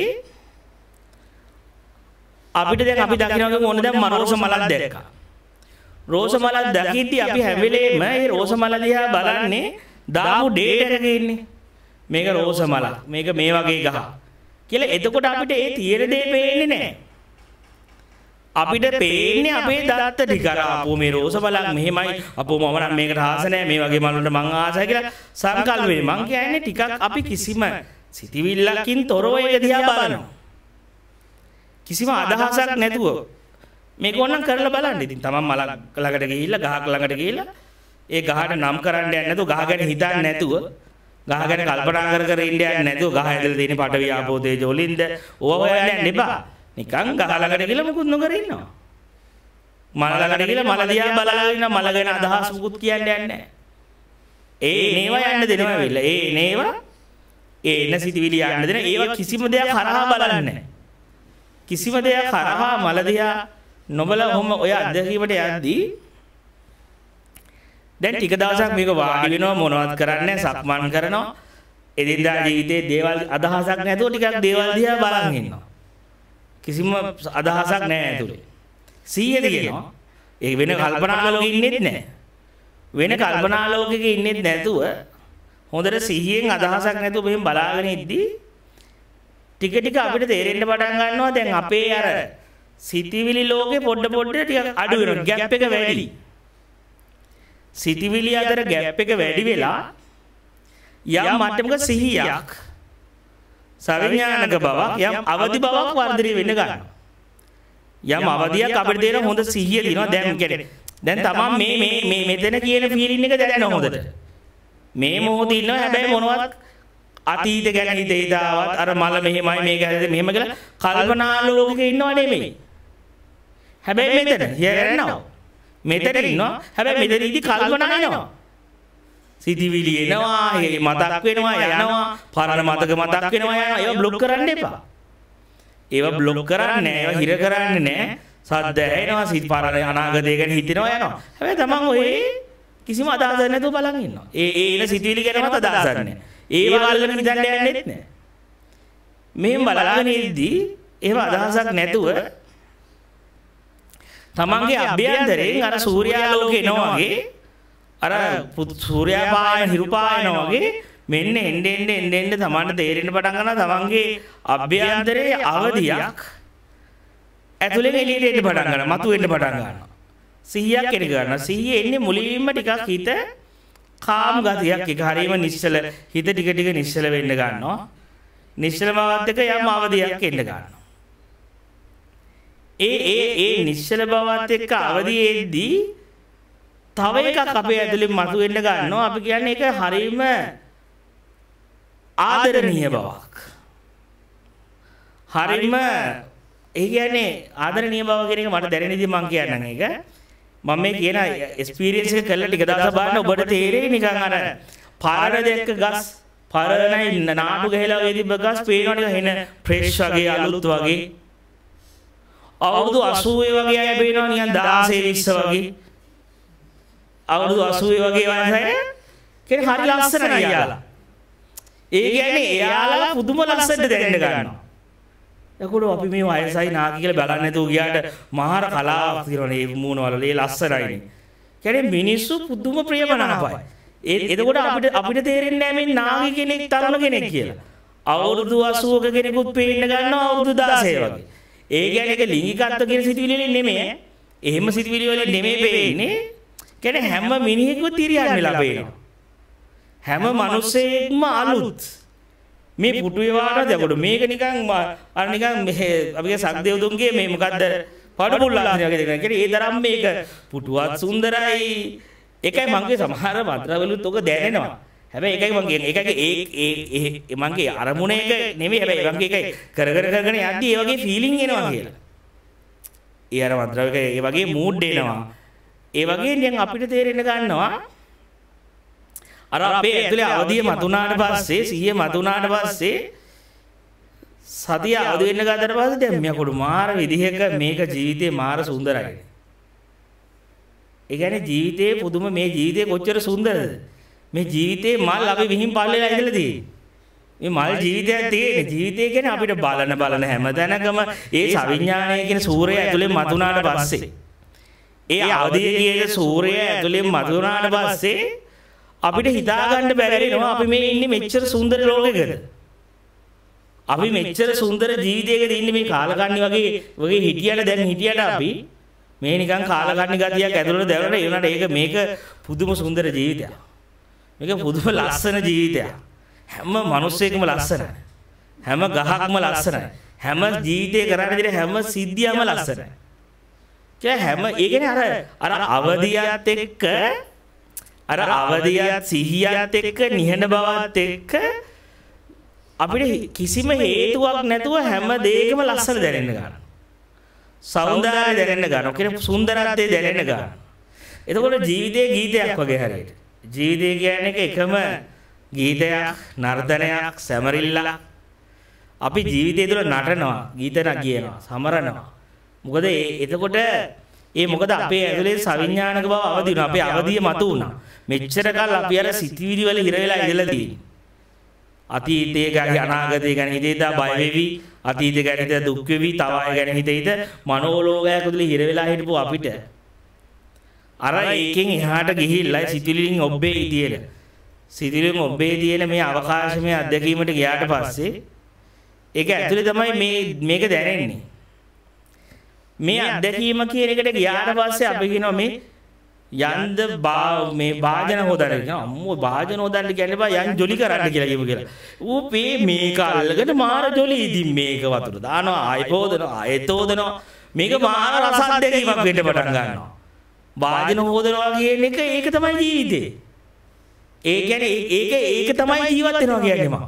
අපිට දැන් අපි දකින්න ඕන දැන් මරෝස මලක් දැක්කා. රෝස මලක් දකිද්දි අපි හැම වෙලේම මේ රෝස මල දිහා බලන්නේ දාපු ඩේට් එකක ඉන්නේ. මේක රෝස මලක්, මේක මේ වගේ ගහ කියලා. එතකොට අපිට ඒ තියෙන දේ පේන්නේ නැහැ. අපිට පේන්නේ අපේ දත්ත ටික. අපෝ මේ රෝස මලක් මෙහෙමයි, අපෝ මම නම් මේකට ආස නැහැ, මේ වගේ මල් වලට මං ආසයි කියලා සංකල්ප වෙන්නේ. මං කියන්නේ ටිකක් අපි කිසිම සිතිවිල්ලකින් තොරව ඒක දිහා බලනවා. කිසිම අදහසක් නැතුව මේක ඕනනම් කරලා බලන්න. ඉතින් තමන් මලක් ළඟට ගිහිල්ලා, ගහක් ළඟට ගිහිල්ලා ඒ ගහට නම් කරන්න යන්නේ නැතුව ගහ ගැන හිතන්නේ නැතුව ගහ ගැන කල්පනා කර කර ඉන්න යන්නේ නැතුව ගහ ඇතුලේ තියෙන පටවිය ආපෝ තේජෝ වලින්ද ඕව හොයන්න යන්න එපා. නිකන් ගහ ළඟට ගිහලා මුකුත් නොකර ඉන්නවා. මල ළඟට ගිහලා මල දිහා බලාගෙන ඉන්න මල ගැන අදහස් මුකුත් කියන්න යන්නේ නැහැ. ඒ නේවා යන්න දෙනවා වෙලා. ඒ නේවා ඒ එන සිටිවිලි යන්න දෙන ඒවා කිසිම දෙයක් හරහා බලන්නේ නැහැ. කිසිම දෙයක් හරහා මල දිහා නොබල ඔහොම ඔය අධ්‍යක්ීමට යද්දී දැන් ටික දවසක් මේක වාඩි වෙනවා මොනවත් කරන්නේ සක්මන් කරනවා එදිනදා ජීවිතේ දේවල් අදහසක් නැතුව ටිකක් දේවල් දිහා බලන් ඉන්නවා. කිසිම අදහසක් නැහැ ඇතුලේ. සීයේ තියෙනවා. ඒ වෙන කල්පනා ලෝකෙ ඉන්නෙත් නැහැ. වෙන කල්පනා ලෝකෙක ඉන්නෙත් නැතුව හොඳට සිහියෙන් අදහසක් නැතුව මෙහෙම බලාගෙන ඉද්දී ටික ටික අපිට තේරෙන්න පටන් ගන්නවා දැන් අපේ අර සිතිවිලි ලෝකේ පොඩ පොඩ ටික අඩු වෙනවා. ગેප් එක වැඩි. සිතිවිලි අතර ગેප් එක වැඩි වෙලා යම් මට්ටමක සිහියක් සවිඥානික බවක් යම් අවදි බවක් වර්ධනය වෙන්න ගන්නවා. යම් අවදියක් අපිට දෙන හොඳ සිහිය දිනවා දැන් කියන්නේ. දැන් තමන් මේ මේ මේ මෙතන කියන ෆීලින් එක දැනෙනවා හොඳට. මේ මොහොතේ ඉන්නවා හැබැයි මොනවත් අතීත ගැන හිත හිතාවත් අර මල මෙහෙමයි මේක හැදෙද මෙහෙම කියලා කල්පනා ලෝකෙක ඉන්නව නෙමෙයි. හැබැයි මෙතන හියරනවා. මෙතන ඉන්නවා හැබැයි මෙතනදී කල්පනා එනවා. සිතිවිලි එනවා මතක් වෙනවා යනවා පරණ මතක මතක් වෙනවා යනවා ඒවා බ්ලොක් කරන්න එපා. ඒවා බ්ලොක් කරන්නේ නැහැ ඒවා හිර කරන්නේ නැහැ. සද්ද ඇහෙනවා සිත් පරණ අනාගතය ගැන හිතෙනවා යනවා. හැබැයි තමන් ඔය කිසිම අදහසක් නැතුව බලන් ඉන්නවා. ඒ ඒ ඉන සිතිවිලි ගැනවත් අදහසක් නැහැ. ඒව වල්ගෙන හිතන්න යන්නෙත් නැහැ. මෙහෙම බලලාගෙන ඉද්දී ඒව අදහසක් නැතුව තමන්ගේ අභ්‍යන්තරයෙන් අර සූර්යාලෝකේ එනවා වගේ අර සූර්යා පායන හිරු පායනවා වගේ මෙන්න එන්න එන්න එන්න එන්න තමන්ට තේරෙන්න පටන් ගන්නවා තමන්ගේ අභ්‍යන්තරයේ අවදියක් ඇතුලෙන් එළියට එන්න පටන් ගන්නවා මතු වෙන්න පටන් ගන්නවා සිහියක් එන්න ගන්නවා සිහිය එන්නේ මුලින්ම ටිකක් හිත කාම් ගතියක් එක හරීම නිශ්චල හිත ටික ටික නිශ්චල වෙන්න ගන්නවා නිශ්චල බවත් එක යම් අවදියක් එන්න ගන්නවා ඒ ඒ ඒ නිශ්චල බවත් එක්ක අවදියේදී තව එකක් අපේ ඇතුලෙන් මතුවෙන්න ගන්නවා අපි කියන්නේ ඒක හරීම ආදරණීය බවක් හරීම ඒ කියන්නේ ආදරණීය බව කියන එක මට දැනෙන ඉතින් මම කියන්නම් ඒක මම මේ කියන එක්ස්පීරියන්ස් එක කළා ටික දවසක් බලන්න ඔබට තේරෙයි නිකන් අර පාර දෙක ගස් පරණයි නාඩු ගහලා වගේ තිබ්බ ගස් පේනවා නිකන් එන ෆ්‍රෙෂ් වගේ අලුත් වගේ අවුරුදු අසූව වගේ අය පේනවා නිකන් දාසය විස්ස වගේ අවුරුදු අසූව වගේ වයසයි කෙනෙක් හරි ලස්සනයි යාලා ඒ කියන්නේ එයාලා පුදුම ලස්සනට දැනෙන්න ගන්නවා එතකොට අපි මේ වයසයි නාකි කියලා බලන්නේ නැතුව ගියාට මහාර කලාවක් තියෙනවනේ මේ මූණවල ඒ ලස්සනයිනේ කියන්නේ මිනිස්සු පුදුම ප්‍රියමනාපයි ඒ එතකොට අපිට අපිට තේරෙන්නේ නැහැ මේ නාකි කෙනෙක් තරුණ කෙනෙක් කියලා අවුරුදු අසූවක කෙනෙකුත් පේන්න ගන්නවා අවුරුදු දාසය වගේ ඒ කියන්නේ ඒක ලිංගිකත්ව කියන සිතුවිලි වලින් නෙමෙයි එහෙම සිතුවිලි වලින් නෙමෙයි පේන්නේ කියන්නේ හැම මිනිහෙකුම තිරියන් වෙලා පේනවා හැම මිනිස්සෙක්ම අලුත් මේ පුටුවේ වාරද යකොට මේක නිකන් අර නිකන් මේ අපේ සක්දේවතුන්ගේ මේ මොකද්ද පඩපුල්ලාන්නේ වගේ දෙයක්. කියන්නේ ඒ තරම් මේක පුටුවත් සුන්දරයි. ඒකයි මගේ සමහර මත්‍රවලුත් ඔක දැනෙනවා. හැබැයි ඒකයි මම කියන්නේ ඒකගේ ඒ ඒ මගේ අරමුණ එක නෙමෙයි හැබැයි මගේ ඒකයි කර කර කරගෙන යද්දි ඒ වගේ ෆීලිං එනවා කියලා. ඒ අර මත්‍රවක ඒ වගේ මූඩ් එනවා. ඒ වගේ දැන් අපිට තේරෙන්න ගන්නවා අර අපේ ඇතුලේ අවදිය මතුනාට පස්සේ සිහිය මතුනාට පස්සේ සතිය අවදි වෙන්න ගත්තට පස්සේ දැන් මෙයාට මාර විදිහක මේක ජීවිතේ මාර සුන්දරයි. ඒ කියන්නේ ජීවිතේ පුදුම මේ ජීවිතේ කොච්චර සුන්දරද? මේ ජීවිතේ මල් අපි විහිං පල්ලෙලා ඉඳලා තියෙන්නේ. මේ මල් ජීවිතයක් තියෙන්නේ. ජීවිතය කියන්නේ අපිට බලන බලන හැමතැනකම ඒ සවිඥානය කියන සූර්යය ඇතුලෙන් මතුනාට පස්සේ ඒ අවදිය කියන සූර්යය ඇතුලෙන් මතුනාට පස්සේ අපිට හිතා ගන්න බැරි වෙනවා අපි මේ ඉන්නේ මෙච්චර සුන්දර ලෝකයකද අපි මෙච්චර සුන්දර ජීවිතයකද ඉන්නේ මේ කාලකන්ණි වගේ වගේ හිටියට දැන් හිටියට අපි මේ නිකන් කාලකන්ණි ගතියක් ඇතුළට දැවුණා ඒ උනාට ඒක මේක පුදුම සුන්දර ජීවිතයක් මේක පුදුම ලස්සන ජීවිතයක් හැම මිනිස්සෙකම ලස්සනයි හැම ගහක්ම ලස්සනයි හැම ජීවිතේ කරන්න දෙන හැම සිද්ධියම ලස්සනයි ඒ හැම ඒ කියන්නේ අර අර අවදියත් එක්ක අර අවදියත් සිහියත් එක්ක නිහඬ බවත් එක්ක අපිට කිසිම හේතුවක් නැතුව හැම දෙයකම ලස්සන දැනෙන්න ගන්නවා. සෞන්දර්යය දැනෙන්න ගන්නවා. කියන සුන්දරත්වය දැනෙන්න ගන්නවා. එතකොට ජීවිතයේ ගීතයක් වගේ හරියට. ජීවිතය කියන්නේ එකම ගීතයක්, නර්තනයක්, සැමරිල්ලක්. අපි ජීවිතය තුළ නටනවා, ගීත නගියනවා, සමරනවා. මොකද එතකොට ඒ මොකද අපේ ඇතුලේ සවිඥානික බව අවදි වුණා. අපේ අවදිය මතු වුණා. මෙච්චර කල් අපි අර සිතිවිලි වල හිර වෙලා ඉඳලා තියෙන්නේ. අතීතයේ ගැන අනාගතය ගැන හිතේදා බය වෙවි, අතීතය ගැන හිත දුක් වෙවි, තව අය ගැන හිතේද මනෝලෝකයක් උදේ හිර වෙලා හිටපු අපිට අර එකෙන් එහාට ගිහිල්ලා සිතිවිලින් ඔබ්බේ ඉතියෙල සිතිවිලින් ඔබ්බේ තියෙන මේ අවකාශමය අත්දැකීමට ගියාට පස්සේ ඒක ඇතුලේ තමයි මේ මේක දැනෙන්නේ. මේ අත්දැකීම කියන එකට ගියාට පස්සේ අපි කියනවා මේ යන්ද මේ භාජන හොදන්න කියන අම්මෝ භාජන හොදන්න කියන්නේ බා යන් ජොලි කරන්න කියලා කියමු කියලා. ඌ මේ මේක අල්ලගෙන මාර ජොලි ඉදින් මේක වතුර දානවා ආයෙ හොදනවා ආයෙත් හොදනවා මේක මාර රස අත්දැකීමක් වෙන්න පටන් ගන්නවා. භාජන හොදනවා කියන එක ඒක තමයි ජීවිතේ. ඒ කියන්නේ ඒක ඒක තමයි ජීවත් වෙනවා කියන්නේ මම.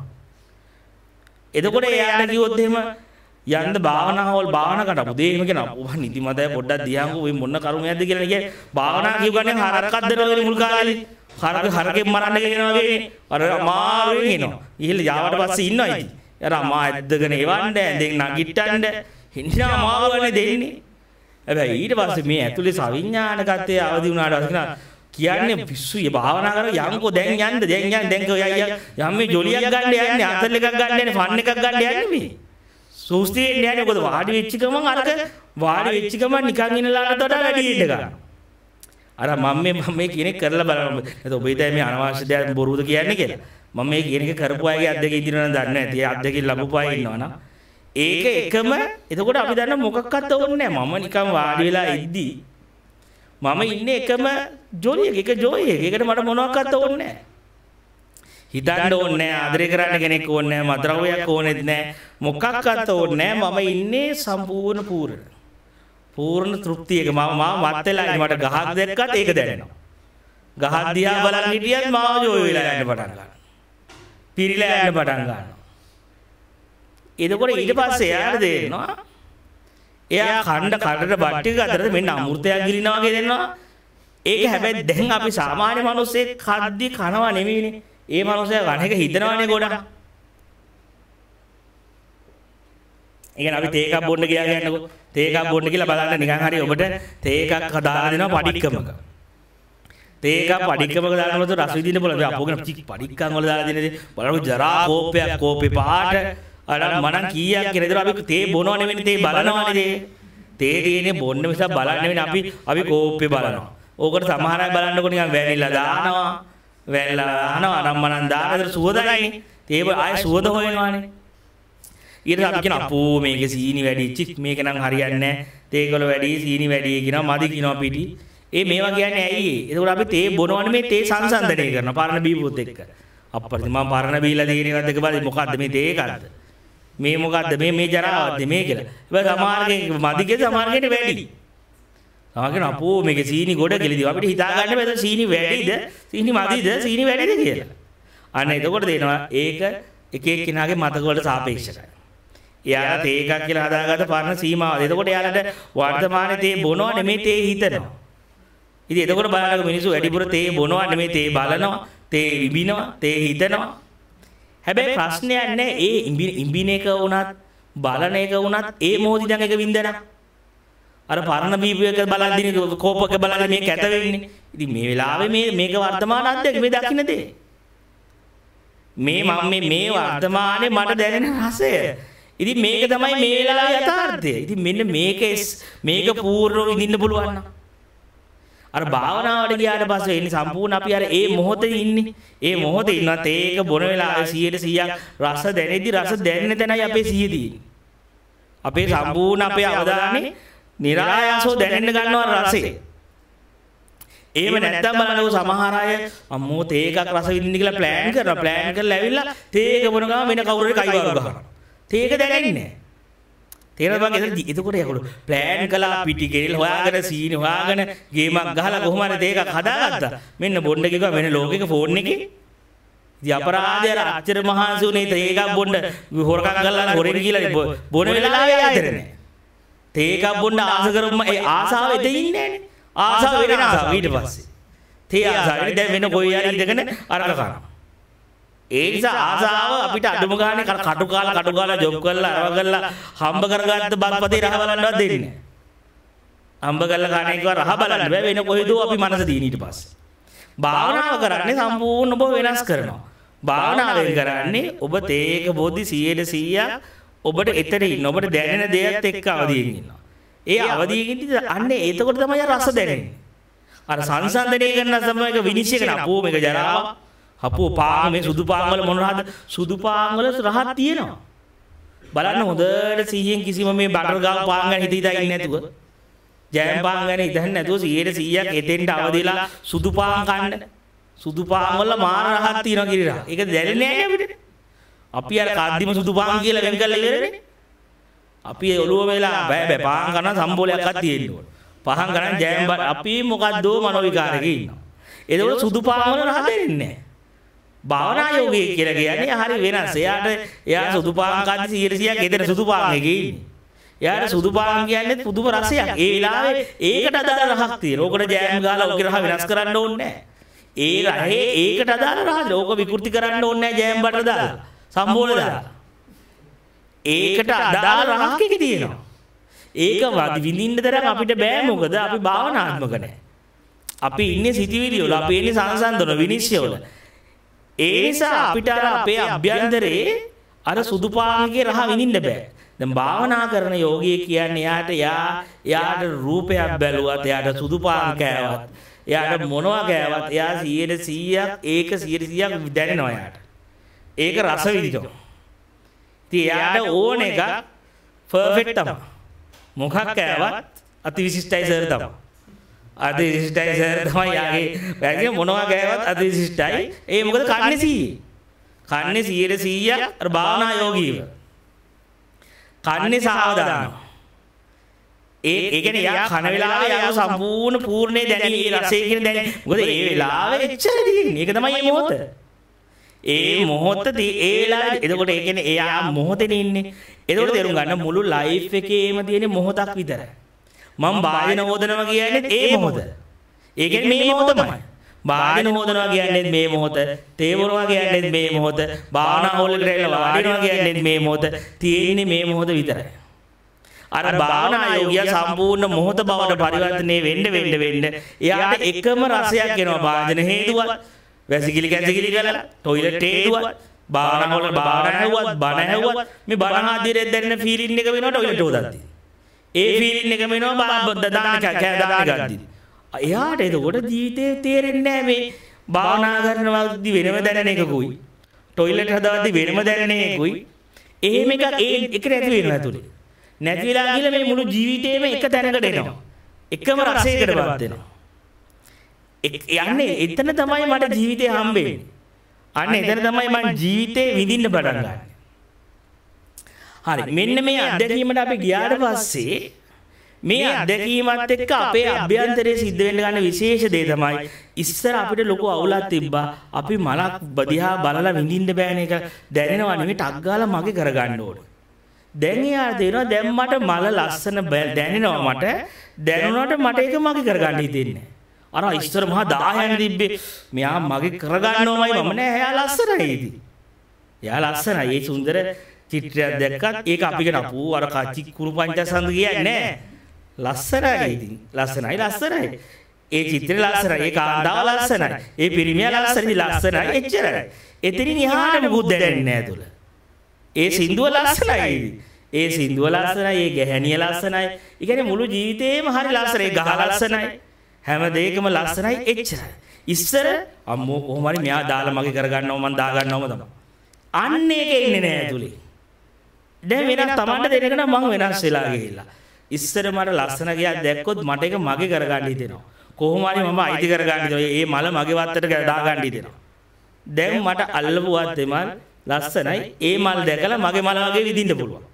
එතකොට එයාට කිව්වොත් එහෙම යන්න භාවනාවල් භාවනා කරපු දේ එහෙම කියනවා. ඔබ නිදිමතයි පොඩ්ඩක් දිහාංගු ඔය මොන කරුණයක්ද කියලා කියන්නේ භාවනා කියව ගන්නේ හරක් අද්දනවා වගේ මුල් කාලේ. හරක හරකෙන් මරන්න ගෙනවා වගේ අර අමාරුවෙන් එනවා. ඉහිල යාවට පස්සේ ඉන්නවා ඉතින්. අර අමා ඇද්දගෙන එවන්න දැන් නගිට්ටන්න හින්නා අමාරුවනේ දෙන්නේ. හැබැයි ඊට පස්සේ මේ ඇතුලේ සවිඥානිකත්වයේ අවදි වුණාට පස්සේ කියන්නේ පිස්සුයි භාවනා කරලා යම්කෝ දැන් යන්න දැන් යන්න දැන් යම් මේ ජොලියක් ගන්න යන්නේ අතල් එකක් ගන්න යන්නේ ෆන් එකක් ගන්න යන්නේ මේ සූස්තියෙන් යන්නේ මොකද වාඩි වෙච්ච ගමන් අරක වාඩි වෙච්ච ගමන් නිකන් ඉන්නලාට වඩා වැඩි ඉන්න ගන්න අර මම මේ මම මේ කියන එක කරලා බලන්න එතකොට ඔබ හිතයි මේ අනවශ්‍ය දෙයක් බොරුද කියන්නේ කියලා මම මේ කියන එක කරපු අයගේ අද්දක ඉදිරියට දන්නේ නැති ඒ අද්දකින් ලැබපු අය ඉන්නවනම් ඒක එකම එතකොට අපි දන්න මොකක්වත් ඕනේ නැහැ මම නිකන් වාඩි වෙලා ඉද්දි මම ඉන්නේ එකම ජොලියක එක ජොලියක ඒකට මට මොනවක්වත් ඕනේ නැහැ හිතන්න ඕනේ නැහැ ආදරය කරන්න කෙනෙක් ඕනේ නැහැ මතරවයක් ඕනෙත් නැහැ මොකක්වත් ඕනේ නැහැ මම ඉන්නේ සම්පූර්ණ පූර්ණ පූර්ණ තෘප්තියක මම මම මත් වෙලා මට ගහක් දැක්කත් ඒක දැනෙනවා ගහක් දිහා බලන් හිටියත් මාව ජොය වෙලා යන්න පටන් ගන්නවා පිරිලා යන්න පටන් ගන්නවා එතකොට ඊට පස්සේ එයාට දෙන්නවා එයා කණ්ඩ කඩට බට්ටික අතරද මෙන්න අමෘතයක් ගිලිනවා වගේ දෙනවා ඒක හැබැයි දැන් අපි සාමාන්‍ය මිනිස්සෙක් කද්දි කනවා නෙමෙයිනේ ඒ මිනිස්සයා කණ එක හිතනවානේ ගොඩක් ඒ කියන්නේ අපි තේ එකක් බොන්න ගියා කියන්නකෝ තේ එකක් බොන්න කියලා බලන්න නිකන් හරි ඔබට තේ එකක් හදාලා දෙනවා පඩික්කමක තේ එකක් පඩික්කමක දානකොට රස විඳින්න බලන්න අපි අපෝගෙන පඩික්කම් වල දාලා දෙන්නේ බලන්න ජරා කෝපයක් කෝපේ පාට අර මනම් කීයක් කියලා ඉතින් අපි තේ බොනව නෙවෙයි තේ බලනවානේ තේ තේ තියෙන්නේ බොන්න නිසා බලන්න නෙවෙයි අපි අපි කෝප්පේ බලනවා. ඕකට සමහර අය බලන්නකො නිකන් වැනිලා දානවා. වැනිලා දානවා නම් මනම් දානතර සුවදයිනේ. තේ ආයේ සුවද හොයනවානේ. ඊට අපි කියන අපෝ මේකේ සීනි වැඩි චික් මේක නම් හරියන්නේ නැහැ. තේකවල වැඩි සීනි වැඩි කියනවා මදි කියනවා පිටි. ඒ මේවා කියන්නේ ඇයි ඒ? ඒකෝර අපි තේ බොනව නෙමෙයි තේ සංසන්දනය කරනවා. පරණ බීපොත් එක්ක. අප්පරි මම පරණ බීලා තියෙන එකත් එක බලයි මොකද්ද මේ තේ එකක්ද? මේ මොකද්ද මේ මේ ජරාවක්ද මේ කියලා. හැබැයි සමහරගේ මදිගේ සමහරගෙට වැඩි. සමහරගෙන අපෝ මේකේ සීනි ගොඩ කියලා අපිට හිතා ගන්න බෑ සීනි වැඩිද සීනි මදිද සීනි වැඩිද කියලා. අන්න එතකොට දෙනවා ඒක එක එක්කිනාගේ මතක වලට සාපේක්ෂයි. එයාලා තේ එකක් කියලා හදාගත්ත පරණ සීමාවද. එතකොට එයාලට වර්තමානයේ තේ බොනවා නෙමෙයි තේ හිතනවා. ඉතින් එතකොට බලන්නකො මිනිස්සු වැඩිපුර තේ බොනවා නෙමෙයි තේ බලනවා තේ විබිනවා තේ හිතනවා. හැබැයි ප්‍රශ්නයක් නැහැ ඒ ඉඹින එක වුණත් බලන එක වුණත් ඒ මොහොතේ දැන් එක වින්දන අර පරණ බීපු එක බලද්දී කෝපක බලලා මේ කැත වෙන්නේ ඉතින් මේ වෙලාවේ මේ මේක වර්තමාන අද්දක මේ දකින්න දේ මේ මම මේ මේ වර්තමානයේ මට දැනෙන රසය ඉතින් මේක තමයි මේ වෙලාවේ යථාර්ථය ඉතින් මෙන්න මේක මේක පූර්ණව විඳින්න පුළුවන් නම් අර භාවනාවට ගියාට පස්සේ එන්නේ සම්පූර්ණ අපි අර ඒ මොහොතේ ඉන්නේ. ඒ මොහොතේ ඉන්නත් ඒක බොන වෙලාවේ සීයට සීයක් රස දැනෙද්දි රස දැනෙන තැනයි අපේ සීය තියෙන්නේ. අපේ සම්පූර්ණ අපේ අවධානය નિરાයාසව දැනෙන්න ගන්නවා රසය. එහෙම නැත්තම් බලන්නකො සමහර අය අම්මෝ තේ එකක් රස විඳින්න කියලා ප්ලෑන් කරනවා. ප්ලෑන් කරලා ඇවිල්ලා තේ එක බොන ගමන් වෙන කවුරු හරි කයිවාරු ගහනවා. තේ එක දැනෙන්නේ නැහැ. තේරෙනවද මම එතකොට යකෝ ප්ලෑන් කළා පිටි කෙරෙල් හොයාගෙන සීනි හොයාගෙන ගේමක් ගහලා කොහොම හරි දෙයක හදාගත්තා. මෙන්න බොණ්ඩ කිව්වා වෙන ලෝකෙක ෆෝන් එකේ. ඉතින් අපරාධය අර අච්චර මහන්සි උනේ තේකක් බොණ්ඩ හොරකම් කරලා හොරෙන් කියලා බොන වෙලාවේ ආදර නැහැ. තේකක් බොණ්ඩ ආස කරොම ඒ ආසාව එතෙ ඉන්නේ නැහැ. ආසාව වෙන ආසාව ඊට පස්සේ. තේ ආසාව දැන් වෙන කොයි හරි ඉඳගෙන අරක කරනවා. ඒ නිසා ආසාව අපිට අඩුම ගානේ කටු කාලා කටු කාලා ජොබ් කරලා අරව කරලා හම්බ කරගත්ත බත්පතේ රහ බලන්නවත් දෙන්නේ නැහැ. හම්බ කරලා කණ එකව රහ බලන්න බෑ වෙන කොහෙදෝ අපි මනස තියෙන ඊට පස්සේ. භාවනාව කරන්නේ සම්පූර්ණ ඔබ වෙනස් කරනවා. භාවනාවෙන් කරන්නේ ඔබ තේක බෝධි සීයට සීයක් ඔබට එතන ඉන්න ඔබට දැනෙන දේත් එක්ක අවදියෙන් ඉන්නවා. ඒ අවදියෙන් ඉඳි අන්නේ එතකොට තමයි රස දැනෙන්නේ. අර සංසන්දනය කරන සමයක විනිශ්චය කරන අපෝ මේක ජරාව අපෝ පාන් මේ සුදු පාන් වල මොනවාද සුදු පාන් වල රහක් තියෙනවා. බලන්න හොඳට සීයෙන් කිසිම මේ බටර් ගාව පාන් ගැන හිත හිතා ඉන්නේ නැතුව ජෑම් පාන් ගැන හිතන්නේ නැතුව සීයට සීයක් එතෙන්ට අවදිලා සුදු පාන් කන්න. සුදු පාන් වල මාර රහක් තියෙනවා කිරිරා. ඒක දැනෙන්නේ නැහැ අපිට. අපි අර කද්දිම සුදු පාන් කියලා වෙන් කරලා ඉවරනේ. අපි ඔළුව වෙලා බෑ බෑ පාන් කන සම්බෝලයක්වත් තියෙන්න ඕන. පහන් ගණන් ජෑම් අපි මොකද්ද මනෝ විකාරකේ ඉන්නවා. ඒකවල සුදු පාන් වල රහ දෙන්නේ නැහැ. භාවනා යෝගී කියලා කියන්නේ හරි වෙනස්. එයාට එයා සුදු පාන් කද්දි සීයට සීයක් එතන සුදු පාන් එකේ ඉන්නේ. එයාට සුදු පාන් කියන්නේ පුදුම රසයක්. ඒ වෙලාවේ ඒකට අදාළ රහක් තියෙනවා. ඕකට ජෑම් ගාලා ඕකේ රහ වෙනස් කරන්න ඕනේ නැහැ. ඒ රහේ ඒකට අදාළ රහ ඕක විකෘති කරන්න ඕනේ නැහැ ජෑම් බටර් දාලා. සම්බෝල දාලා. ඒකට අදාළ රහක් එකේ තියෙනවා. ඒක විඳින්න තරම් අපිට බෑ මොකද අපි භාවනාත්මක නැහැ. අපි ඉන්නේ සිටිවිලි වල අපි ඉන්නේ සංසන්දන විනිශ්චය වල. ඒ නිසා අපිට අර අපේ අභ්‍යන්තරේ අර සුදු පාන්ගේ රහ විඳින්න බෑ. දැන් භාවනා කරන යෝගියෙක් කියන්නේ යාට යා යාට රූපයක් බැලුවත් යාට සුදු පාන් කෑවත් යාට මොනවා කෑවත් යා සීයට සීයක් ඒක සීයට සීයක් දැනෙනවා යාට. ඒක රස විඳිනවා. ඉතින් යාට ඕන එක පර්ෆෙක්ට් තමයි. මොකක් කෑවත් අතිවිශිෂ්ටයි සර් තමයි. අතිවිශිෂ්ටයි සර් තමයි යාගේ වැගේ මොනවා කෑවත් අතිවිශිෂ්ටයි. ඒ මොකද කන්නේ සීයේ. කන්නේ සීයට සීයක් අර භාවනා යෝගීව. කන්නේ සාවදාන. ඒ ඒ කියන්නේ යා කන වෙලාවේ යා සම්පූර්ණ පූර්ණේ දැනි ඒ රසය කියන දැනි. මොකද ඒ වෙලාවේ එච්චර තියෙන්නේ. ඒක තමයි මේ මොහොත. ඒ මොහොතදී ඒ වෙලාවේ එතකොට ඒ කියන්නේ එයා මොහොතේ ඉන්නේ. එතකොට තේරුම් ගන්න මුළු ලයිෆ් එකේම තියෙන මොහොතක් විතරයි. මම භාජන හොදනවා කියන්නේ ඒ මොහොත. ඒ කියන්නේ මේ මොහොතමයි. භාජන හොදනවා කියන්නේ මේ මොහොත. තේ බොනවා කියන්නේ මේ මොහොත. භාවනා හොල්ලකට ඇවිල්ලා වාඩිනවා කියන්නේ මේ මොහොත. තියෙන්නේ මේ මොහොත විතරයි. අර භාවනා යෝගියා සම්පූර්ණ මොහොත බවට පරිවර්තනය වෙන්න වෙන්න වෙන්න එයාට එකම රසයක් එනවා. භාජන හේතුවත් වැසිකිලි කැසිකිලි කරලා টয়ලට් හේතුවත් භාවනා වල භාවනා හැවුවත් බණ හැවුවත් මේ බණ ආදිරේ දැනෙන ෆීලින් එක වෙනවා টয়ලට් හොදද්දී. ඒ ෆීලින් එකම වෙනවා දාන කෑ දාන ගද්දී. එයාට එතකොට ජීවිතේ තේරෙන්නේ නැහැ මේ භාවනා කරනවාදී වෙනම දැනෙන එකකුයි টয়ලට් හදවද්දී වෙනම දැනෙන එකකුයි. එහෙම එකක් ඒ එක නැති වෙනවා ඇතුලේ. නැති වෙලා ගිහලා මේ මුළු ජීවිතේම එක තැනකට එනවා. එකම රසයකටපත් වෙනවා. යන්නේ එතන තමයි මට ජීවිතේ හම්බෙන්නේ. අන්න එතන තමයි මම ජීවිතේ විඳින්න පටන් ගන්නේ. හරි මෙන්න මේ අත්දැකීමට අපි ගියාට පස්සේ මේ අත්දැකීමත් එක්ක අපේ අභ්‍යන්තරයේ සිද්ධ වෙන්න ගන්න විශේෂ දේ තමයි ඉස්සර අපිට ලොකු අවුලක් තිබ්බා. අපි මලක් බදිහා බලලා විඳින්න බෑන එක දැනෙනවා නෙමෙයි ටක් ගාලා මගේ කරගන්න ඕනේ. දැන් එයාට තේරෙනවා දැන් මට මල ලස්සන දැනෙනවා මට දැනුණාට මට ඒක මගේ කරගන්න හිතෙන්නේ. අර ඉස්සර මහා දාහයන් තිබ්බේ මෙයා මගේ කරගන්නවමයි මම නෑ එයා ලස්සනයි ඉතින්. එයා ලස්සනයි. ඒ සුන්දර චිත්‍රයක් දැක්කත් ඒක අපි කියන අපෝ අර කච්චි කුරු පංචසන්ද කියන්නේ නෑ. ලස්සනයි ඉතින්. ලස්සනයි ලස්සනයි. ඒ චිත්‍රය ලස්සනයි. ඒ කාන්තාව ලස්සනයි. ඒ පිරිමියා ලස්සනයි ලස්සනයි එච්චරයි. එතනින් එහාට මොකුත් දැනෙන්නේ නෑ තුල. ඒ සින්දුව ලස්සනයි. ඒ සින්දුව ලස්සනයි. ඒ ගැහණිය ලස්සනයි. ඒ කියන්නේ මුළු ජීවිතේම හරි ලස්සනයි. ගහ ලස්සනයි. හැම දෙයකම ලස්සනයි එච්චරයි. ඉස්සර අම්මෝ කොහොම හරි මෙයා දාලා මගේ කරගන්නව මං දාගන්නවම තමයි. අන්න ඒක ඉන්නේ නෑ ඇතුලේ. දැන් වෙනස් Tamanට දෙනකන මං වෙනස් වෙලා ගිහිල්ලා. ඉස්සර මට ලස්සන ගියක් දැක්කොත් මට ඒක මගේ කරගන්න හිතෙනවා. කොහොම හරි මම අයිති කරගන්න හිතෙනවා. ඒ මල මගේ වත්තට දාගන්න හිතෙනවා. දැන් මට අල්ලපු වත්තේ මල් ලස්සනයි. ඒ මල් දැකලා මගේ මල වගේ විඳින්න පුළුවන්.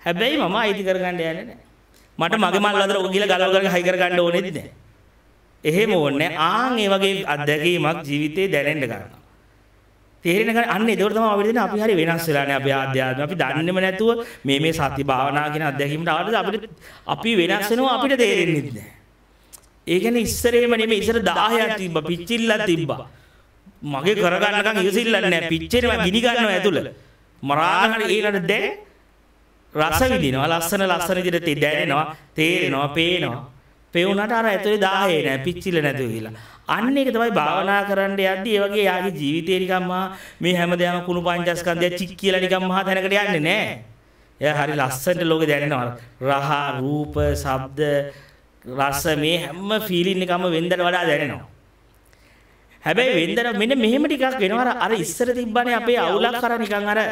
හැබැයි මම අයිති කරගන්න යන්නේ නැහැ. මට මගේ මල් වලට ඔක ගිහලා ගලව ගලව හයි කරගන්න ඕනෙත් නැහැ. එහෙම ඕනේ. ආන් ඒ වගේ අත්දැකීමක් ජීවිතේ දැනෙන්න ගන්නවා. තේරෙන ගන්න අන්න ඒකෝර තමයි අපිට දෙන අපි හරි වෙනස් වෙලානේ අපේ ආධ්‍යාත්මය. අපි දන්නේම නැතුව මේ මේ සති භාවනා කියන අත්දැකීමට ආවද අපිට අපි වෙනස් වෙනවා අපිට තේරෙන්නේ නැහැ. ඒ කියන්නේ ඉස්සරේම නෙමෙයි ඉස්සර දහයක් තිබ්බා පිච්චිල්ලක් තිබ්බා. මගේ කරගන්නකම් ඉවසිල්ලක් නැහැ. පිච්චෙනවා ගිනි ගන්නවා ඇතුළ. මරාගෙන හරි ඒකට දැන් රස විඳිනවා ලස්සන ලස්සන විදිහට දැනෙනවා තේරෙනවා පේනවා. පේුණාට අර ඇතුලේ දාහේ නැහැ පිච්චිල නැතුව කියලා. අන්න ඒක තමයි භාවනා කරන්න යද්දි ඒ වගේ යාගේ ජීවිතේ නිකම්ම මේ හැමදේම කුණු පංචස්කන්ධය චික් කියලා නිකම් මහා තැනකට යන්නේ නැහැ. එයා හරි ලස්සනට ලෝකේ දැනෙනවා. රහ රූප ශබ්ද රස මේ හැම ෆීලින් එකම වෙන්දට වඩා දැනෙනවා. හැබැයි වෙන්දට මෙන්න මෙහෙම ටිකක් වෙනවා අර ඉස්සර තිබ්බනේ අපේ අවුලක් අර නිකන් අර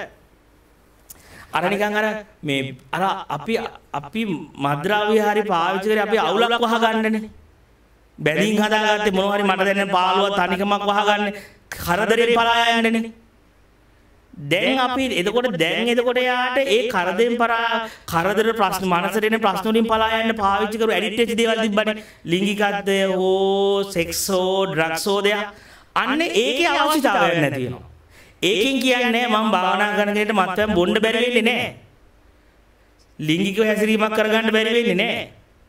අර නිකන් අර මේ අර අපි අපි මද්ද්‍රව්‍ය හරි පාවිච්චි කරේ අපි අවුලක් වහගන්නනේ. බැඳින් හදාගත්තේ මොනවා හරි මට දැනෙන පාළුව තනිකමක් වහගන්නේ කරදරේ පලා යන්නනේ. දැන් අපි එතකොට දැන් එතකොට යාට ඒ කරදෙන් පරා කරදර ප්‍රශ්න මනසට එන ප්‍රශ්න වලින් පලා යන්න පාවිච්චි කරු ඇඩික්ට් වෙච්ච දේවල් තිබ්බනේ. ලිංගිකත්වය හෝ සෙක්ස් හෝ ඩ්‍රග්ස් හෝ දෙයක්. අන්න ඒකේ අවශ්‍යතාවයක් නැති වෙනවා. ඒකෙන් කියන්නේ මම භාවනා කරන කෙනෙක්ට මත්පැන් බොන්න බැරි වෙන්නේ නැහැ. ලිංගිකව හැසිරීමක් කරගන්න බැරි වෙන්නේ නැහැ.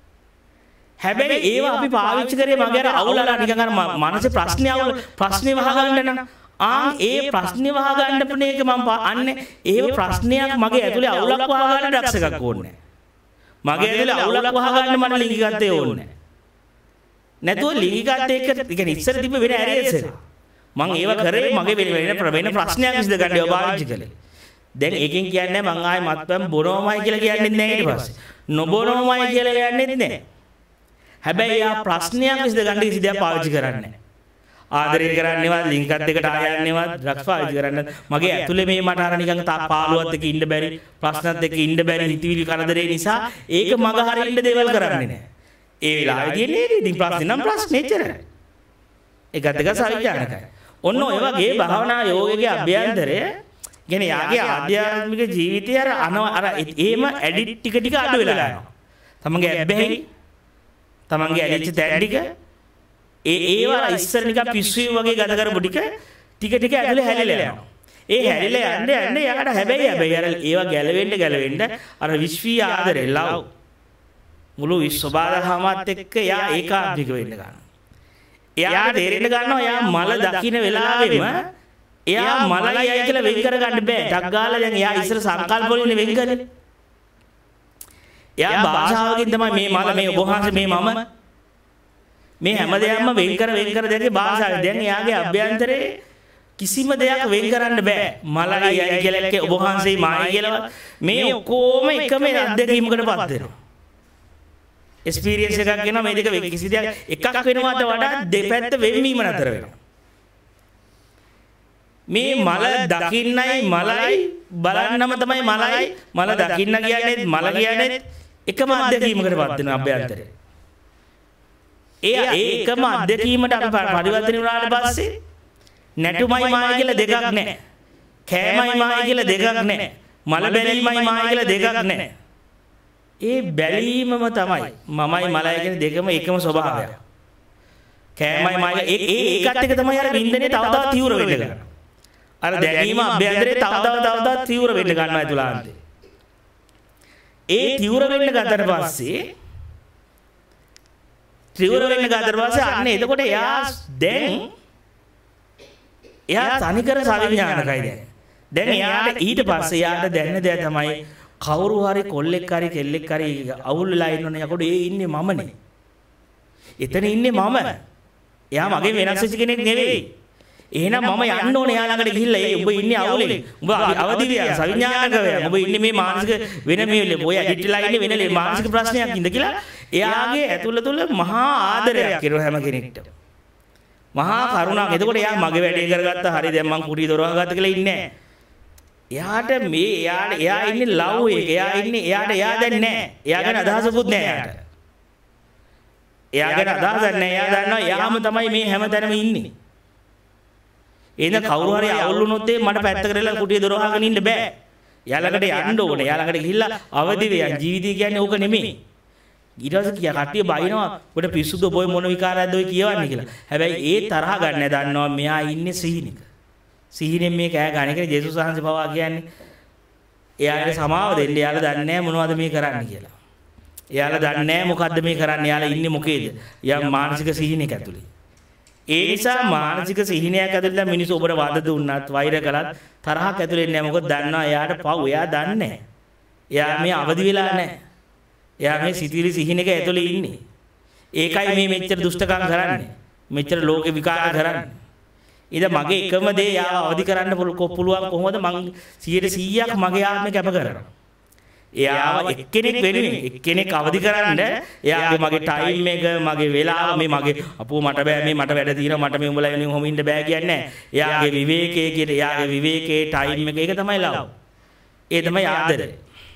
හැබැයි ඒවා අපි පාවිච්චි කරේ මගේ අර අවුලලා නිකන් අර මනසේ ප්‍රශ්නේ අවුල ප්‍රශ්නේ වහගන්න නම් ආ ඒ ප්‍රශ්නේ වහගන්න පුනේ එක මම අන්නේ ඒව ප්‍රශ්නයක් මගේ ඇතුලේ අවුලක් වහගන්න ඩක්ස් එකක් ඕනේ නැහැ. මගේ ඇතුලේ අවුලක් වහගන්න මට ලිංගිකත්වය ඕනේ නැහැ. නැතුව ලිංගිකත්වය එක්ක ඒ කියන්නේ ඉස්සර තිබ්බ වෙන ඇරේස් එක මම ඒව කරේ මගේ වෙන වෙන ප්‍රශ්නයක් විසඳ ගන්න ඒවා පාවිච්චි කළේ. දැන් ඒකෙන් කියන්නේ මම ආයේ මත්පැන් බොනවමයි කියලා කියන්නේ නැහැ ඊට පස්සේ. නොබොනවමයි කියලා කියන්නේත් නැහැ. හැබැයි යා ප්‍රශ්නයක් විසඳ ගන්න කිසි දෙයක් පාවිච්චි කරන්නේ නැහැ. ආදරය කරන්නේවත් ලින්කත් එකට ආයන්නේවත් ඩ්‍රග්ස් පාවිච්චි කරන්නේ මගේ ඇතුලේ මේ මට අර නිකන් පාළුවත් එක්ක ඉන්න බැරි ප්‍රශ්නත් එක්ක ඉන්න බැරි හිතවිලි කරදරේ නිසා ඒක මග හරින්න දේවල් කරන්නේ නැහැ. ඒ වෙලාවේදී නේද ඉතින් ප්‍රශ්නේ නම් ප්‍රශ්නේ එච්චරයි. ඒකත් එක සවිඥානිකයි. ඔන්න ඔය වගේ භාවනා යෝගයේ අභ්‍යන්තරය කියන්නේ යාගේ ආධ්‍යාත්මික ජීවිතය අර අර ඒම ඇඩිට් ටික ටික අඩු වෙලා යනවා. තමන්ගේ ඇබ්බැහි තමන්ගේ ඇලිච්ච තැන් ටික ඒ ඒවා ඉස්සර නිකන් පිස්සුවේ වගේ ගත කරපු ටික ටික ටික ඇතුලේ හැලිලා යනවා. ඒ හැලිලා යන්නේ යන්නේ යාට හැබැයි හැබැයි අර ඒවා ගැලවෙන්න ගැලවෙන්න අර විශ්වීය ආදරේ ලව් මුළු විශ්වබාධහමත් එක්ක යා ඒකාග්‍රික වෙන්න ගන්නවා. එයාට තේරෙන්න ගන්නවා එයා මල දකින්න වෙලාවෙම එයා මලයි අය කියලා වෙන් කර ගන්න බෑ. ටක් ගාලා දැන් එයා ඉස්සර සංකල්ප වලින් වෙන් කරන්නේ. එයා භාෂාවකින් තමයි මේ මල මේ ඔබ වහන්සේ මේ මම මේ හැම දෙයක්ම වෙන් කර වෙන් කර දැක්කේ භාෂාවෙන්. දැන් එයාගේ අභ්‍යන්තරේ කිසිම දෙයක් වෙන් කරන්න බෑ. මලයි අය කියලා එක්ක ඔබ වහන්සේ මායි කියලා මේ ඔක්කොම එකම අත්දැකීමකටපත් වෙනවා. එක්ස්පීරියන්ස් එකක් වෙනවා මේ දෙක වෙන් කිසි දෙයක් එකක් වෙනවට වඩා දෙපැත්ත වෙන්වීම නතර වෙනවා. මේ මල දකින්නයි මලයි බලන්නම තමයි මලයි මල දකින්න කියන්නේත් මල කියන්නේත් එකම අත්දැකීමකටපත් වෙනවා අභ්‍යන්තරේ. ඒ ඒ එකම අත්දැකීමට අපි පරිවර්තන වුණාට පස්සේ නැටුමයි මාය කියලා දෙකක් නැහැ. කෑමයි මාය කියලා දෙකක් නැහැ. මල බැලීමයි මාය කියලා දෙකක් නැහැ. ඒ බැලීමම තමයි මමයි මලයි කියන දෙකම එකම ස්වභාවය. කෑමයි මාය ඒ ඒකත් එක තමයි අර වින්දනේ තව තවත් තීව්‍ර වෙන්න ගන්නවා. අර දැනීම අභ්‍යන්තරේ තව තව තව තවත් තීව්‍ර වෙන්න ගන්නවා ඇතුළාන්තේ. ඒ තීව්‍ර වෙන්න ගත්තට පස්සේ තීව්‍ර වෙන්න ගත්තට පස්සේ අන්න එතකොට එයා දැන් එයා තනිකර සවිඥානිකයි දැන්. දැන් එයාට ඊට පස්සේ එයාට දැනෙන දේ තමයි කවුරු හරි කොල්ලෙක් හරි කෙල්ලෙක් හරි අවුල් වෙලා ඉන්නවනේ යකඩ ඒ ඉන්නේ මමනේ. එතන ඉන්නේ මම. එයා මගේ වෙනස් වෙච්ච කෙනෙක් නෙවෙයි. එහෙනම් මම යන්න ඕනේ එයා ළඟට ගිහිල්ලා ඒ ඔබ ඉන්නේ අවුලේ. ඔබ අවදිවිය සවිඥානිකව. ඔබ ඉන්නේ මේ මානසික වෙන මේ ඔය ඇඩිට්ලා ඉන්නේ වෙන මානසික ප්‍රශ්නයක් ඉඳ කියලා එයාගේ ඇතුළ තුළ මහා ආදරයක් කරන හැම කෙනෙක්ටම. මහා කරුණාවක්. එතකොට එයා මගේ වැඩේ කරගත්තා. හරි දැන් මං කුටි දොරව ගත්ත කියලා ඉන්නේ නැහැ. එයාට මේ එයාට එයා ඉන්නේ ලව් එක. එයා ඉන්නේ එයාට එයා දැන් නැහැ. එයා ගැන අදහසකුත් නැහැ එයාට. එයා ගැන අදහසක් නැහැ. එයා දන්නවා එයාම තමයි මේ හැමතැනම ඉන්නේ. එහෙනම් කවුරු හරි අවුල් වුණොත් මට පැත්තකට වෙලා කුටිය දොර වහගෙන ඉන්න බෑ. එයාලකට යන්න ඕනේ. එයාලකට ගිහිල්ලා අවදි වෙයන්. ජීවිතය කියන්නේ ඕක නෙමෙයි. ඊට පස්සේ කියා කට්ටිය බයිනවා ඔබට පිස්සුද ඔබ මොන විකාරයක්ද ඔය කියවන්නේ කියලා. හැබැයි ඒ තරහ ගන්න දන්නවා මෙයා ඉන්නේ සිහිනෙක. සිහිනෙන් මේ කෑ ගන්න එක ජේසුස් වහන්සේ පවා කියන්නේ. එයාලට සමාව දෙන්න. එයාලා දන්නේ නැහැ මොනවද මේ කරන්නේ කියලා. එයාලා දන්නේ නැහැ මොකද්ද මේ කරන්නේ. එයාලා ඉන්නේ මොකේද? යම් මානසික සිහිනයක ඇතුලේ. ඒ නිසා මානසික සිහිනයක් ඇතුළේ මිනිස්සු ඔබට වද දුන්නත් වෛර කළත් තරහක් ඇතුලේ නැහැ. මොකද දන්නවා එයාට පව්. එයා දන්නේ නැහැ. එයා මේ අවදි වෙලා නැහැ. එයා මේ සිතිවිලි සිහිනක ඇතුලේ ඉන්නේ. ඒකයි මේ මෙච්චර දුෂ්ටකම් කරන්නේ. මෙච්චර ලෝකේ විකාර කරන්නේ. ඉතින් මගේ එකම දේ යාව අවදි කරන්න පුළුවන් කොහොමද මං සියයට සීයක් මගේ ආත්මය කැප කරනවා. එයාව එක්කෙනෙක් වෙනුවෙන් එක්කෙනෙක් අවදි කරන්න එයාගේ මගේ ටයිම් එක මගේ වෙලාව මේ මගේ අපෝ මට බෑ මේ මට වැඩ තියෙනවා මට මේ උඹලා වෙනුවෙන් හොම ඉන්න බෑ කියන්නේ නැහැ. එයාගේ විවේකයේ කියන එයාගේ විවේකයේ ටයිම් එක ඒක තමයි ලව්. ඒ තමයි ආදරය.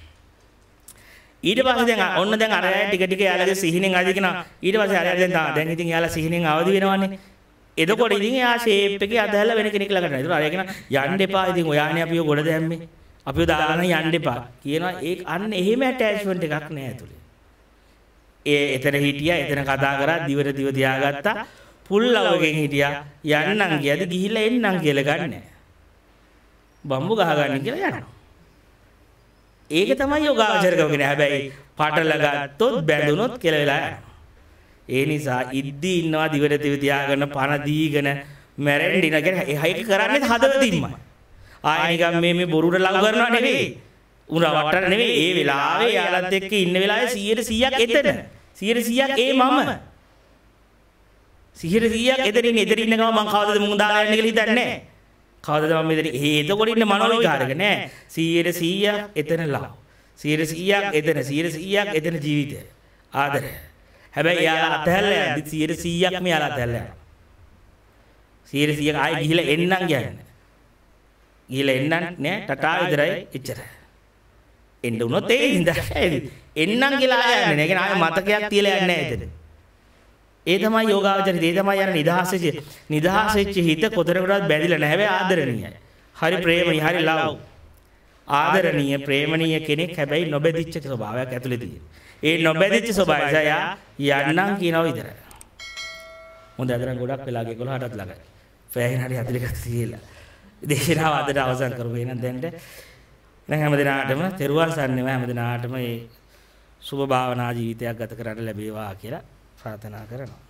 ඊට පස්සේ දැන් ඔන්න දැන් අර අය ටික ටික යාළුවගේ සිහිනෙන් අවදි කරනවා. ඊට පස්සේ අර දැන් දැන් ඉතින් යාළුවා සිහිනෙන් අවදි වෙනවනේ. එතකොට ඉතින් එයා ෂේප් එකේ අදහැලා වෙන කෙනෙක් ළඟට යනවා. අර කියන යන්න එපා ඉතින් ඔයානේ අපිව ගොඩ දැම්මේ. අපිව දාගෙන යන්න එපා කියනවා. ඒ අන්න එහෙම ඇටැච්මන්ට් එකක් නෑ ඇතුලේ. ඒ එතන හිටියා එතන කතා කරා දිවට දිව තියාගත්තා. පුල් ලව්වකින් හිටියා යන්නම් කියද ගිහිල්ලා එන්නම් කියලා ගන්නෑ. බම්බු ගහ ගන්න කියලා යනවා. ඒක තමයි යෝගාචරකම කියන්නේ. හැබැයි පටල ගත්තොත් බැඳුනොත් කියලා වෙලා යනවා. ඒ නිසා ඉද්දි ඉන්නවා දිවට දිව තියාගෙන පණ දීගෙන මැරෙන්න ඉන කියන්නේ ඒක කරන්නේ හදවතින්මයි. ආයෙ නිකන් මේ මේ බොරුවට ලඟ කරනවා නෙවෙයි. උන රවට්ටන නෙවෙයි. ඒ වෙලාවේ යාලත් එක්ක ඉන්න වෙලාවේ සීයට සීයක් එතන. සීයට සීයක් ඒ මම. සීයට සීයක් එතන ඉන්නේ. එතන ඉන්න ගම මං කවදද මුං දාලා යන්නේ කියලා හිතන්නේ නැහැ. කවදද මම මෙතන ඒ එතකොට ඉන්නේ මනෝවිකාරක නෑ. සීයට සීයක් එතන ලව. සීයට සීයක් එතන. සීයට සීයක් එතන ජීවිතය. ආදරය. හැබැයි යාලා අතහැරලා යද්දි සීයට සීයක් මේ යාලා අතහැරලා යනවා. සීයට සීයක් ආයෙ ගිහිල්ලා එන්නම් කියන්නේ. ගිහලා එන්නත් නෑ ටටා විතරයි එච්චර. එන්න උනොත් ඒ ඉඳ එන්නම් කියලා ආය යන්නේ නෑ. ඒ කියන්නේ ආය මතකයක් තියලා යන්නේ නෑ එතන. ඒ තමයි යෝගාවචරිත. ඒ තමයි යන නිදහස් වෙච්ච නිදහස් වෙච්ච හිත කොතරකටවත් බැඳිලා නැහැ. හැබැයි ආදරණීයයි. හරි ප්‍රේමණීය හරි ලව්. ආදරණීය ප්‍රේමණීය කෙනෙක් හැබැයි නොබැදිච්ච ස්වභාවයක් ඇතුලේ තියෙන. ඒ නොබැදිච්ච ස්වභාවය යා යන්නම් කියනවා විතරයි. හොඳ අදරන් ගොඩක් වෙලාගේ එකොළහටත් ළඟයි. ෆෑන් හරි හතලිස් එකක් තියලා. දේශනාව අදට අවසන් කරමු. එහෙනම් දැන්ට දැන් හැම දිනාටම තෙරුවන් සරණම හැම දිනාටම මේ සුබ භාවනා ජීවිතයක් ගත කරන්න ලැබේවා කියලා ප්‍රාර්ථනා කරනවා.